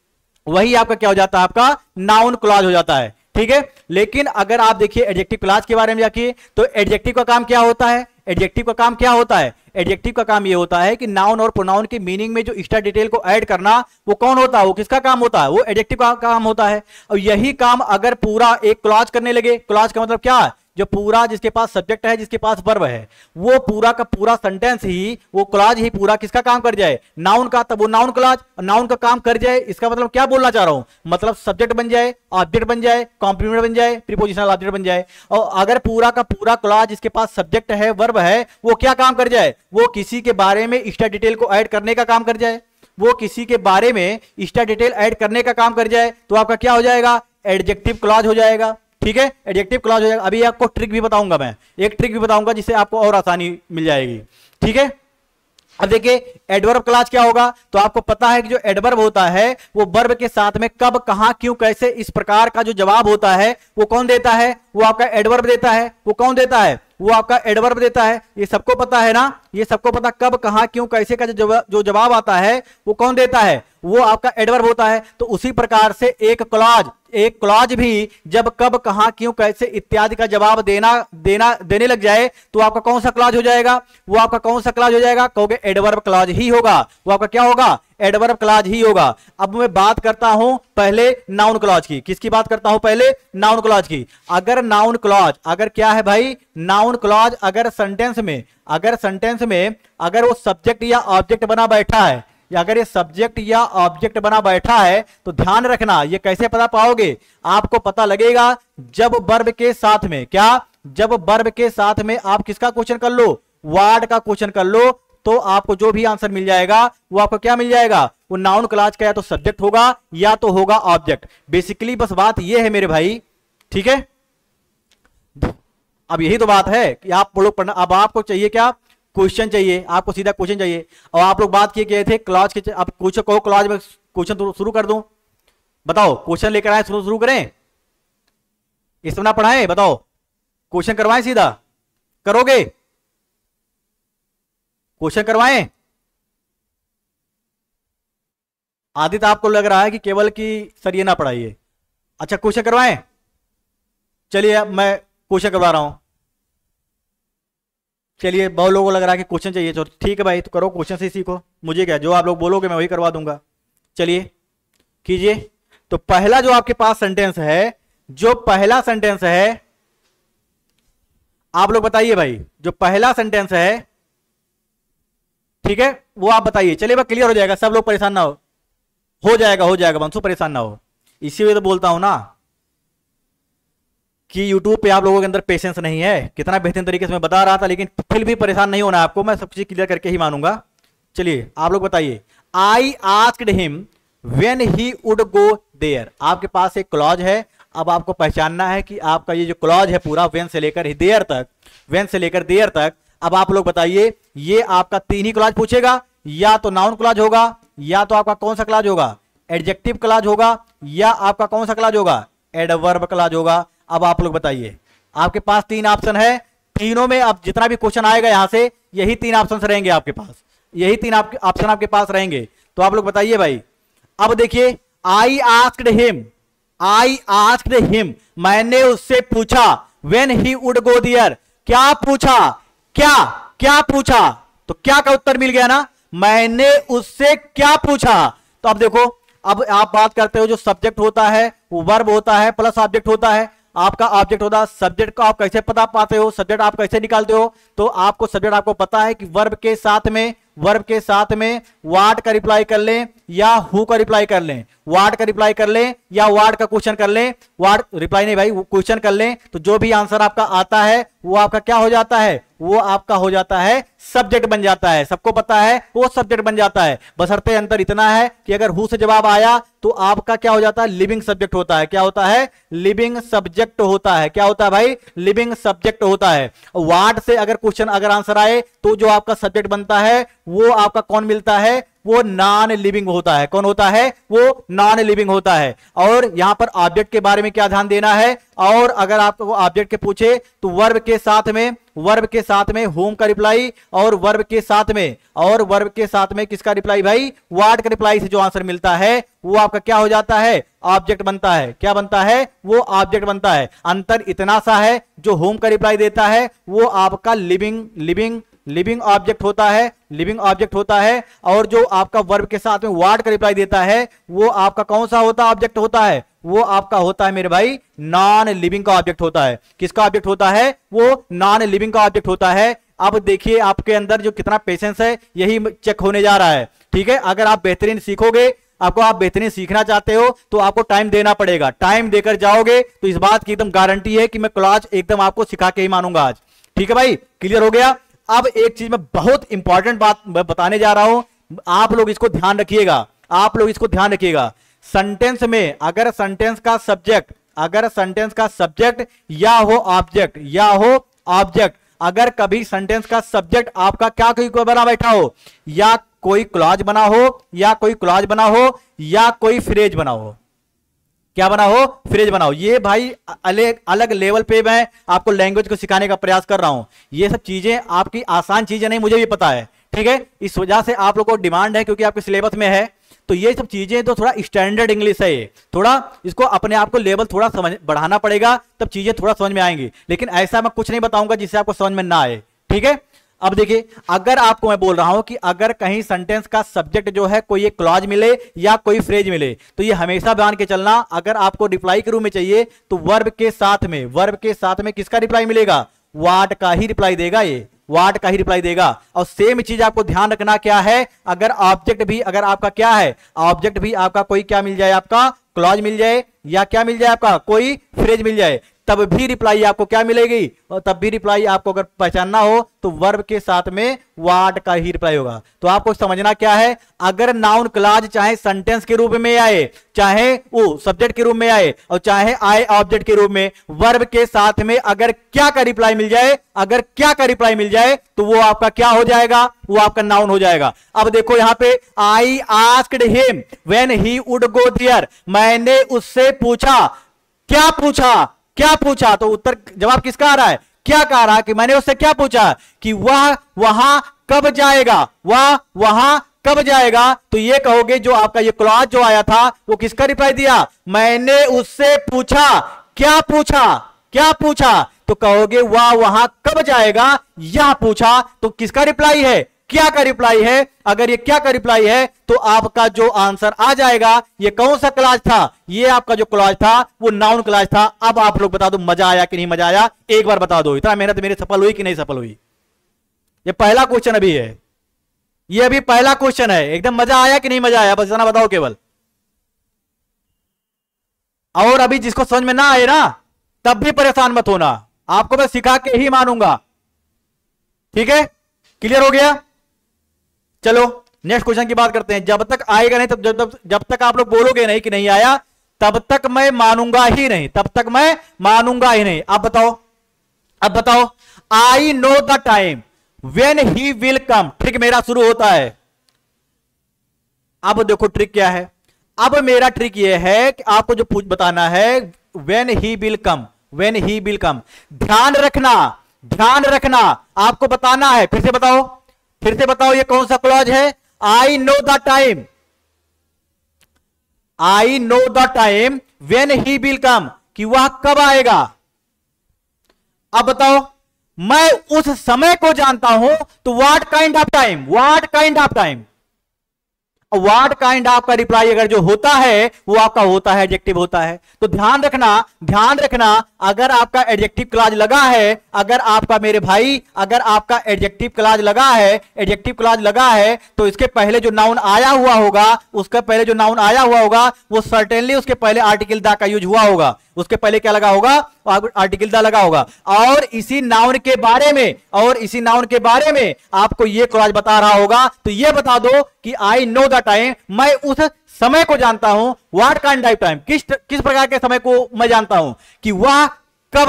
वही आपका क्या हो जाता है, आपका नाउन क्लॉज हो जाता है। ठीक है, लेकिन अगर आप देखिए एडजेक्टिव क्लॉज के बारे में जाके, तो एडजेक्टिव का काम क्या होता है, एडजेक्टिव का काम क्या होता है, एडजेक्टिव का काम ये होता है कि नाउन और प्रोनाउन की मीनिंग में जो एक्स्ट्रा डिटेल को ऐड करना, वो कौन होता है, वो किसका काम होता है, वो एडजेक्टिव का काम होता है। और यही काम अगर पूरा एक क्लॉज करने लगे, क्लॉज का मतलब क्या है, जो पूरा जिसके पास सब्जेक्ट है, जिसके पास वर्ब है, वो पूरा का पूरा सेंटेंस ही, वो क्लॉज ही पूरा किसका काम कर जाए, नाउन का, तब वो नाउन क्लॉज, नाउन का काम कर जाए। इसका मतलब क्या बोलना चाह रहा हूं, मतलब सब्जेक्ट बन जाए, ऑब्जेक्ट बन जाए, कॉम्प्लीमेंट बन जाए, प्रीपोजिशनल ऑब्जेक्ट बन जाए। और अगर पूरा का पूरा क्लॉज जिसके पास सब्जेक्ट है, वर्ब है, वो क्या काम कर जाए, वो किसी के बारे में एक्स्ट्रा डिटेल को ऐड करने का काम कर जाए, वो किसी के बारे में एक्स्ट्रा डिटेल ऐड करने का काम कर जाए, तो आपका क्या हो जाएगा, एडजेक्टिव क्लॉज हो जाएगा। ठीक है, एडजेक्टिव क्लॉज हो जाएगा। अभी आपको ट्रिक भी बताऊंगा, मैं एक ट्रिक भी बताऊंगा जिससे आपको और आसानी मिल जाएगी। ठीक है, अब देखिए एडवर्ब क्लॉज क्या होगा, तो आपको पता है कि जो एडवर्ब होता है वो वर्ब के साथ में कब, कहां, क्यों, कैसे, इस प्रकार का जो जवाब होता है वो कौन देता है, वो आपका एडवर्ब देता है। वो कौन देता है, वो आपका एडवर्ब देता है। ये सबको पता है ना, ये सबको पता, कब, कहां, क्यों, कैसे का जो जवाब आता है वो कौन देता है, वो आपका एडवर्ब होता है। तो उसी प्रकार से एक क्लॉज भी जब कब, कहां, क्यों, कैसे इत्यादि का जवाब देने लग जाए, तो आपका कौन सा क्लॉज हो जाएगा, वो आपका कौन सा क्लॉज हो जाएगा, कहोगे एडवर्ब क्लॉज ही होगा। वो आपका क्या होगा, एडवर्ब क्लॉज ही होगा। अब मैं बात करता हूं पहले नाउन क्लॉज की। किसकी बात करता हूं, पहले नाउन क्लॉज की। अगर नाउन क्लॉज, अगर क्या है भाई, नाउन क्लॉज अगर सेंटेंस में अगर वो सब्जेक्ट या ऑब्जेक्ट बना बैठा है, या अगर ये सब्जेक्ट या ऑब्जेक्ट बना बैठा है, तो ध्यान रखना, ये कैसे पता पाओगे, आपको पता लगेगा जब वर्ब के साथ में, क्या, जब वर्ब के साथ में आप किसका क्वेश्चन कर लो, वर्ड का क्वेश्चन कर लो, तो आपको जो भी आंसर मिल जाएगा वो आपको क्या मिल जाएगा, वो नाउन क्लॉज का या तो सब्जेक्ट होगा या तो होगा ऑब्जेक्ट। बेसिकली बस बात ये है मेरे भाई। ठीक है, अब यही तो बात है कि आप लोग पढ़ना, अब आपको चाहिए क्या, क्वेश्चन चाहिए, आपको सीधा क्वेश्चन चाहिए। और आप लोग बात किए थे क्लॉज के, अब क्वेश्चन कहो, क्लॉज में क्वेश्चन तो शुरू कर दूं, बताओ क्वेश्चन लेकर आए, शुरू करें, इसमें ना पढ़ाएं, बताओ क्वेश्चन करवाएं, सीधा करोगे, क्वेश्चन करवाएं। आदित्य आपको लग रहा है कि केवल कि सर ये ना पढ़ाइए, अच्छा क्वेश्चन करवाएं, चलिए मैं क्वेश्चन करवा रहा हूं। चलिए बहुत लोगों को लग रहा है कि क्वेश्चन चाहिए, तो ठीक है भाई, तो करो, क्वेश्चन से सीखो, मुझे क्या, जो आप लोग बोलोगे मैं वही करवा दूंगा। चलिए कीजिए। तो पहला जो आपके पास सेंटेंस है, जो पहला सेंटेंस है, आप लोग बताइए भाई, जो पहला सेंटेंस है, ठीक है, वो आप बताइए। चलिए वह क्लियर हो जाएगा, सब लोग परेशान ना हो जाएगा बंसू, परेशान ना हो। इसी वजह तो बोलता हूं ना कि YouTube पे आप लोगों के अंदर पेशेंस नहीं है। कितना बेहतरीन तरीके से मैं बता रहा था, लेकिन फिर भी परेशान नहीं होना आपको, मैं सब चीज क्लियर करके ही मानूंगा। चलिए आप लोग बताइए, I asked him when he would go there. आपके पास एक क्लॉज है, अब आपको पहचानना है कि आपका ये जो क्लॉज है पूरा व्हेन से लेकर देयर तक, अब आप लोग बताइए, ये आपका तीन ही क्लॉज पूछेगा, या तो नाउन क्लॉज होगा, या तो आपका कौन सा क्लॉज होगा, एडजेक्टिव क्लॉज होगा, या आपका कौन सा क्लॉज होगा, एडवर्ब क्लॉज होगा। अब आप लोग बताइए, आपके पास तीन ऑप्शन है, तीनों में अब जितना भी क्वेश्चन आएगा यहां से, यही तीन ऑप्शन रहेंगे आपके पास, यही तीन ऑप्शन आपके पास रहेंगे। तो आप लोग बताइए भाई। अब देखिए, आई आस्क्ड हिम, मैंने उससे पूछा, when he would go there, क्या पूछा, क्या पूछा, तो क्या का उत्तर मिल गया ना, मैंने उससे क्या पूछा। तो अब देखो, अब आप बात करते हो, जो सब्जेक्ट होता है वो वर्ब होता है प्लस ऑब्जेक्ट होता है, आपका ऑब्जेक्ट होता है। सब्जेक्ट को आप कैसे पता पाते हो, सब्जेक्ट आप कैसे निकालते हो, तो आपको सब्जेक्ट आपको पता है कि वर्ब के साथ में वर्ब के साथ में व्हाट का रिप्लाई कर लें या हु का रिप्लाई कर लें, व्हाट का रिप्लाई कर लें या व्हाट का क्वेश्चन कर लें, व्हाट रिप्लाई नहीं भाई क्वेश्चन कर लें, तो जो भी आंसर आपका आता है वो आपका क्या हो जाता है, वो आपका हो जाता है सब्जेक्ट बन जाता है। सबको पता है वो सब्जेक्ट बन जाता है, बशर्ते अंतर इतना है कि अगर हु से जवाब आया तो आपका क्या हो जाता है, लिविंग सब्जेक्ट होता है। क्या होता है, लिविंग सब्जेक्ट होता है। क्या होता है भाई, लिविंग सब्जेक्ट होता है। व्हाट से अगर क्वेश्चन अगर आंसर आए तो जो आपका सब्जेक्ट बनता है वो आपका कौन मिलता है, वो नॉन लिविंग होता है। कौन होता है, वो नॉन लिविंग होता है। और यहां पर ऑब्जेक्ट के बारे में क्या ध्यान देना है, और अगर आपको ऑब्जेक्ट के पूछे तो वर्ब के साथ में होम का रिप्लाई, और वर्ब के साथ में किसका रिप्लाई भाई, व्हाट का रिप्लाई से जो आंसर मिलता है वो आपका क्या हो जाता है, ऑब्जेक्ट बनता है। क्या बनता है, वो ऑब्जेक्ट बनता है। अंतर इतना सा है, जो होम का रिप्लाई देता है वो आपका लिविंग ऑब्जेक्ट होता है, और जो आपका वर्ब के साथ में व्हाट का रिप्लाई देता है वो आपका कौन सा होता ऑब्जेक्ट होता है, वो आपका होता है मेरे भाई नॉन लिविंग का ऑब्जेक्ट होता है। किसका ऑब्जेक्ट होता है, वो नॉन लिविंग का ऑब्जेक्ट होता है। अब देखिए आपके अंदर जो कितना पेशेंस है यही चेक होने जा रहा है। ठीक है, अगर आप बेहतरीन सीखोगे, आप बेहतरीन सीखना चाहते हो तो आपको टाइम देना पड़ेगा। टाइम देकर जाओगे तो इस बात की एकदम गारंटी है कि मैं क्लास एकदम आपको सिखा के ही मानूंगा आज। ठीक है भाई, क्लियर हो गया। अब एक चीज मैं बहुत इंपॉर्टेंट बात बताने जा रहा हूं, आप लोग इसको ध्यान रखिएगा। सेंटेंस में अगर सेंटेंस का सब्जेक्ट या हो ऑब्जेक्ट, अगर कभी सेंटेंस का सब्जेक्ट आपका क्या कोई बना बैठा हो, या कोई क्लॉज बना हो या कोई फ्रेज बना हो, क्या बना हो, फ्रेज बना हो। ये भाई अलग अलग लेवल पे मैं आपको लैंग्वेज को सिखाने का प्रयास कर रहा हूं। ये सब चीजें आपकी आसान चीजें नहीं, मुझे भी पता है। ठीक है, इस वजह से आप लोगों को डिमांड है क्योंकि आपके सिलेबस में है। तो ये सब चीजें तो थोड़ा स्टैंडर्ड इंग्लिश है, ये थोड़ा इसको अपने आप को लेवल थोड़ा समझ बढ़ाना पड़ेगा, तब चीजें थोड़ा समझ में आएंगी। लेकिन ऐसा मैं कुछ नहीं बताऊंगा जिससे आपको समझ में ना आए। ठीक है, अब देखिए, अगर आपको मैं बोल रहा हूं कि अगर कहीं सेंटेंस का सब्जेक्ट जो है कोई एक क्लॉज मिले या कोई फ्रेज मिले, तो ये हमेशा ध्यान के चलना, अगर आपको रिप्लाई के रूप में चाहिए तो वर्ब के साथ में किसका रिप्लाई मिलेगा, व्हाट का ही रिप्लाई देगा। ये व्हाट का ही रिप्लाई देगा। और सेम चीज आपको ध्यान रखना क्या है, अगर ऑब्जेक्ट भी अगर आपका क्या है, ऑब्जेक्ट भी आपका कोई क्या मिल जाए, आपका क्लॉज मिल जाए या क्या मिल जाए, आपका कोई फ्रेज मिल जाए, तब भी रिप्लाई आपको क्या मिलेगी, और तब भी रिप्लाई आपको अगर पहचानना हो तो वर्ब के साथ में व्हाट का ही रिप्लाई होगा। तो आपको समझना क्या है, अगर नाउन क्लॉज चाहे सेंटेंस के रूप में आए, चाहे वो सब्जेक्ट के रूप में आए, और चाहे आए ऑब्जेक्ट के रूप में, वर्ब के साथ में अगर क्या का रिप्लाई मिल जाए, तो वो आपका क्या हो जाएगा, वो आपका नाउन हो जाएगा। अब देखो यहां पे, I asked him when he would go there, मैंने उससे पूछा, क्या पूछा, तो उत्तर जवाब किसका आ रहा है, क्या कह रहा है कि मैंने उससे क्या पूछा कि वह वहां कब जाएगा। तो ये कहोगे जो आपका ये क्लॉज जो आया था वो किसका रिप्लाई दिया, मैंने उससे पूछा, क्या पूछा, तो कहोगे वह वहां कब जाएगा, यह पूछा, तो किसका रिप्लाई है, क्या का रिप्लाई है। अगर ये क्या का रिप्लाई है तो आपका जो आंसर आ जाएगा, ये कौन सा क्लॉज था, ये आपका जो क्लॉज था वो नाउन क्लॉज था। अब आप लोग बता दो मजा आया कि नहीं मजा आया, एक बार बता दो, इतना मेहनत मेरी सफल हुई कि नहीं सफल हुई। ये पहला क्वेश्चन अभी है, ये अभी पहला क्वेश्चन है, एकदम मजा आया कि नहीं मजा आया, बस इतना बताओ केवल। और अभी जिसको समझ में ना आए ना, तब भी परेशान मत होना, आपको मैं सिखा के ही मानूंगा। ठीक है, क्लियर हो गया। चलो नेक्स्ट क्वेश्चन की बात करते हैं। जब तक आएगा नहीं, तब जब तक आप लोग बोलोगे नहीं कि नहीं आया, तब तक मैं मानूंगा ही नहीं। अब बताओ, I know the time when he will come. Trick मेरा शुरू होता है। अब देखो ट्रिक क्या है, अब मेरा ट्रिक ये है कि आपको जो बताना है व्हेन ही विल कम, ध्यान रखना आपको बताना है। फिर से बताओ ये कौन सा क्लॉज है, I know the time when he will come, कि वह कब आएगा। अब बताओ, मैं उस समय को जानता हूं, तो what kind of time, what kind आपका रिप्लाई अगर जो होता है वो आपका होता है एडजेक्टिव होता है। तो ध्यान रखना अगर आपका एडजेक्टिव क्लॉज लगा है, अगर आपका मेरे भाई अगर आपका एडजेक्टिव क्लॉज लगा है तो इसके पहले जो नाउन आया हुआ होगा, उसके पहले जो नाउन आया हुआ होगा वो सर्टेनली उसके पहले आर्टिकल द का यूज हुआ होगा। उसके पहले क्या लगा होगा? आर्टिकल द लगा होगा। और इसी नाउन के बारे में आपको ये क्लॉज बता रहा होगा। तो ये बता दो कि आई नो द टाइम, मैं उस समय को जानता हूं। व्हाट काइंड ऑफ टाइम, किस प्रकार के समय को मैं जानता हूं कि वह कब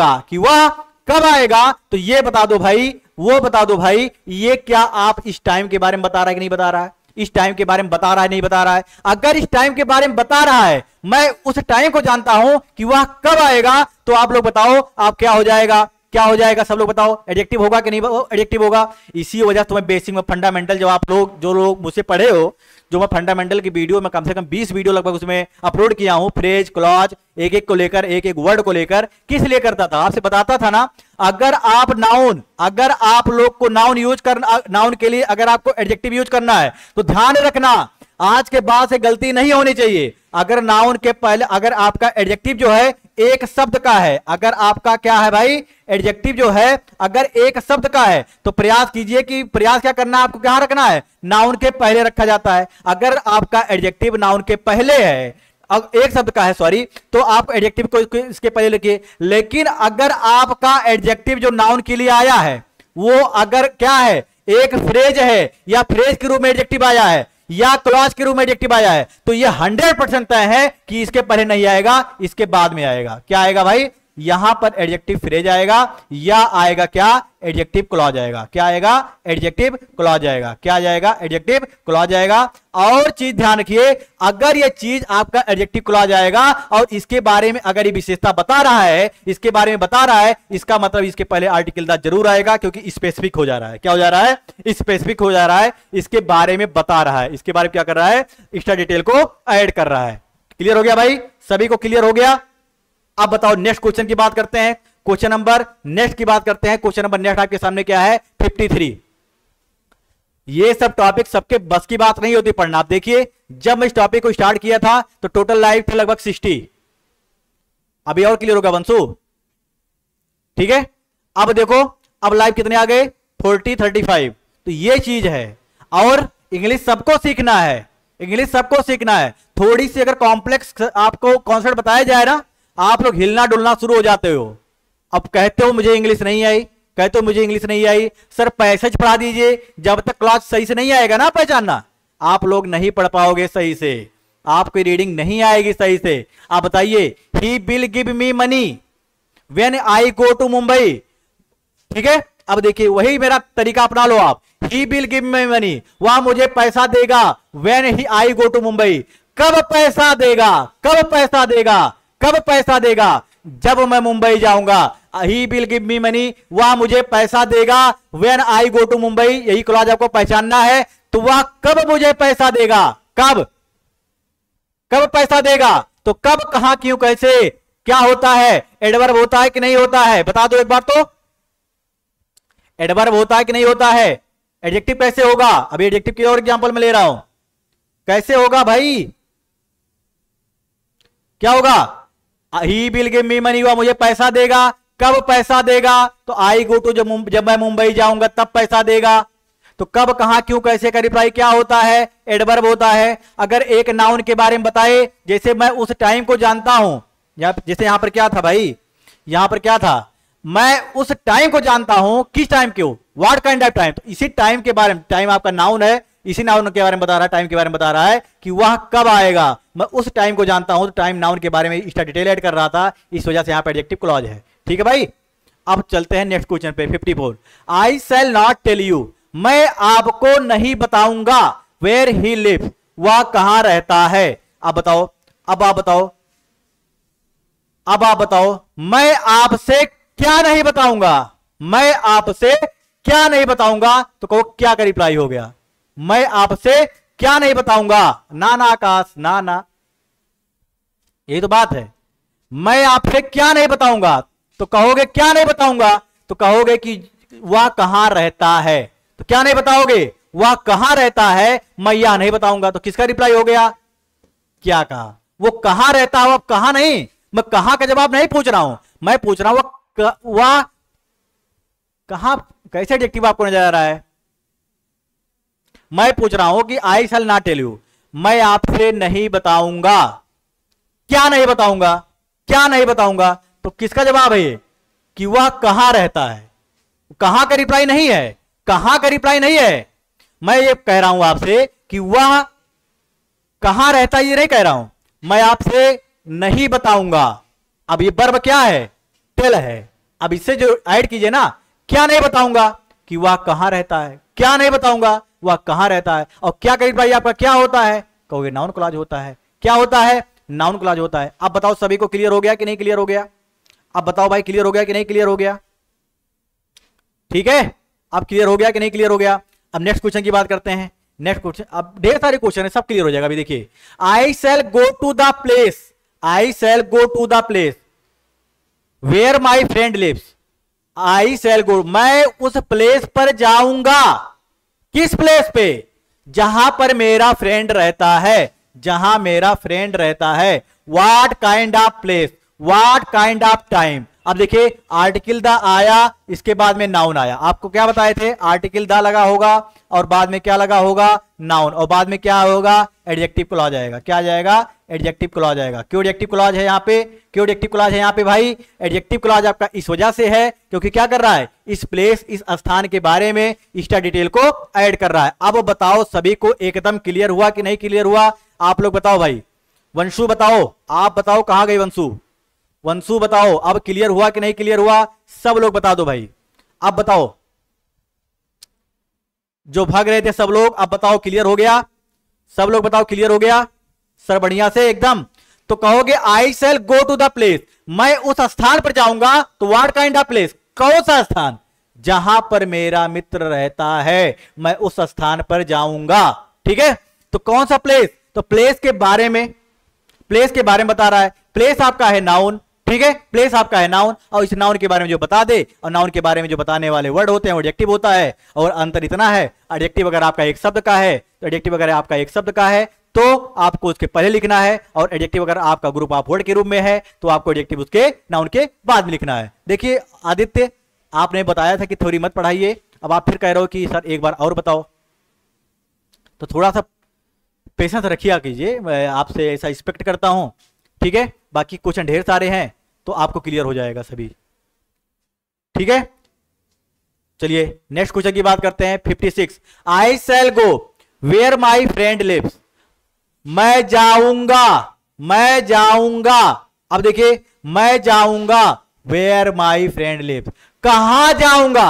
आएगा। तो ये बता दो भाई, वो बता दो भाई, ये क्या आप इस टाइम के बारे में बता रहा है कि नहीं बता रहा है? इस टाइम के बारे में बता रहा है नहीं बता रहा है? अगर इस टाइम के बारे में बता रहा है, मैं उस टाइम को जानता हूं कि वह कब आएगा, तो आप लोग बताओ आप क्या हो जाएगा? सब लोग बताओ, एडजेक्टिव होगा कि नहीं? एडजेक्टिव होगा। इसी वजह से तुम्हें बेसिक में फंडामेंटल, जो लोग मुझसे पढ़े हो, जो मैं फंडामेंटल की वीडियो में कम से कम 20 वीडियो लगभग उसमें अपलोड किया हूं, फ्रेज क्लॉज एक को लेकर, एक वर्ड को लेकर, किस लिए करता था? आपसे बताता था ना, अगर आप लोग को नाउन के लिए अगर आपको एडजेक्टिव यूज करना है तो ध्यान रखना, आज के बाद से गलती नहीं होनी चाहिए। अगर नाउन के पहले अगर आपका एडजेक्टिव जो है एक शब्द का है, अगर आपका क्या है भाई, एडजेक्टिव जो है अगर एक शब्द का है, तो प्रयास कीजिए कि प्रयास क्या करना है, आपको क्या रखना है? नाउन के पहले रखा जाता है। अगर आपका एडजेक्टिव नाउन के पहले है, अब एक शब्द का है सॉरी, तो आप एडजेक्टिव को इसके पहले लिखिए। लेकिन अगर आपका एडजेक्टिव जो नाउन के लिए आया है वो अगर क्या है, एक फ्रेज है या फ्रेज के रूप में एडजेक्टिव आया है या क्लॉज के रूप में एडजेक्टिव आया है, तो यह 100% तय है कि इसके पहले नहीं आएगा, इसके बाद में आएगा। क्या आएगा भाई? यहां पर एडजेक्टिव फ्रेज आएगा या आएगा क्या? एडजेक्टिव क्लॉज आएगा। क्या आएगा? एडजेक्टिव क्लॉज आएगा। क्या जाएगा? एडजेक्टिव क्लॉज आएगा। और चीज ध्यान रखिए, अगर यह चीज आपका एडजेक्टिव क्लॉज आएगा और इसके बारे में अगर ये विशेषता बता रहा है, इसका मतलब इसके पहले आर्टिकल द जरूर आएगा, क्योंकि स्पेसिफिक हो जा रहा है। क्या हो जा रहा है? स्पेसिफिक हो जा रहा है, इसके बारे में बता रहा है, इसके बारे में क्या कर रहा है? एक्स्ट्रा डिटेल को ऐड कर रहा है। क्लियर हो गया भाई? सभी को क्लियर हो गया? अब बताओ नेक्स्ट क्वेश्चन की बात करते हैं। क्वेश्चन नंबर नेक्स्ट आपके सामने क्या है? 53। ये सब टॉपिक सबके बस की बात नहीं होती पढ़ना। आप देखिए, जब मैं इस टॉपिक को स्टार्ट किया था तो टोटल लाइव थे लगभग 60। अभी और क्लियर होगा वंशु? ठीक है, अब देखो, अब लाइव कितने आ गए? 40, 35। तो ये चीज है। और इंग्लिश सबको सीखना है। थोड़ी सी अगर कॉम्प्लेक्स आपको कॉन्सेप्ट बताया जाए ना, आप लोग हिलना डुलना शुरू हो जाते हो। अब कहते हो मुझे इंग्लिश नहीं आई, सर पैसेज पढ़ा दीजिए। जब तक क्लास सही से नहीं आएगा ना पहचानना, आप लोग नहीं पढ़ पाओगे सही से, आपकी रीडिंग नहीं आएगी सही से। आप बताइए, he will give me money when I go to Mumbai. ठीक है, अब देखिए वही मेरा तरीका अपना लो आप। He will give me money, वह मुझे पैसा देगा। When he I go to Mumbai, कब पैसा देगा? जब मैं मुंबई जाऊंगा। He will give me money, वह मुझे पैसा देगा। When I go to Mumbai, यही क्लॉज आपको पहचानना है। तो वह कब मुझे पैसा देगा? कब पैसा देगा? तो कब, कहां, क्यों, कैसे, क्या होता है? एडवर्ब होता है कि नहीं होता है? बता दो एक बार तो। एडवर्ब होता है कि नहीं होता है? एडजेक्टिव कैसे होगा? अभी एडजेक्टिव की और एग्जांपल में ले रहा हूं। कैसे होगा भाई? क्या होगा? He will give me money, वह मुझे पैसा देगा। कब पैसा देगा? तो आई गो टू, जब मैं मुंबई जाऊंगा तब पैसा देगा। तो कब, कहां, क्यों, कैसे का रिप्लाई क्या होता है? एडवर्ब होता है। अगर एक नाउन के बारे में बताए, जैसे मैं उस टाइम को जानता हूं, जैसे यहां पर क्या था भाई, यहां पर क्या था? मैं उस टाइम को जानता हूं। किस टाइम क्यों? What kind of time. तो इसी टाइम के बारे में, टाइम आपका नाउन है, इसी नाउन के बारे में बता रहा है, टाइम के बारे में बता रहा है कि वह कब आएगा। मैं उस टाइम को जानता हूं, तो टाइम नाउन के बारे में इसका डिटेल ऐड कर रहा था, इस वजह से यहां पर एडजेक्टिव क्लॉज है। ठीक है भाई, अब चलते हैं नेक्स्ट क्वेश्चन पे 54। I shall not tell you, मैं आपको नहीं बताऊंगा। वेयर ही लिव, वह कहां रहता है। अब बताओ, अब आप बताओ, मैं आपसे क्या नहीं बताऊंगा। तो कहो क्या का रिप्लाई हो गया? मैं आपसे क्या नहीं बताऊंगा। ना आकाश, ना, यही तो बात है। मैं आपसे क्या नहीं बताऊंगा, तो कहोगे क्या नहीं बताऊंगा, तो कहोगे कि वह कहां रहता है। तो क्या नहीं बताओगे? वह कहां रहता है मैं यह नहीं बताऊंगा। तो किसका रिप्लाई हो गया? क्या कहा? वो कहां रहता है, अब कहां नहीं, मैं कहां का जवाब नहीं पूछ रहा हूं, मैं पूछ रहा हूं वह कहां। कैसे एडजेक्टिव आपको नजर आ रहा है? मैं पूछ रहा हूं कि I shall not tell you, मैं आपसे नहीं बताऊंगा। क्या नहीं बताऊंगा? क्या नहीं बताऊंगा? तो किसका जवाब है ये? कि वह कहां रहता है। कहां का रिप्लाई नहीं है, कहां का रिप्लाई नहीं है। मैं ये कह रहा हूं आपसे कि वह कहां रहता है, ये नहीं कह रहा हूं, मैं आपसे नहीं बताऊंगा। अब ये वर्ब क्या है? टेल है। अब इससे जो ऐड कीजिए ना, क्या नहीं बताऊंगा, कि वह कहां रहता है। क्या नहीं बताऊंगा, वह कहां रहता है। और क्या करीब भाई आपका क्या होता है? कहोगे नाउन क्लॉज होता है। क्या होता है? नाउन क्लॉज होता है। अब बताओ सभी को क्लियर हो गया कि नहीं क्लियर हो गया? अब बताओ भाई क्लियर हो गया कि नहीं क्लियर हो गया? ठीक है, अब क्लियर हो गया कि नहीं क्लियर हो गया? अब नेक्स्ट क्वेश्चन की बात करते हैं। नेक्स्ट क्वेश्चन, अब ढेर सारे क्वेश्चन है, सब क्लियर हो जाएगा। अभी देखिए, I shall go to the place, I shall go to the place where my friend lives. I shall go, मैं उस प्लेस पर जाऊंगा। किस प्लेस पे? जहां पर मेरा फ्रेंड रहता है, जहां मेरा फ्रेंड रहता है। What kind of place, what kind of time. अब देखिए, आर्टिकल द आया, इसके बाद में नाउन आया। आपको क्या बताए थे? आर्टिकल द लगा होगा और बाद में क्या लगा होगा? नाउन, और बाद में क्या होगा? एडजेक्टिव क्लॉज आएगा। क्या आ जाएगा? एडजेक्टिव क्लॉज आएगा। क्यों एडजेक्टिव क्लॉज है यहाँ पे? क्यों एडजेक्टिव क्लॉज है यहाँ पे भाई? एडजेक्टिव क्लॉज आपका इस वजह से है क्योंकि क्या कर रहा है? इस प्लेस, इस स्थान के बारे में एक्स्ट्रा डिटेल को ऐड कर रहा है। अब बताओ सभी को एकदम क्लियर हुआ कि नहीं क्लियर हुआ? आप लोग बताओ भाई। वंशु बताओ, आप बताओ कहां गई वंशु? वंशु बताओ, अब क्लियर हुआ कि नहीं क्लियर हुआ? सब लोग बता दो भाई। अब बताओ, जो भाग रहे थे सब लोग, अब बताओ क्लियर हो गया? सब लोग बताओ क्लियर हो गया? सर बढ़िया से एकदम। तो कहोगे I shall go to the place, मैं उस स्थान पर जाऊंगा। तो व्हाट काइंड ऑफ प्लेस, कौन सा स्थान? जहां पर मेरा मित्र रहता है, मैं उस स्थान पर जाऊंगा। ठीक है, तो कौन सा प्लेस? तो प्लेस के बारे में, प्लेस के बारे में बता रहा है। प्लेस आपका है नाउन, ठीक है, प्लेस आपका है नाउन, और इस नाउन के बारे में जो बता दे, और नाउन के बारे में जो बताने वाले वर्ड होते हैं वो एडजेक्टिव होता है। और अंतर इतना है, एडजेक्टिव अगर आपका एक शब्द का है, तो एडजेक्टिव अगर आपका एक शब्द का है तो आपको उसके पहले लिखना है, और एडजेक्टिव अगर आपका ग्रुप ऑफ वर्ड के रूप में है तो आपको एडजेक्टिव उसके नाउन के बाद में लिखना है। देखिए आदित्य, आपने बताया था कि थ्योरी मत पढ़ाइए, अब आप फिर कह रहे हो कि सर एक बार और बताओ। तो थोड़ा सा पेशेंस रखिए कीजिए, मैं आपसे ऐसा एक्सपेक्ट करता हूं। ठीक है, बाकी क्वेश्चन ढेर सारे हैं तो आपको क्लियर हो जाएगा सभी। ठीक है, चलिए नेक्स्ट क्वेश्चन की बात करते हैं। 56, I shall go where my friend lives, मैं जाऊंगा, मैं जाऊंगा। अब देखिए, मैं जाऊंगा वेयर माई फ्रेंड लिव्स, कहां जाऊंगा?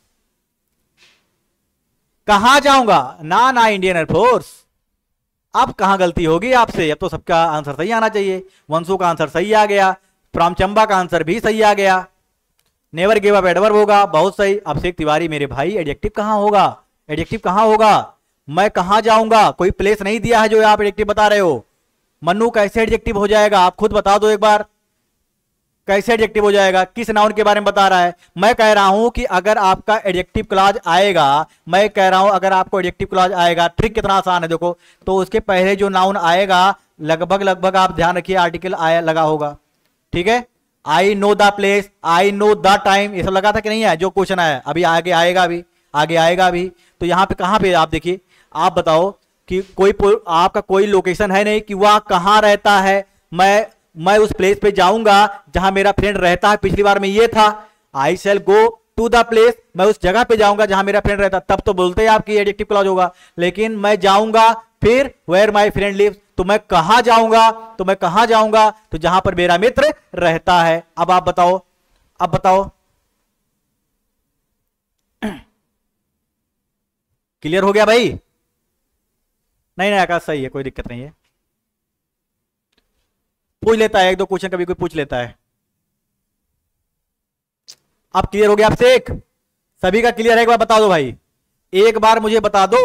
कहां जाऊंगा? ना इंडियन एयरफोर्स। अब कहां गलती होगी आपसे? अब तो सबका आंसर सही आना चाहिए। वंशु का आंसर सही आ गया, फ्रॉम चंबा का आंसर भी सही आ गया। नेवर गिव अप एडवर्ब होगा, बहुत सही। अभिषेक तिवारी मेरे भाई, एडजेक्टिव कहां होगा? एडजेक्टिव कहां होगा? मैं कहां जाऊंगा? कोई प्लेस नहीं दिया है जो आप एडजेक्टिव बता रहे हो। मन्नू कैसे एडजेक्टिव हो जाएगा? आप खुद बता दो एक बार, कैसे एडजेक्टिव हो जाएगा? किस नाउन के बारे में बता रहा है? मैं कह रहा हूं कि अगर आपका एडजेक्टिव क्लॉज आएगा, मैं कह रहा हूं अगर आपको एडजेक्टिव क्लॉज आएगा, ट्रिक कितना आसान है देखो। तो उसके पहले जो नाउन आएगा लगभग लगभग आप ध्यान रखिए आर्टिकल आया लगा होगा। ठीक है, I know the place, I know the time, ये सब लगा था कि नहीं है? जो क्वेश्चन आया अभी आगे आएगा, अभी आगे आएगा अभी। तो यहाँ पे कहाँ पे आप देखिए, आप बताओ कि कोई आपका कोई लोकेशन है नहीं कि वह कहाँ रहता है। मैं उस प्लेस पे जाऊंगा जहां मेरा फ्रेंड रहता है। पिछली बार में ये था, I shall go to the place, मैं उस जगह पे जाऊंगा जहां मेरा फ्रेंड रहता, तब तो बोलते हैं आपकी एडजेक्टिव क्लॉज होगा। लेकिन मैं जाऊंगा, फिर वेयर माई फ्रेंड लिव्स, तो मैं कहां जाऊंगा? तो मैं कहां जाऊंगा? तो जहां पर मेरा मित्र रहता है। अब आप बताओ, अब बताओ क्लियर हो गया भाई? नहीं आकाश सही है, कोई दिक्कत नहीं है। पूछ लेता है एक दो क्वेश्चन, कभी कोई पूछ लेता है। अब क्लियर हो गया आपसे? एक सभी का क्लियर है? एक बार बता दो भाई, एक बार मुझे बता दो,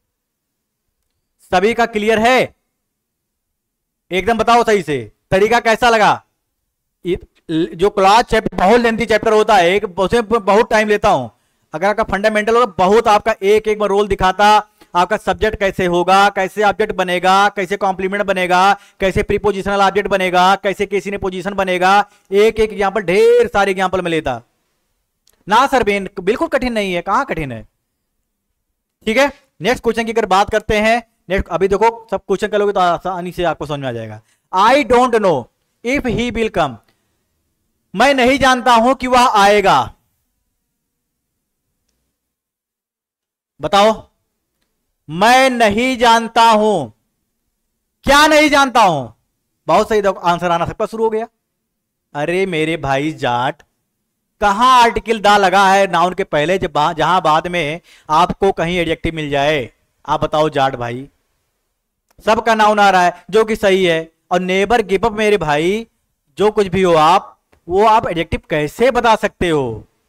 सभी का क्लियर है? एकदम बताओ सही से। तरीका कैसा लगा? जो क्लास चैप्टर बहुत लेंथी चैप्टर होता है, एक उसमें बहुत टाइम लेता हूं। अगर आपका फंडामेंटल होगा, बहुत आपका एक एक रोल दिखाता, आपका सब्जेक्ट कैसे होगा, कैसे ऑब्जेक्ट बनेगा, कैसे कॉम्प्लीमेंट बनेगा, कैसे प्रीपोजिशनल ऑब्जेक्ट बनेगा, कैसे किसी ने पोजीशन बनेगा, एक एक एग्जांपल, ढेर सारे एग्जांपल में लेता ना सर। बिल्कुल कठिन नहीं है, कहां कठिन है। ठीक है, नेक्स्ट क्वेश्चन की अगर बात करते हैं, नेक्स्ट अभी देखो सब क्वेश्चन करोगे तो आसानी से आपको समझ में आ जाएगा। I don't know if he will come, मैं नहीं जानता हूं कि वह आएगा। बताओ, मैं नहीं जानता हूं, क्या नहीं जानता हूं। बहुत सही, देखो आंसर आना सबका शुरू हो गया। अरे मेरे भाई जाट, कहां आर्टिकल दा लगा है नाउन के पहले, जब जहां बाद में आपको कहीं एडजेक्टिव मिल जाए। आप बताओ जाट भाई, सबका नाउन आ रहा है जो कि सही है। और नेबर गिव अप मेरे भाई, जो कुछ भी हो आप, वो आप एडजेक्टिव कैसे बता सकते हो।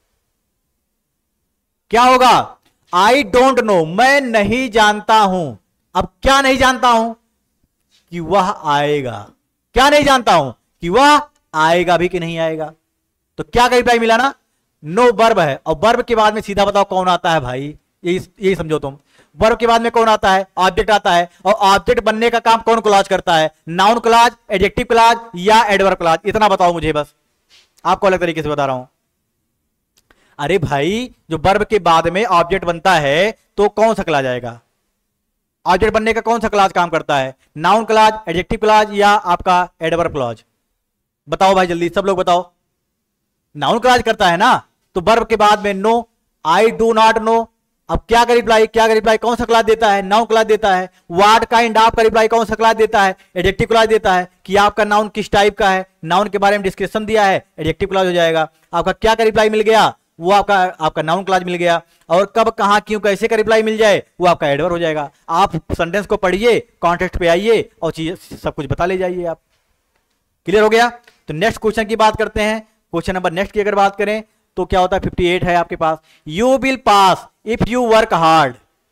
क्या होगा, आई डोंट नो, मैं नहीं जानता हूं। अब क्या नहीं जानता हूं, कि वह आएगा। क्या नहीं जानता हूं, कि वह आएगा भी कि नहीं आएगा। तो क्या का रिप्लाई मिला ना, नो वर्ब है, और वर्ब के बाद में सीधा बताओ कौन आता है भाई, यही समझो तुम। वर्ब के बाद में कौन आता है, ऑब्जेक्ट आता है। और ऑब्जेक्ट बनने का काम कौन क्लॉज करता है, नाउन क्लॉज, एडजेक्टिव क्लॉज या एडवर्ब क्लॉज, इतना बताओ मुझे बस, आपको अलग तरीके से बता रहा हूं। अरे भाई, जो वर्ब के बाद में ऑब्जेक्ट बनता है तो कौन सा क्लॉज आएगा, ऑब्जेक्ट बनने का कौन सा क्लॉज काम करता है, नाउन क्लॉज, एडजेक्टिव क्लॉज या आपका एडवर्ब क्लॉज। बताओ भाई जल्दी, सब लोग बताओ। नाउन क्लॉज करता है ना, तो वर्ब के बाद में no, I do not know. अब क्या का रिप्लाई, क्या का रिप्लाई कौन सा क्लॉज देता है, नाउन क्लॉज देता है। व्हाट काइंड ऑफ का रिप्लाई कौन सा क्लॉज देता है, एडजेक्टिव क्लॉज देता है, कि आपका नाउन किस टाइप का है, नाउन के बारे में डिस्क्रिप्शन दिया है, एडजेक्टिव क्लॉज हो जाएगा। आपका क्या का रिप्लाई मिल गया, वो आपका नाउन क्लॉज मिल गया। और कब, कहां, क्यों, कैसे का रिप्लाई मिल जाए, वो आपका एडवर्ब हो जाएगा। आप सेंटेंस को पढ़िए, कॉन्टेक्स्ट पे आइए और चीज सब कुछ बता ले जाइए आप। क्लियर हो गया। तो नेक्स्ट क्वेश्चन की बात करते हैं। क्वेश्चन नंबर नेक्स्ट की अगर बात करें तो क्या होता है, 58 है आपके पास। You will pass if you work hard.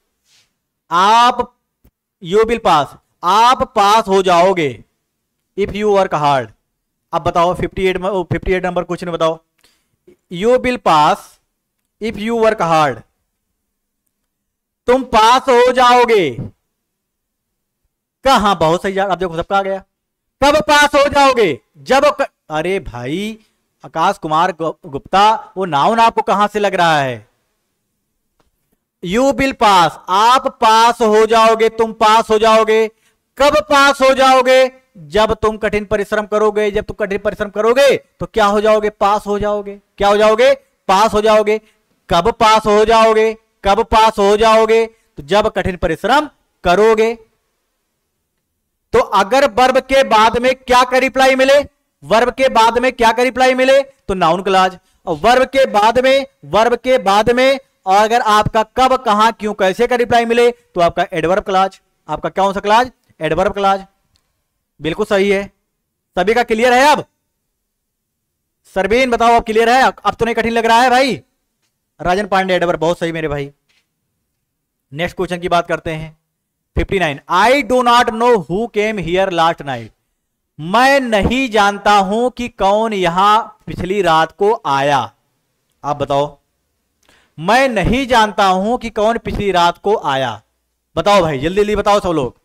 You will pass, आप पास हो जाओगे, इफ यू वर्क हार्ड। अब बताओ 58 नंबर क्वेश्चन में बताओ, you will pass if you work hard, तुम पास हो जाओगे। कहां, बहुत सही यार, अब देखो सबका आ गया। कब पास हो जाओगे, जब अरे भाई आकाश कुमार गुप्ता, वो नाउन आपको कहां से लग रहा है। यू विल पास, आप पास हो जाओगे, तुम पास हो जाओगे। कब पास हो जाओगे, जब तुम कठिन परिश्रम करोगे। जब तुम कठिन परिश्रम करोगे तो क्या हो जाओगे, पास हो जाओगे। क्या हो जाओगे, पास हो जाओगे। कब पास हो जाओगे, कब पास हो जाओगे, तो जब कठिन परिश्रम करोगे। तो अगर वर्ब के बाद में क्या का रिप्लाई मिले, वर्ब के बाद में क्या का रिप्लाई मिले, तो नाउन क्लॉज। और वर्ब के बाद में और अगर आपका कब, कहां, क्यों, कैसे का रिप्लाई मिले, तो आपका एडवर्ब क्लॉज। आपका क्या सा क्लॉज, एडवर्ब क्लॉज। बिल्कुल सही है। सभी का क्लियर है। अब सरबीन बताओ, अब क्लियर है, अब तो नहीं कठिन लग रहा है भाई। राजन पांडे, एडवर्ब, बहुत सही मेरे भाई। नेक्स्ट क्वेश्चन की बात करते हैं। 59, I do not know who came here last night. मैं नहीं जानता हूं कि कौन यहां पिछली रात को आया। आप बताओ, मैं नहीं जानता हूं कि कौन पिछली रात को आया। बताओ भाई जल्दी जल्दी बताओ सब लोग।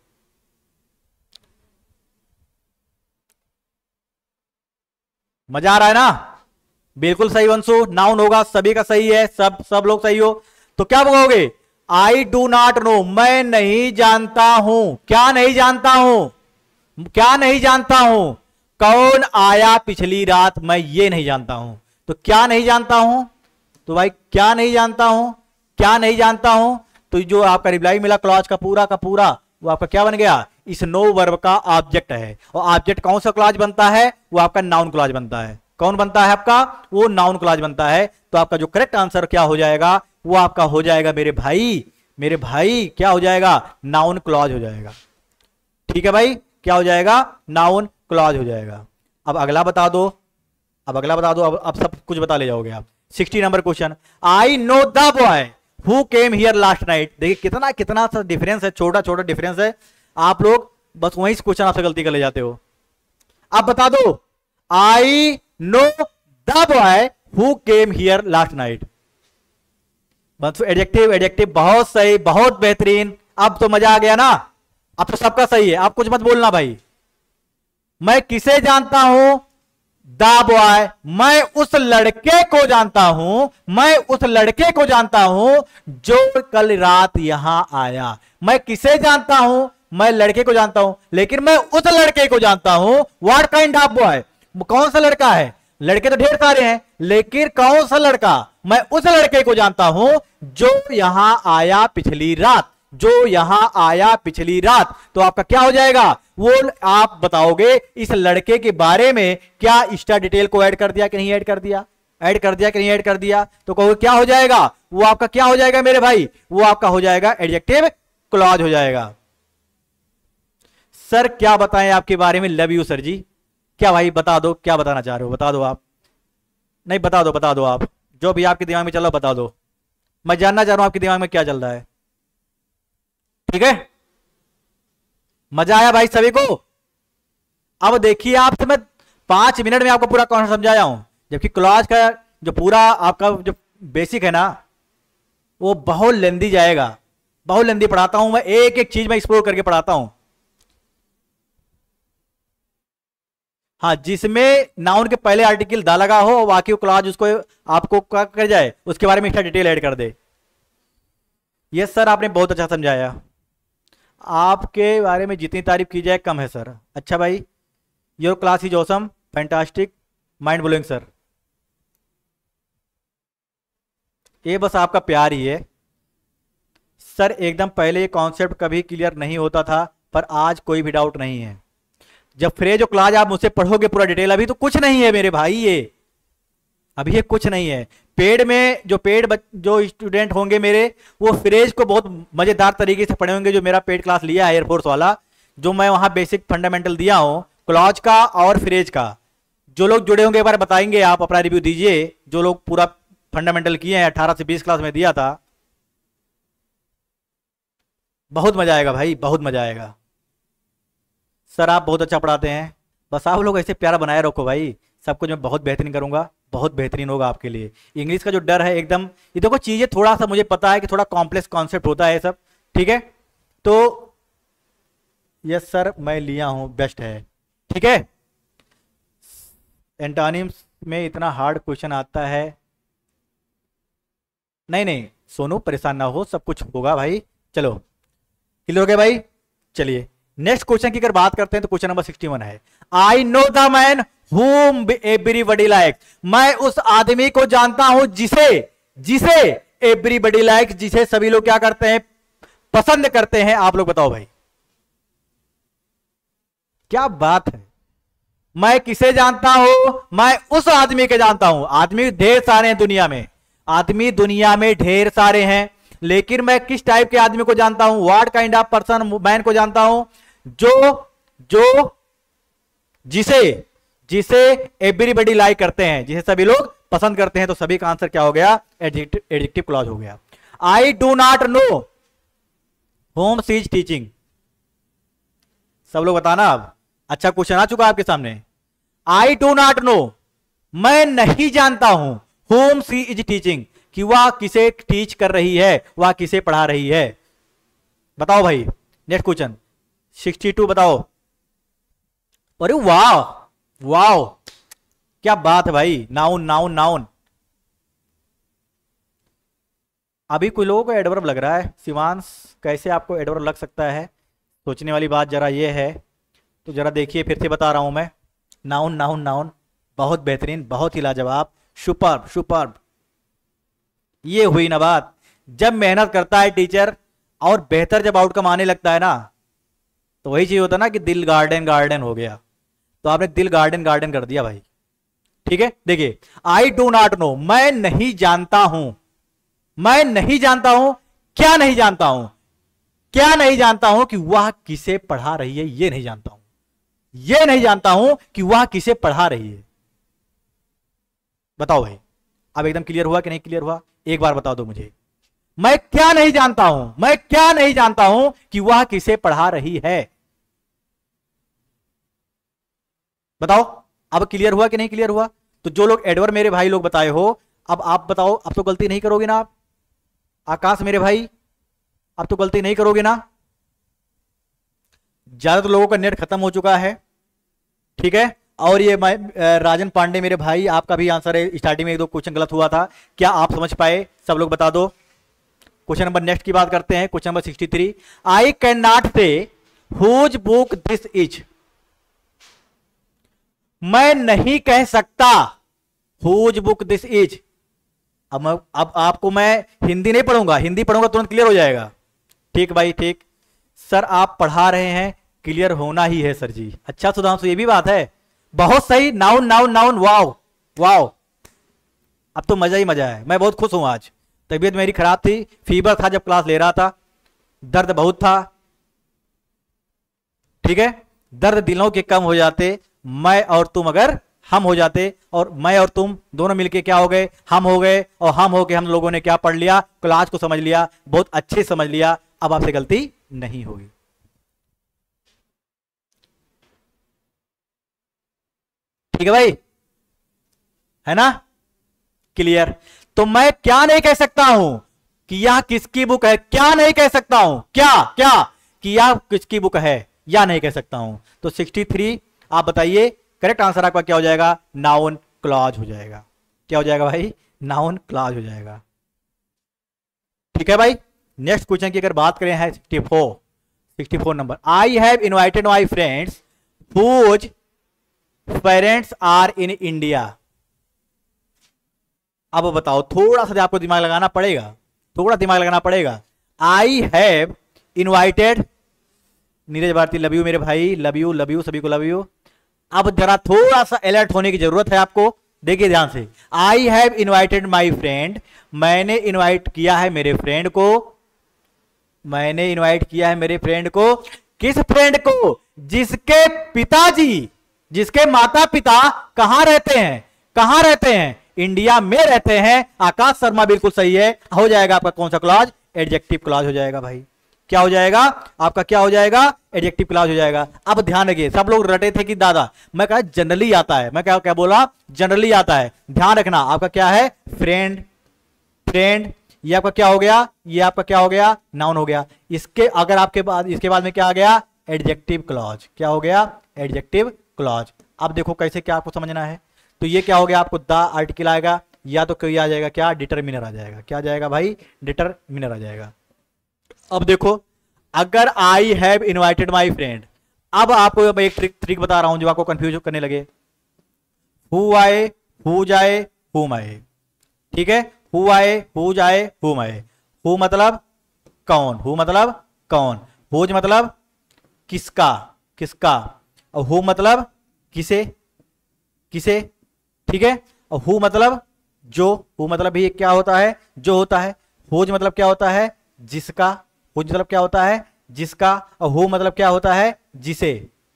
मजा आ रहा है ना, बिल्कुल सही वंशु, नाउन होगा, सभी का सही है, सब लोग सही हो। तो क्या बोलोगे, आई डू नॉट नो, मैं नहीं जानता हूं। क्या नहीं जानता हूं, क्या नहीं जानता हूं, कौन आया पिछली रात, मैं ये नहीं जानता हूं। तो क्या नहीं जानता हूं, तो भाई क्या नहीं जानता हूं, क्या नहीं जानता हूं। तो जो आपका रिप्लाई मिला क्लॉज का पूरा वो आपका क्या बन गया, इस नो वर्ब का ऑब्जेक्ट है। और ऑब्जेक्ट कौन सा क्लॉज बनता है, वो आपका नाउन क्लॉज बनता है। कौन बनता है आपका, वो नाउन क्लॉज बनता है। तो आपका जो करेक्ट आंसर क्या हो जाएगा, वो आपका हो जाएगा मेरे भाई क्या हो जाएगा, नाउन क्लॉज हो जाएगा। ठीक है भाई, क्या हो जाएगा, नाउन क्लॉज हो जाएगा। अब अगला बता दो, अब सब कुछ बता ले जाओगे आप। 60 number question, I know the boy who came here last night. देखिए कितना कितना सा डिफरेंस है, छोटा छोटा डिफरेंस है। आप लोग बस वहीं से क्वेश्चन आपसे गलती कर ले जाते हो। अब बता दो, I know the boy who came here last night. बंसु एडजेक्टिव, एडजेक्टिव बहुत सही, बहुत बेहतरीन। अब तो मजा आ गया ना, अब तो सबका सही है, आप कुछ मत बोलना भाई। मैं किसे जानता हूं, द बॉय, मैं उस लड़के को जानता हूं, मैं उस लड़के को जानता हूं जो कल रात यहां आया। मैं किसे जानता हूं, मैं लड़के को जानता हूं, लेकिन मैं उस लड़के को जानता हूं। व्हाट काइंड ऑफ बॉय, कौन सा लड़का है, लड़के तो ढेर सारे हैं, लेकिन कौन सा लड़का, मैं उस लड़के को जानता हूं जो यहां आया पिछली रात, जो यहां आया पिछली रात। तो आपका क्या हो जाएगा, वो आप बताओगे इस लड़के के बारे में क्या एक्स्ट्रा डिटेल को ऐड कर दिया कि नहीं ऐड कर दिया, ऐड कर दिया कि नहीं ऐड कर दिया। तो कहोगे क्या हो जाएगा, वो आपका क्या हो जाएगा मेरे भाई, वो आपका हो जाएगा एडजेक्टिव क्लॉज हो जाएगा। सर क्या बताएं आपके बारे में, लव यू सर जी। क्या भाई बता दो, क्या बताना चाह रहे हो, बता दो आप। नहीं बता दो, बता दो आप, जो भी आपके दिमाग में चल रहा बता दो, मैं जानना चाह रहा हूं आपके दिमाग में क्या चल रहा है। ठीक है, मजा आया भाई सभी को। अब देखिए आपसे मैं 5 मिनट में आपको पूरा कॉन्सेप्ट समझाया हूं, जबकि क्लॉज का जो पूरा आपका जो बेसिक है ना वो बहुत लेंदी जाएगा, बहुत लेंदी पढ़ाता हूं मैं, एक एक चीज मैं एक्सप्लोर करके पढ़ाता हूं। हाँ, जिसमें नाउन के पहले आर्टिकल दा लगा हो, बाकी क्लॉज उसको आपको क्या कर जाए, उसके बारे में एक्स्ट्रा डिटेल ऐड कर दे। यस सर, आपने बहुत अच्छा समझाया, आपके बारे में जितनी तारीफ की जाए कम है सर। अच्छा भाई, your class is awesome, fantastic, mind blowing sir. ये बस आपका प्यार ही है सर। एकदम पहले ये कॉन्सेप्ट कभी क्लियर नहीं होता था, पर आज कोई भी डाउट नहीं है। जब फ्रेज और क्लॉज आप मुझसे पढ़ोगे पूरा डिटेल, अभी तो कुछ नहीं है मेरे भाई, ये अभी ये कुछ नहीं है। पेड में जो स्टूडेंट होंगे मेरे, वो फ्रेज को बहुत मजेदार तरीके से पढ़े होंगे, जो मेरा पेड क्लास लिया है एयरफोर्स वाला, जो मैं वहां बेसिक फंडामेंटल दिया हूं क्लॉज का और फ्रेज का। जो लोग जुड़े होंगे एक बार बताएंगे, आप अपना रिव्यू दीजिए, जो लोग पूरा फंडामेंटल किए हैं, 18 से 20 क्लास में दिया था। बहुत मजा आएगा भाई, बहुत मजा आएगा सर, आप बहुत अच्छा पढ़ाते हैं, बस आप लोग ऐसे प्यारा बनाए रखो भाई, सब कुछ मैं बहुत बेहतरीन करूंगा, बहुत बेहतरीन होगा आपके लिए। इंग्लिश का जो डर है एकदम, ये देखो चीजें थोड़ा सा मुझे पता है कि थोड़ा कॉम्प्लेक्स कॉन्सेप्ट होता है सब, ठीक है। तो यस सर, मैं लिया हूं, बेस्ट है, ठीक है। एंटोनिम्स में इतना हार्ड क्वेश्चन आता है, नहीं नहीं सोनू परेशान ना हो, सब कुछ होगा भाई। चलो क्लियर हो गया भाई। चलिए नेक्स्ट क्वेश्चन की अगर बात करते हैं तो क्वेश्चन नंबर 61 है, I know the man whom everybody likes, मैं उस आदमी को जानता हूं जिसे everybody likes, जिसे सभी लोग क्या करते हैं, पसंद करते हैं। आप लोग बताओ भाई, क्या बात है। मैं किसे जानता हूं, मैं उस आदमी के जानता हूं। आदमी ढेर सारे हैं दुनिया में, आदमी दुनिया में ढेर सारे हैं, लेकिन मैं किस टाइप के आदमी को जानता हूं, what kind of person man को जानता हूं, जो जिसे एवरीबॉडी लाइक करते हैं, जिसे सभी लोग पसंद करते हैं। तो सभी का आंसर क्या हो गया, एडजेक्टिव क्लॉज हो गया। I do not know whom she is teaching, सब लोग बताना। अब अच्छा क्वेश्चन आ चुका आपके सामने, आई डू नॉट नो, मैं नहीं जानता हूं, होम शी इज टीचिंग, कि वह किसे टीच कर रही है, वह किसे पढ़ा रही है। बताओ भाई, नेक्स्ट क्वेश्चन 62 बताओ। अरे वाह वाह, क्या बात है भाई, नाउन नाउन नाउन। अभी कोई लोगों को एडवर्ब लग रहा है, शिवांश कैसे आपको एडवर्ब लग सकता है, सोचने वाली बात जरा ये है। तो जरा देखिए, फिर से बता रहा हूं मैं, नाउन नाउन नाउन, बहुत बेहतरीन, बहुत ही लाजवाब, सुपर्ब सुपर्ब। ये हुई ना बात, जब मेहनत करता है टीचर और बेहतर जब आउटकम आने लगता है ना, तो वही चीज होता है ना कि दिल गार्डन गार्डन हो गया। तो आपने दिल गार्डन गार्डन कर दिया भाई, ठीक है। देखिए, आई डू नॉट नो, मैं नहीं जानता हूं, मैं नहीं जानता हूं, क्या नहीं जानता हूं, क्या नहीं जानता हूं कि वह किसे पढ़ा रही है, ये नहीं जानता हूं, ये नहीं जानता हूं कि वह किसे पढ़ा रही है। बताओ भाई, अब एकदम क्लियर हुआ कि नहीं क्लियर हुआ, एक बार बता दो मुझे। मैं क्या नहीं जानता हूं, मैं क्या नहीं जानता हूं कि वह किसे पढ़ा रही है। बताओ, अब क्लियर हुआ कि नहीं क्लियर हुआ। तो जो लोग एडवर्ब मेरे भाई लोग बताए हो, अब आप बताओ, अब तो गलती नहीं करोगे ना आप, आकाश मेरे भाई, अब तो गलती नहीं करोगे ना? ज्यादातर लोगों का नेट खत्म हो चुका है, ठीक है। और ये राजन पांडे मेरे भाई, आपका भी आंसर है, स्टार्टिंग में एक दो क्वेश्चन गलत हुआ था, क्या आप समझ पाए? सब लोग बता दो। क्वेश्चन नंबर नेक्स्ट की बात करते हैं, question number 63। I can not say whose book this is. मैं नहीं कह सकता हुज बुक दिस इज। अब आपको मैं हिंदी नहीं पढ़ूंगा, हिंदी पढ़ूंगा तुरंत क्लियर हो जाएगा। ठीक भाई ठीक, सर आप पढ़ा रहे हैं, क्लियर होना ही है सर जी। अच्छा सुधांशु, ये भी बात है, बहुत सही। Noun noun noun, wow wow, अब तो मजा ही मजा है। मैं बहुत खुश हूं आज, तबीयत मेरी खराब थी, फीवर था जब क्लास ले रहा था, दर्द बहुत था, ठीक है। दर्द दिलों के कम हो जाते, मैं और तुम अगर हम हो जाते, और मैं और तुम दोनों मिलके क्या हो गए? हम हो गए, और हम होके हम लोगों ने क्या पढ़ लिया? क्लास को समझ लिया, बहुत अच्छे समझ लिया। अब आपसे गलती नहीं होगी। ठीक है भाई, है ना? क्लियर? तो मैं क्या नहीं कह सकता हूं कि यह किसकी बुक है, क्या नहीं कह सकता हूं, क्या क्या कि यह किसकी बुक है, या नहीं कह सकता हूं। तो 63 आप बताइए, करेक्ट आंसर आपका क्या हो जाएगा? नाउन क्लॉज हो जाएगा। क्या हो जाएगा भाई? नाउन क्लॉज हो जाएगा। ठीक है भाई, नेक्स्ट क्वेश्चन की अगर बात करें है 64 number. I have invited my friends whose parents are in India. अब बताओ, थोड़ा सा आपको दिमाग लगाना पड़ेगा, थोड़ा दिमाग लगाना पड़ेगा। I have invited, Neeraj Bharti love you मेरे भाई, लव यू सभी को लव यू। अब जरा थोड़ा सा अलर्ट होने की जरूरत है आपको, देखिए ध्यान से। I have invited my friend, मैंने इनवाइट किया है मेरे फ्रेंड को, मैंने इनवाइट किया है मेरे फ्रेंड को। किस फ्रेंड को? जिसके पिताजी, जिसके माता पिता कहां रहते हैं? कहां रहते हैं? इंडिया में रहते हैं। आकाश शर्मा बिल्कुल सही है। हो जाएगा आपका कौन सा क्लॉज? एडजेक्टिव क्लॉज हो जाएगा भाई। क्या हो जाएगा आपका? क्या हो जाएगा? एडजेक्टिव क्लॉज हो जाएगा। अब ध्यान रखिए, सब लोग रटे थे कि दादा मैं कहा जनरली आता है, मैं क्या क्या बोला? जनरली आता है। ध्यान रखना, आपका क्या है? फ्रेंड, फ्रेंड, ये आपका क्या हो गया? ये आपका क्या हो गया? नाउन हो गया। इसके अगर आपके बाद, इसके बाद में क्या आ गया? Adjective clause. क्या हो गया? Adjective clause. अब देखो कैसे, क्या आपको समझना है। तो ये क्या हो गया? आपको द आर्टिकल आएगा, या तो कोई आ जाएगा क्या? डिटरमिनर आ जाएगा। क्या आ जाएगा भाई? डिटरमिनर आ जाएगा। अब देखो, अगर I have invited my friend, अब आपको मैं एक ट्रिक बता रहा हूं जो आपको कंफ्यूज करने लगे। हु आए, हु जाए, हुम आए, ठीक है। हु आए, हु जाए, हुम आए। हु मतलब कौन, हु मतलब कौन, हुज मतलब किसका, किसका, और हु मतलब किसे, किसे, ठीक है। और हु मतलब जो, हु मतलब भी क्या होता है? जो होता है। हुज मतलब क्या होता है? जिसका, हुज मतलब क्या होता है? जिसका, और हु मतलब क्या होता है? जिसे।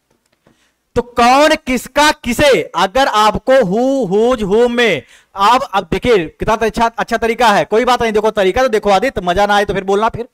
तो कौन, किसका, किसे, अगर आपको हु, हुज, हुम में, आप अब देखिए कितना अच्छा तरीका है। कोई बात नहीं, देखो तरीका तो देखो आदित्य, मजा ना आए तो फिर बोलना। फिर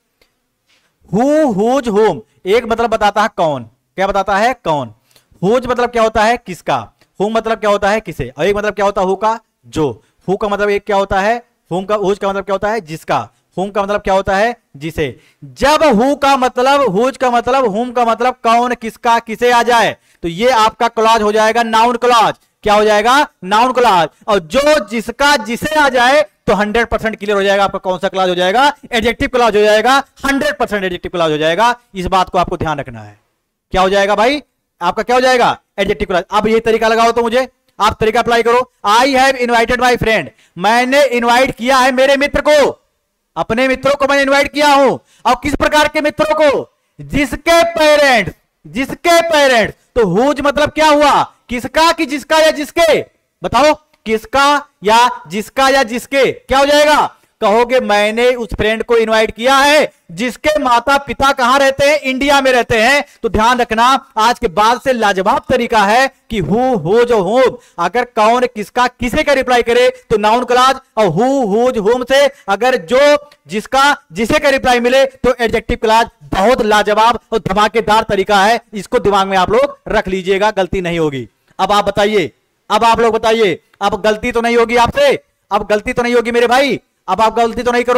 हु, हुज, हुम एक मतलब बताता है कौन, क्या बताता है? कौन। हुज मतलब क्या होता है? किसका। हुम मतलब क्या होता है? किसे। और एक मतलब क्या होता है? हु का जो। हु का मतलब एक क्या होता है? हुम का, हुज का मतलब क्या होता है? जिसका। हुम का मतलब क्या होता है? जिसे। जब हु का मतलब, हुज का मतलब, हुम का मतलब कौन, किसका, किसे आ जाए तो ये आपका क्लॉज हो जाएगा नाउन क्लॉज। क्या हो जाएगा? Noun clause. और जो, जिसका, जिसे आ जाए तो 100% क्लियर हो जाएगा आपका कौन सा क्लॉज हो जाएगा? एडजेक्टिव क्लॉज हो जाएगा। 100% एडजेक्टिव क्लॉज हो जाएगा। इस बात को आपको ध्यान रखना है। क्या हो जाएगा भाई? आपका क्या हो जाएगा? Adjective clause. अब ये तरीका लगाओ तो मुझे, आप तरीका अप्लाई करो। I have invited my friend, मैंने इनवाइट किया है मेरे मित्र को, अपने मित्रों को मैंने इनवाइट किया हूं। और किस प्रकार के मित्रों को? जिसके पेरेंट्स, जिसके पेरेंट्स। तो हुज मतलब क्या हुआ? किसका, कि जिसका या जिसके? बताओ, किसका या जिसका या जिसके। क्या हो जाएगा? कहोगे मैंने उस फ्रेंड को इनवाइट किया है जिसके माता पिता कहां रहते हैं? इंडिया में रहते हैं। तो ध्यान रखना, आज के बाद से लाजवाब तरीका है कि हु, हुज, हुम, अगर कौन, किसका, किसे का रिप्लाई करे तो नाउन क्लॉज, और हु, हुज, हुम से अगर जो, जिसका, जिसे का रिप्लाई मिले तो एडजेक्टिव क्लॉज। बहुत लाजवाब और धमाकेदार तरीका है, इसको दिमाग में आप लोग रख लीजिएगा, गलती नहीं होगी। अब आप बताइए, अब आप लोग बताइए, अब गलती तो नहीं होगी आपसे, अब गलती तो नहीं होगी मेरे भाई, अब आप गलती तो नहीं करोगे?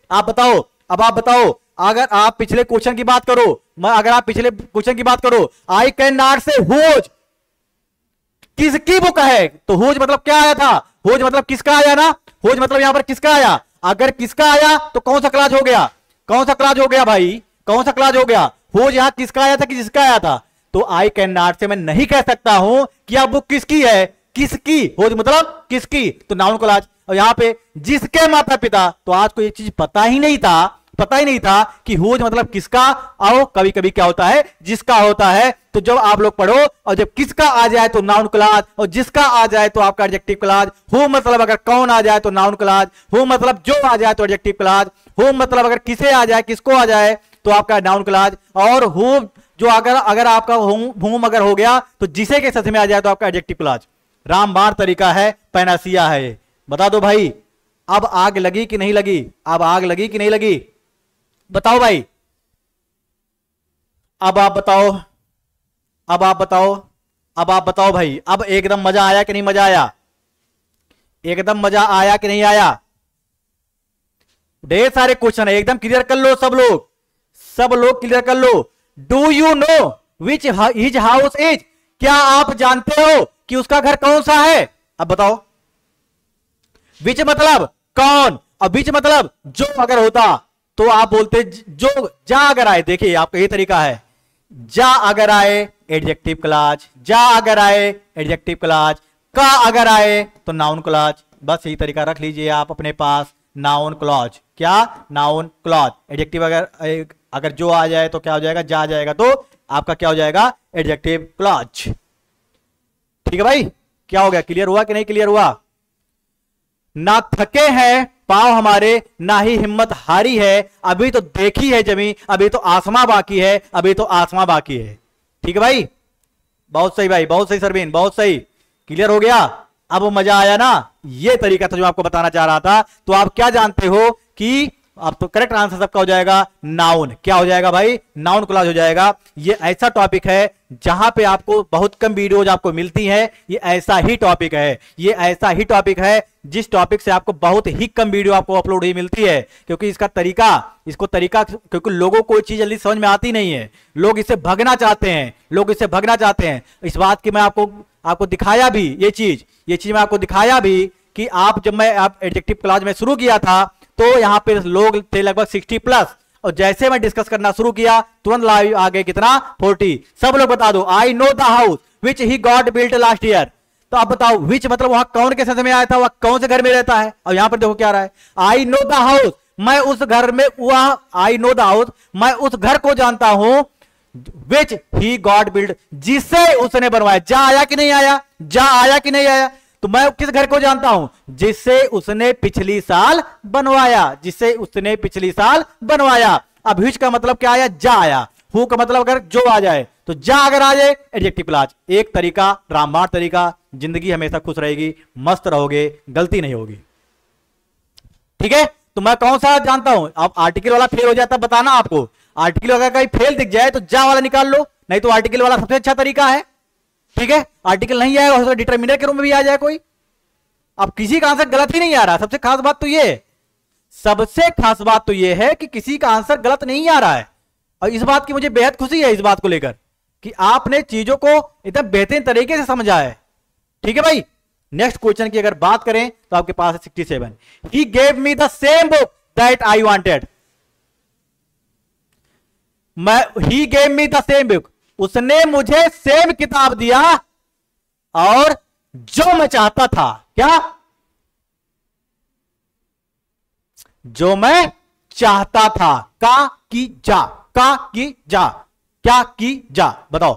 आप बताओ, अब आप बताओ, अगर आप पिछले क्वेश्चन की बात करो, अगर आप पिछले क्वेश्चन की बात करो, I can not say whose किसकी बुक है, तो हुज मतलब क्या आया था, हुज मतलब किसका आया ना, हुज मतलब यहां पर किसका आया, अगर किसका आया तो कौन सा क्लास हो गया, कौन सा क्लास हो गया भाई, कौन सा क्लास हो गया, हुज यहां किसका आया था कि जिसका आया था, तो आई कैन नॉट से मैं नहीं कह सकता हूं कि अब बुक किसकी है, किसकी, हुज मतलब किसकी, तो नाउन क्लॉज। और यहां पे जिसके माता पिता, तो आज को ये चीज पता ही नहीं था, पता ही नहीं था कि हुज मतलब किसका, और कभी कभी क्या होता है जिसका होता है, तो जब आप लोग पढ़ो और जब किसका आ जाए तो नाउन क्लॉज, और जिसका आ जाए तो आपका एडजेक्टिव क्लॉज, हु मतलब अगर कौन आ जाए तो नाउन क्लॉज, हु मतलब जो आ जाए तो एडजेक्टिव क्लॉज, हु मतलब अगर किसे आ जाए किसको आ जाए तो आपका नाउन क्लॉज, और हु जो अगर आपका हुम अगर हो गया तो जिसे के साथ में आ जाए तो आपका एडजेक्टिव क्लॉज। रामबाण तरीका है, पैनासिया है, बता दो भाई। अब आग लगी कि नहीं लगी, अब आग लगी कि नहीं लगी, बताओ भाई, अब आप बताओ, अब आप बताओ, अब आप बताओ भाई, अब एकदम मजा आया कि नहीं मजा आया, एकदम मजा आया कि नहीं आया, ढेर सारे क्वेश्चन है, एकदम क्लियर कर लो सब लोग, सब लोग क्लियर कर लो। Do you know which his house is, क्या आप जानते हो कि उसका घर कौन सा है, अब बताओ। विच मतलब कौन, और विच मतलब जो अगर होता तो आप बोलते जो, जा अगर आए, देखिए आपका ये तरीका है, जा अगर आए एडजेक्टिव क्लॉज, जा अगर आए एडजेक्टिव क्लॉज, का अगर आए तो नाउन क्लॉज, बस यही तरीका रख लीजिए आप अपने पास, नाउन क्लॉज, क्या नाउन क्लॉज, एडजेक्टिव अगर जो आ जाए तो क्या हो जाएगा, जा जाएगा तो आपका क्या हो जाएगा एडजेक्टिव क्लॉज। ठीक है भाई, क्या हो गया, क्लियर हुआ कि नहीं क्लियर हुआ। ना थके हैं पांव हमारे, ना ही हिम्मत हारी है, अभी तो देखी है जमी, अभी तो आसमां बाकी है, अभी तो आसमां बाकी है। ठीक है भाई, बहुत सही भाई, बहुत सही सरवीन, बहुत सही, क्लियर हो गया। अब मजा आया ना, ये तरीका था जो आपको बताना चाह रहा था। तो आप क्या जानते हो कि अब तो करेक्ट आंसर सबका हो जाएगा नाउन, क्या हो जाएगा भाई, नाउन क्लॉज हो जाएगा। ये ऐसा टॉपिक है जहां पे आपको बहुत कम वीडियोज आपको मिलती हैं, ये ऐसा ही टॉपिक है, ये ऐसा ही टॉपिक है जिस टॉपिक से आपको बहुत ही कम वीडियो आपको अपलोड ही मिलती है, क्योंकि इसका तरीका, इसको तरीका, क्योंकि लोगों को चीज जल्दी समझ में आती नहीं है, लोग इससे भगना चाहते हैं, लोग इससे भगना चाहते हैं। इस बात की मैं आपको दिखाया भी, ये चीज मैं आपको दिखाया भी कि जब मैं एडजेक्टिव क्लॉज में शुरू किया था तो यहां पे लोग थे लगभग 60+, और जैसे मैं डिस्कस करना शुरू किया तुरंत लाइव आ गए कितना 40। सब लोग बता दो, I know the house which he got built last year. तो आप बताओ विच मतलब वहां कौन के साथ में आया था, वह कौन से घर में रहता है, और यहां पर देखो क्या रहा है, आई नो द हाउस, मैं उस घर में, वह आई नो द हाउस, मैं उस घर को जानता हूं, विच ही गॉट बिल्ट, जिसे उसने बनवाया, जा आया कि नहीं आया, जा आया कि नहीं आया, तो मैं किस घर को जानता हूं, जिसे उसने पिछली साल बनवाया, जिसे उसने पिछली साल बनवाया। अब विच का मतलब क्या आया, जा आया, हु का मतलब अगर जो आ जाए, तो जा अगर आ जाए एडजेक्टिव क्लॉज। एक तरीका, रामबाण तरीका, जिंदगी हमेशा खुश रहेगी, मस्त रहोगे, गलती नहीं होगी। ठीक है, तो मैं कौन सा जानता हूं, अब आर्टिकल वाला फेल हो जाता बताना आपको, आर्टिकल अगर कहीं फेल दिख जाए तो जा वाला निकाल लो, नहीं तो आर्टिकल वाला सबसे अच्छा तरीका है। ठीक है, आर्टिकल नहीं आएगा हो सकता डिटरमिनर के रूप में भी आ जाए कोई। अब किसी का आंसर गलत ही नहीं आ रहा, सबसे खास बात तो ये, सबसे खास बात तो ये है कि किसी का आंसर गलत नहीं आ रहा है, और इस बात की मुझे बेहद खुशी है, इस बात को लेकर कि आपने चीजों को एकदम बेहतरीन तरीके से समझा है। ठीक है भाई, नेक्स्ट क्वेश्चन की अगर बात करें तो आपके पास है 67। He gave me the same book that I wanted, he gave me the same book, उसने मुझे सेम किताब दिया और जो मैं चाहता था, क्या, जो मैं चाहता था, का की जा, का की जा, क्या की जा, बताओ।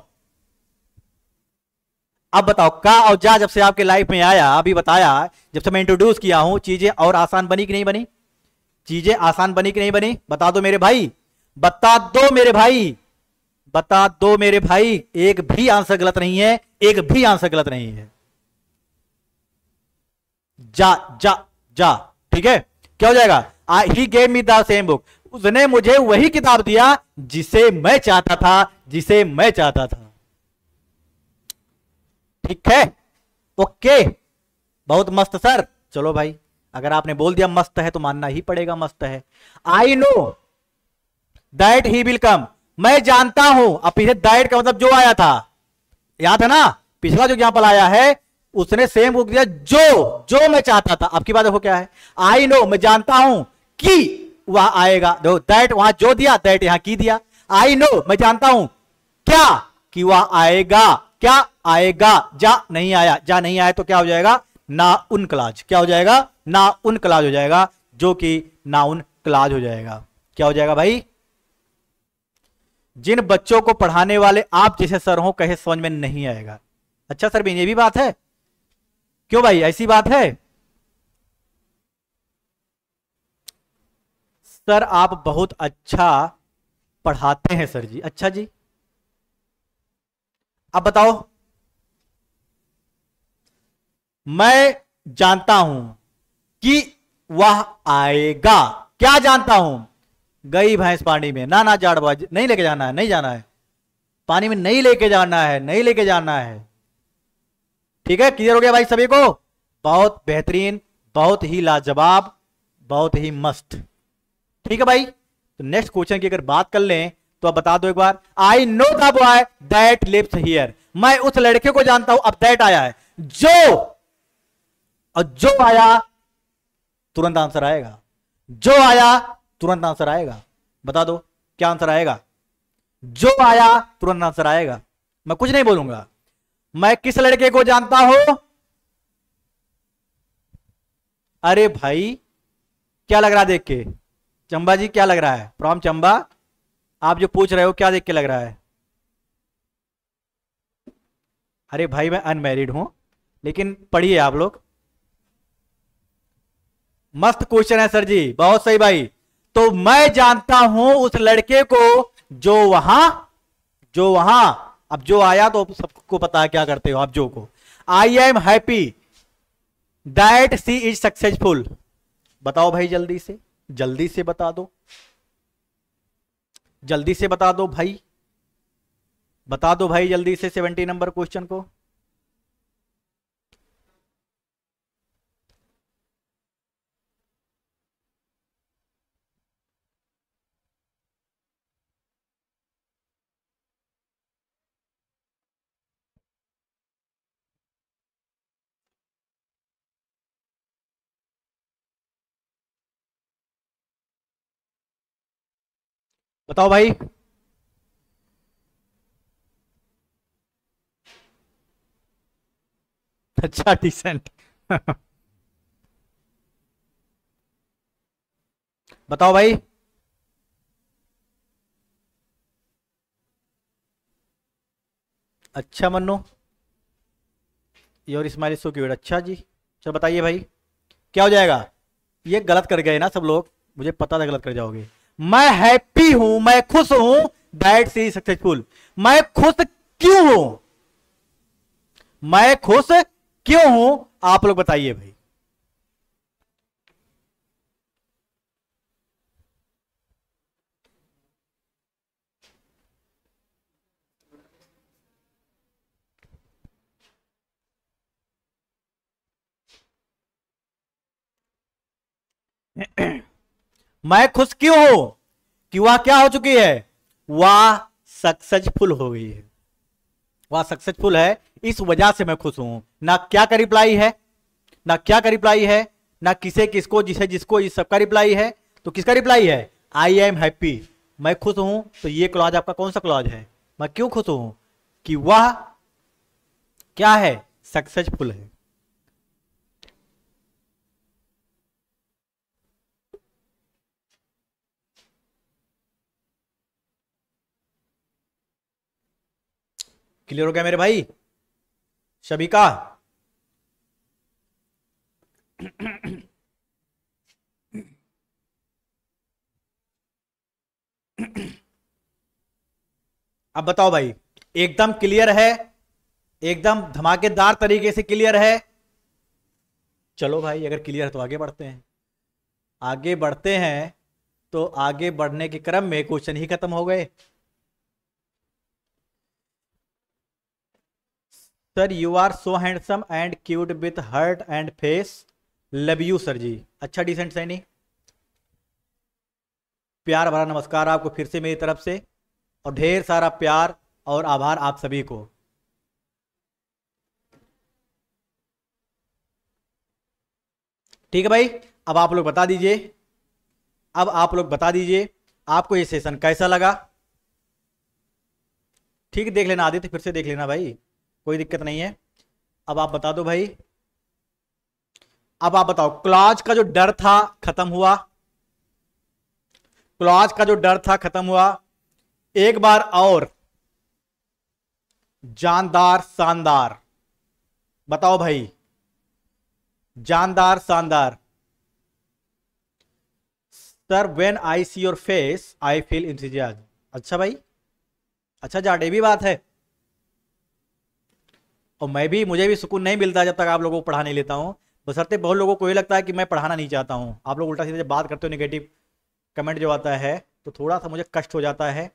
अब बताओ, का और जा जब से आपके लाइफ में आया, अभी बताया, जब से मैं इंट्रोड्यूस किया हूं, चीजें और आसान बनी कि नहीं बनी, चीजें आसान बनी कि नहीं बनी, बता दो मेरे भाई, बता दो मेरे भाई, बता दो मेरे भाई, एक भी आंसर गलत नहीं है, एक भी आंसर गलत नहीं है। जा जा जा, ठीक है, क्या हो जाएगा, he gave me the same book, उसने मुझे वही किताब दिया जिसे मैं चाहता था, जिसे मैं चाहता था। ठीक है, ओके, बहुत मस्त सर। चलो भाई, अगर आपने बोल दिया मस्त है तो मानना ही पड़ेगा मस्त है। I know that he will come, मैं जानता हूं। अब पीछे दैट का मतलब जो आया था, याद है ना, पिछला जो एग्जाम्पल आया है उसने सेम बुक दिया जो मैं चाहता था। अब की बात देखो क्या है, आई नो मैं जानता हूं कि वह आएगा, देखो दैट वहां जो दिया, दैट यहां की दिया। आई नो मैं जानता हूं क्या, कि वह आएगा, क्या आएगा, जा नहीं आया, जा नहीं आया तो क्या हो जाएगा, नाउन क्लॉज। क्या हो जाएगा, नाउन क्लॉज हो जाएगा, जो कि नाउन क्लॉज हो जाएगा। क्या हो जाएगा भाई, जिन बच्चों को पढ़ाने वाले आप जैसे सर हो कहे समझ में नहीं आएगा। अच्छा सर ये भी बात है, क्यों भाई ऐसी बात है? सर आप बहुत अच्छा पढ़ाते हैं सर जी। अच्छा जी, अब बताओ, मैं जानता हूं कि वह आएगा, क्या जानता हूं, गई भैंस पानी में, ना ना जाड़बाज नहीं लेके जाना है, नहीं जाना है पानी में, नहीं लेके जाना है, नहीं लेके जाना है। ठीक है, क्लियर हो गया भाई सभी को? बहुत बेहतरीन, बहुत ही लाजवाब, बहुत ही मस्त। ठीक है भाई, तो नेक्स्ट क्वेश्चन की अगर बात कर लें तो अब बता दो एक बार, I know the boy that lives here, मैं उस लड़के को जानता हूं। अब दैट आया है, जो, और जो आया तुरंत आंसर आएगा, जो आया तुरंत आंसर आएगा। बता दो क्या आंसर आएगा, जो आया तुरंत आंसर आएगा। मैं कुछ नहीं बोलूंगा, मैं किस लड़के को जानता हूं। अरे भाई क्या लग रहा है देख के, चंबा जी क्या लग रहा है, फ्रॉम चंबा, आप जो पूछ रहे हो क्या देख के लग रहा है? अरे भाई मैं अनमैरिड हूं, लेकिन पढ़िए आप लोग। मस्त क्वेश्चन है सर जी, बहुत सही भाई। तो मैं जानता हूं उस लड़के को जो वहां, जो वहां, अब जो आया तो सबको पता है क्या करते हो आप जो को। I am happy that she is successful. बताओ भाई जल्दी से, जल्दी से बता दो, जल्दी से बता दो भाई, बता दो भाई जल्दी से 70 नंबर क्वेश्चन को। बताओ भाई, अच्छा डिसेंट बताओ भाई, अच्छा Manno, your smile is so cute. अच्छा जी, चलो बताइए भाई क्या हो जाएगा। ये गलत कर गए ना सब लोग, मुझे पता था गलत कर जाओगे। मैं हैप्पी हूं, मैं खुश हूं दैट सी सक्सेसफुल। मैं खुश क्यों हूं, मैं खुश क्यों हूं, आप लोग बताइए भाई। मैं खुश क्यों हूं, कि वह क्या हो चुकी है, वह सक्सेसफुल हो गई है, वह सक्सेसफुल है, इस वजह से मैं खुश हूं। ना क्या का रिप्लाई है, ना क्या का रिप्लाई है, ना किसे किसको जिसे जिसको, इस सबका रिप्लाई है। तो किसका रिप्लाई है, आई एम हैप्पी, मैं खुश हूं। तो ये क्लॉज आपका कौन सा क्लॉज है, मैं क्यों खुश हूं, कि वह क्या है, सक्सेसफुल है। क्लियर हो गया मेरे भाई सभी का? अब बताओ भाई, एकदम क्लियर है, एकदम धमाकेदार तरीके से क्लियर है? चलो भाई अगर क्लियर है तो आगे बढ़ते हैं, आगे बढ़ते हैं। तो आगे बढ़ने के क्रम में क्वेश्चन ही खत्म हो गए। Sir you are so handsome and cute with heart and face, love you sir ji. अच्छा डिसेंट सैनी, प्यार भरा नमस्कार आपको फिर से मेरी तरफ से, और ढेर सारा प्यार और आभार आप सभी को। ठीक है भाई, अब आप लोग बता दीजिए, अब आप लोग बता दीजिए आपको ये सेशन कैसा लगा। ठीक है, देख लेना आदित्य, फिर से देख लेना भाई, कोई दिक्कत नहीं है। अब आप बता दो भाई, अब आप बताओ क्लॉज का जो डर था खत्म हुआ? क्लॉज का जो डर था खत्म हुआ? एक बार और जानदार शानदार बताओ भाई, जानदार शानदार। Sir when I see your face I feel enthusiasm. अच्छा भाई, अच्छा जाटे भी बात है। और मैं भी, मुझे भी सुकून नहीं मिलता जब तक आप लोगों को पढ़ा नहीं लेता हूं, बशर्ते बहुत लोगों को ये लगता है कि मैं पढ़ाना नहीं चाहता हूं। आप लोग उल्टा सीधा जब बात करते हो, नेगेटिव कमेंट जो आता है तो थोड़ा सा मुझे कष्ट हो जाता है।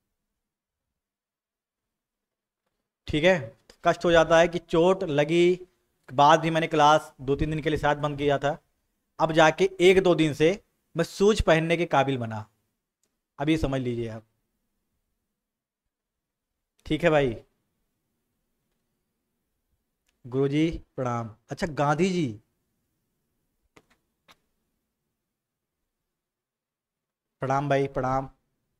ठीक है, कष्ट हो जाता है कि चोट लगी बाद भी मैंने क्लास 2-3 दिन के लिए शायद बंद किया था, अब जाके 1-2 दिन से मैं शूज पहनने के काबिल बना। अभी समझ लीजिए आप। ठीक है भाई, गुरुजी प्रणाम। अच्छा गांधी जी, प्रणाम भाई प्रणाम।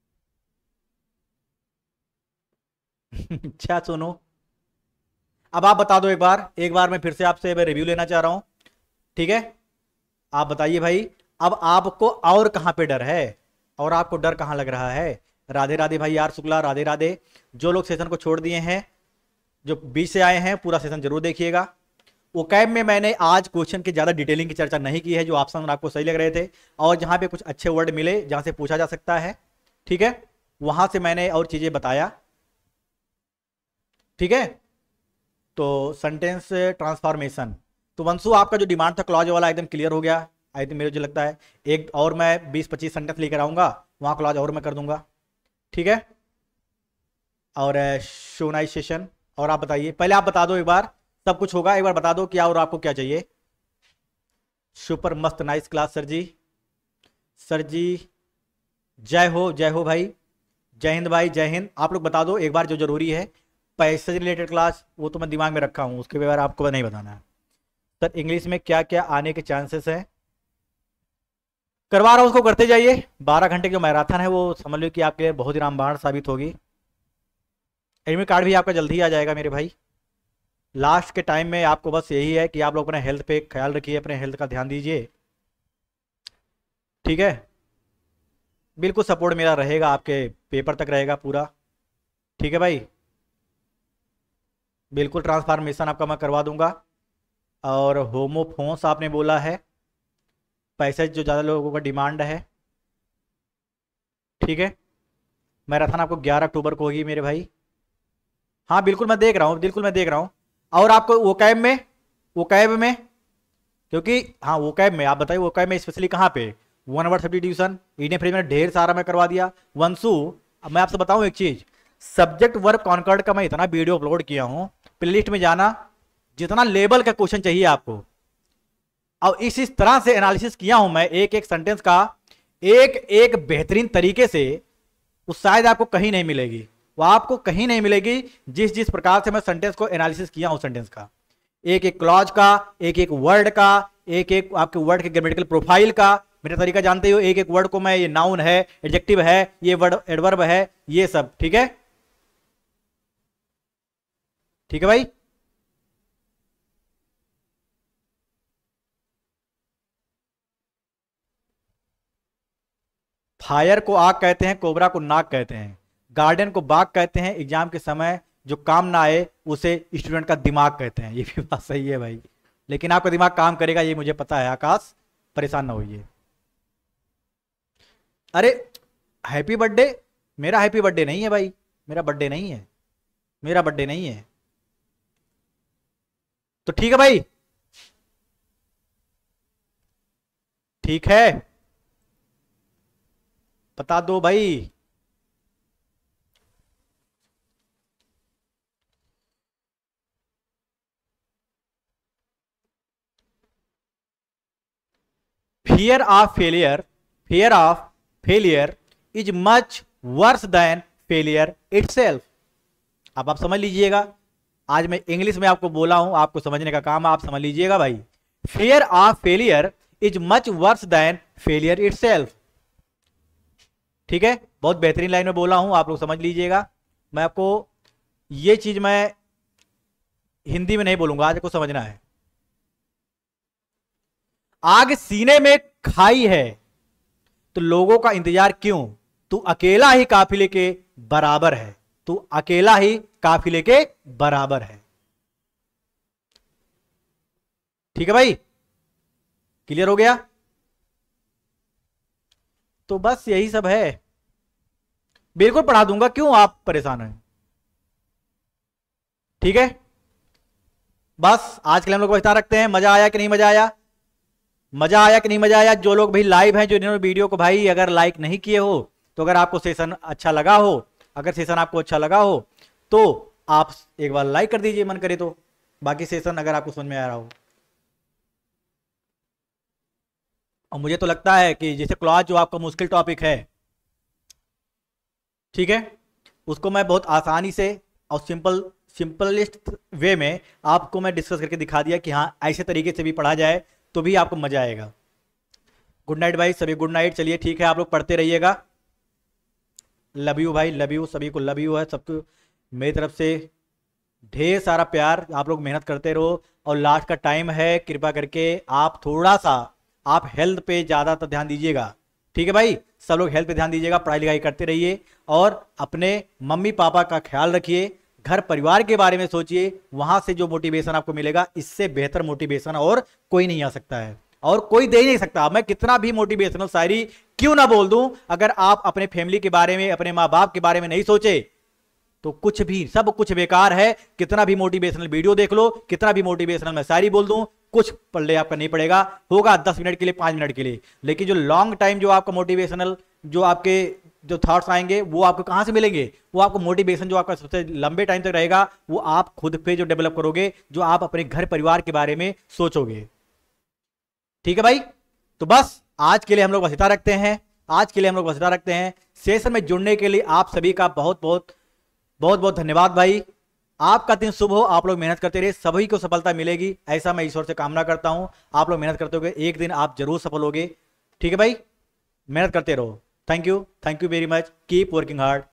अच्छा सुनो, अब आप बता दो एक बार मैं फिर से आपसे रिव्यू लेना चाह रहा हूं। ठीक है, आप बताइए भाई, अब आपको और कहां पे डर है, और आपको डर कहां लग रहा है? राधे राधे भाई यार शुक्ला, राधे राधे। जो लोग सेशन को छोड़ दिए हैं, जो बीच से आए हैं, पूरा सेशन जरूर देखिएगा। ओकैब में मैंने आज क्वेश्चन की ज्यादा डिटेलिंग की चर्चा नहीं की है, जो ऑप्शन आपको सही लग रहे थे और जहां पे कुछ अच्छे वर्ड मिले जहां से पूछा जा सकता है, ठीक है, वहां से मैंने और चीजें बताया। ठीक है, तो सेंटेंस ट्रांसफॉर्मेशन, तो वंशु आपका जो डिमांड था क्लॉज वाला एकदम क्लियर हो गया। आई थिंक मुझे लगता है एक और मैं 20-25 सेंटेंस लेकर आऊंगा, वहां क्लॉज और मैं कर दूंगा। ठीक है, और शोनाइजेशन। और आप बताइए, पहले आप बता दो एक बार, सब कुछ होगा, एक बार बता दो क्या और आपको क्या चाहिए। सुपर मस्त nice class sir ji. Sir ji जय हो भाई, जय हिंद भाई, जय हिंद। आप लोग बता दो एक बार जो जरूरी है। पैसे से रिलेटेड क्लास वो तो मैं दिमाग में रखा हूँ, उसके बारे आपको नहीं बताना है। सर इंग्लिश में क्या क्या आने के चांसेस है? करवा रहा हूँ, उसको करते जाइए। 12 घंटे की जो मैराथन है वो समझ लो कि आपके लिए बहुत ही रामबाण साबित होगी। एडमिट कार्ड भी आपका जल्दी ही आ जाएगा मेरे भाई। लास्ट के टाइम में आपको बस यही है कि आप लोग अपने हेल्थ पे ख्याल रखिए, अपने हेल्थ का ध्यान दीजिए। ठीक है, बिल्कुल सपोर्ट मेरा रहेगा, आपके पेपर तक रहेगा पूरा। ठीक है भाई, बिल्कुल ट्रांसफॉर्मेशन आपका मैं करवा दूंगा। और होमोफोन्स आपने बोला है, पैसे जो ज़्यादा लोगों का डिमांड है। ठीक है, मैराथन आपको 11 अक्टूबर को होगी मेरे भाई। हाँ बिल्कुल मैं देख रहा हूँ, बिल्कुल मैं देख रहा हूँ। और आपको वो कैब में क्योंकि हाँ वो कैब में आप बताइए, वो कैब में स्पेशली कहाँ पे? 1 ओवर 30 डिवीजन ईडने फ्री में ढेर सारा मैं करवा दिया। वंशु, अब मैं आपसे बताऊं एक चीज, सब्जेक्ट वर्ब कॉन्कर्ड का मैं इतना वीडियो अपलोड किया हूं, प्लेलिस्ट में जाना, जितना लेवल का क्वेश्चन चाहिए आपको, और इस तरह से एनालिसिस किया हूं मैं एक एक सेंटेंस का, एक एक बेहतरीन तरीके से, वो शायद आपको कहीं नहीं मिलेगी, वो आपको कहीं नहीं मिलेगी। जिस जिस प्रकार से मैं सेंटेंस को एनालिसिस किया हूं, सेंटेंस का एक एक क्लॉज का, एक एक वर्ड का, एक एक आपके वर्ड के ग्रामेटिकल प्रोफाइल का, मेरा तरीका जानते हो, एक एक वर्ड को मैं, ये नाउन है, एडजेक्टिव है, ये वर्ड एडवर्ब है, ये सब। ठीक है, ठीक है भाई। फायर को आग कहते हैं, कोबरा को नाक कहते हैं, गार्डन को बाग कहते हैं, एग्जाम के समय जो काम ना आए उसे स्टूडेंट का दिमाग कहते हैं। ये भी बात सही है भाई, लेकिन आपका दिमाग काम करेगा ये मुझे पता है आकाश, परेशान ना होइए। अरे हैप्पी बर्थडे, मेरा हैप्पी बर्थडे नहीं है भाई, मेरा बर्थडे नहीं है, मेरा बर्थडे नहीं है। तो ठीक है भाई, ठीक है, बता दो भाई। fear of failure is much worse than failure itself। अब आप समझ लीजिएगा, आज मैं इंग्लिश में आपको बोला हूं, आपको समझने का काम आप समझ लीजिएगा भाई। fear of failure is much worse than failure itself। ठीक है, बहुत बेहतरीन लाइन में बोला हूं, आप लोग समझ लीजिएगा। मैं आपको ये चीज मैं हिंदी में नहीं बोलूंगा, आज को समझना है। आग सीने में खाई है तो लोगों का इंतजार क्यों? तू अकेला ही काफिले के बराबर है, तू अकेला ही काफिले के बराबर है। ठीक है भाई, क्लियर हो गया? तो बस यही सब है, बिल्कुल पढ़ा दूंगा, क्यों आप परेशान हैं? ठीक है, बस आज के लिए हम लोग बता रखते हैं। मजा आया कि नहीं मजा आया? मजा आया कि नहीं मजा आया? जो लोग भाई लाइव हैं, जो इन्होंने वीडियो को भाई अगर लाइक नहीं किए हो, तो अगर आपको सेशन अच्छा लगा हो, अगर सेशन आपको अच्छा लगा हो तो आप एक बार लाइक कर दीजिए, मन करे तो। बाकी सेशन अगर आपको समझ में आ रहा हो, और मुझे तो लगता है कि जैसे क्लॉज जो आपका मुश्किल टॉपिक है, ठीक है, उसको मैं बहुत आसानी से और सिंपलेस्ट वे में आपको मैं डिस्कस करके दिखा दिया कि हाँ ऐसे तरीके से भी पढ़ा जाए तो भी आपको मजा आएगा। गुड नाइट भाई, सभी गुड नाइट। चलिए ठीक है, आप लोग पढ़ते रहिएगा। लव यू भाई, लव यू, सभी को लव यू है, सबको मेरी तरफ से ढेर सारा प्यार। आप लोग मेहनत करते रहो, और लास्ट का टाइम है, कृपा करके आप थोड़ा सा आप हेल्थ पे ज़्यादातर ध्यान दीजिएगा। ठीक है भाई, सब लोग हेल्थ पे ध्यान दीजिएगा, पढ़ाई लिखाई करते रहिए, और अपने मम्मी पापा का ख्याल रखिए, घर परिवार के बारे में सोचिए। वहां से जो मोटिवेशन आपको मिलेगा, इससे बेहतर मोटिवेशन और कोई नहीं आ सकता है, और कोई दे ही नहीं सकता। मैं कितना भी मोटिवेशनल शायरी क्यों ना बोल दूं, अगर आप अपने फैमिली के बारे में, अपने माँ बाप के बारे में नहीं सोचे तो कुछ भी, सब कुछ बेकार है। कितना भी मोटिवेशनल वीडियो देख लो, कितना भी मोटिवेशनल मैं शायरी बोल दूं, कुछ पढ़ले आपका नहीं पड़ेगा। होगा 10 मिनट के लिए, 5 मिनट के लिए, लेकिन जो लॉन्ग टाइम जो आपका मोटिवेशनल जो आपके जो थॉट्स आएंगे, वो आपको कहां से मिलेंगे? वो आपको मोटिवेशन जो आपका सबसे लंबे टाइम तक रहेगा, वो आप खुद पे जो डेवलप करोगे, जो आप अपने घर परिवार के बारे में सोचोगे। ठीक है भाई, तो बस आज के लिए हम लोग बस इतना रखते हैं, आज के लिए हम लोग बस इतना रखते हैं। सेशन में जुड़ने के लिए आप सभी का बहुत बहुत धन्यवाद भाई। आपका दिन शुभ हो, आप लोग मेहनत करते रहिए, सभी को सफलता मिलेगी, ऐसा मैं ईश्वर से कामना करता हूं। आप लोग मेहनत करते होगे, एक दिन आप जरूर सफल होगे। ठीक है भाई, मेहनत करते रहो। Thank you very much, keep working hard.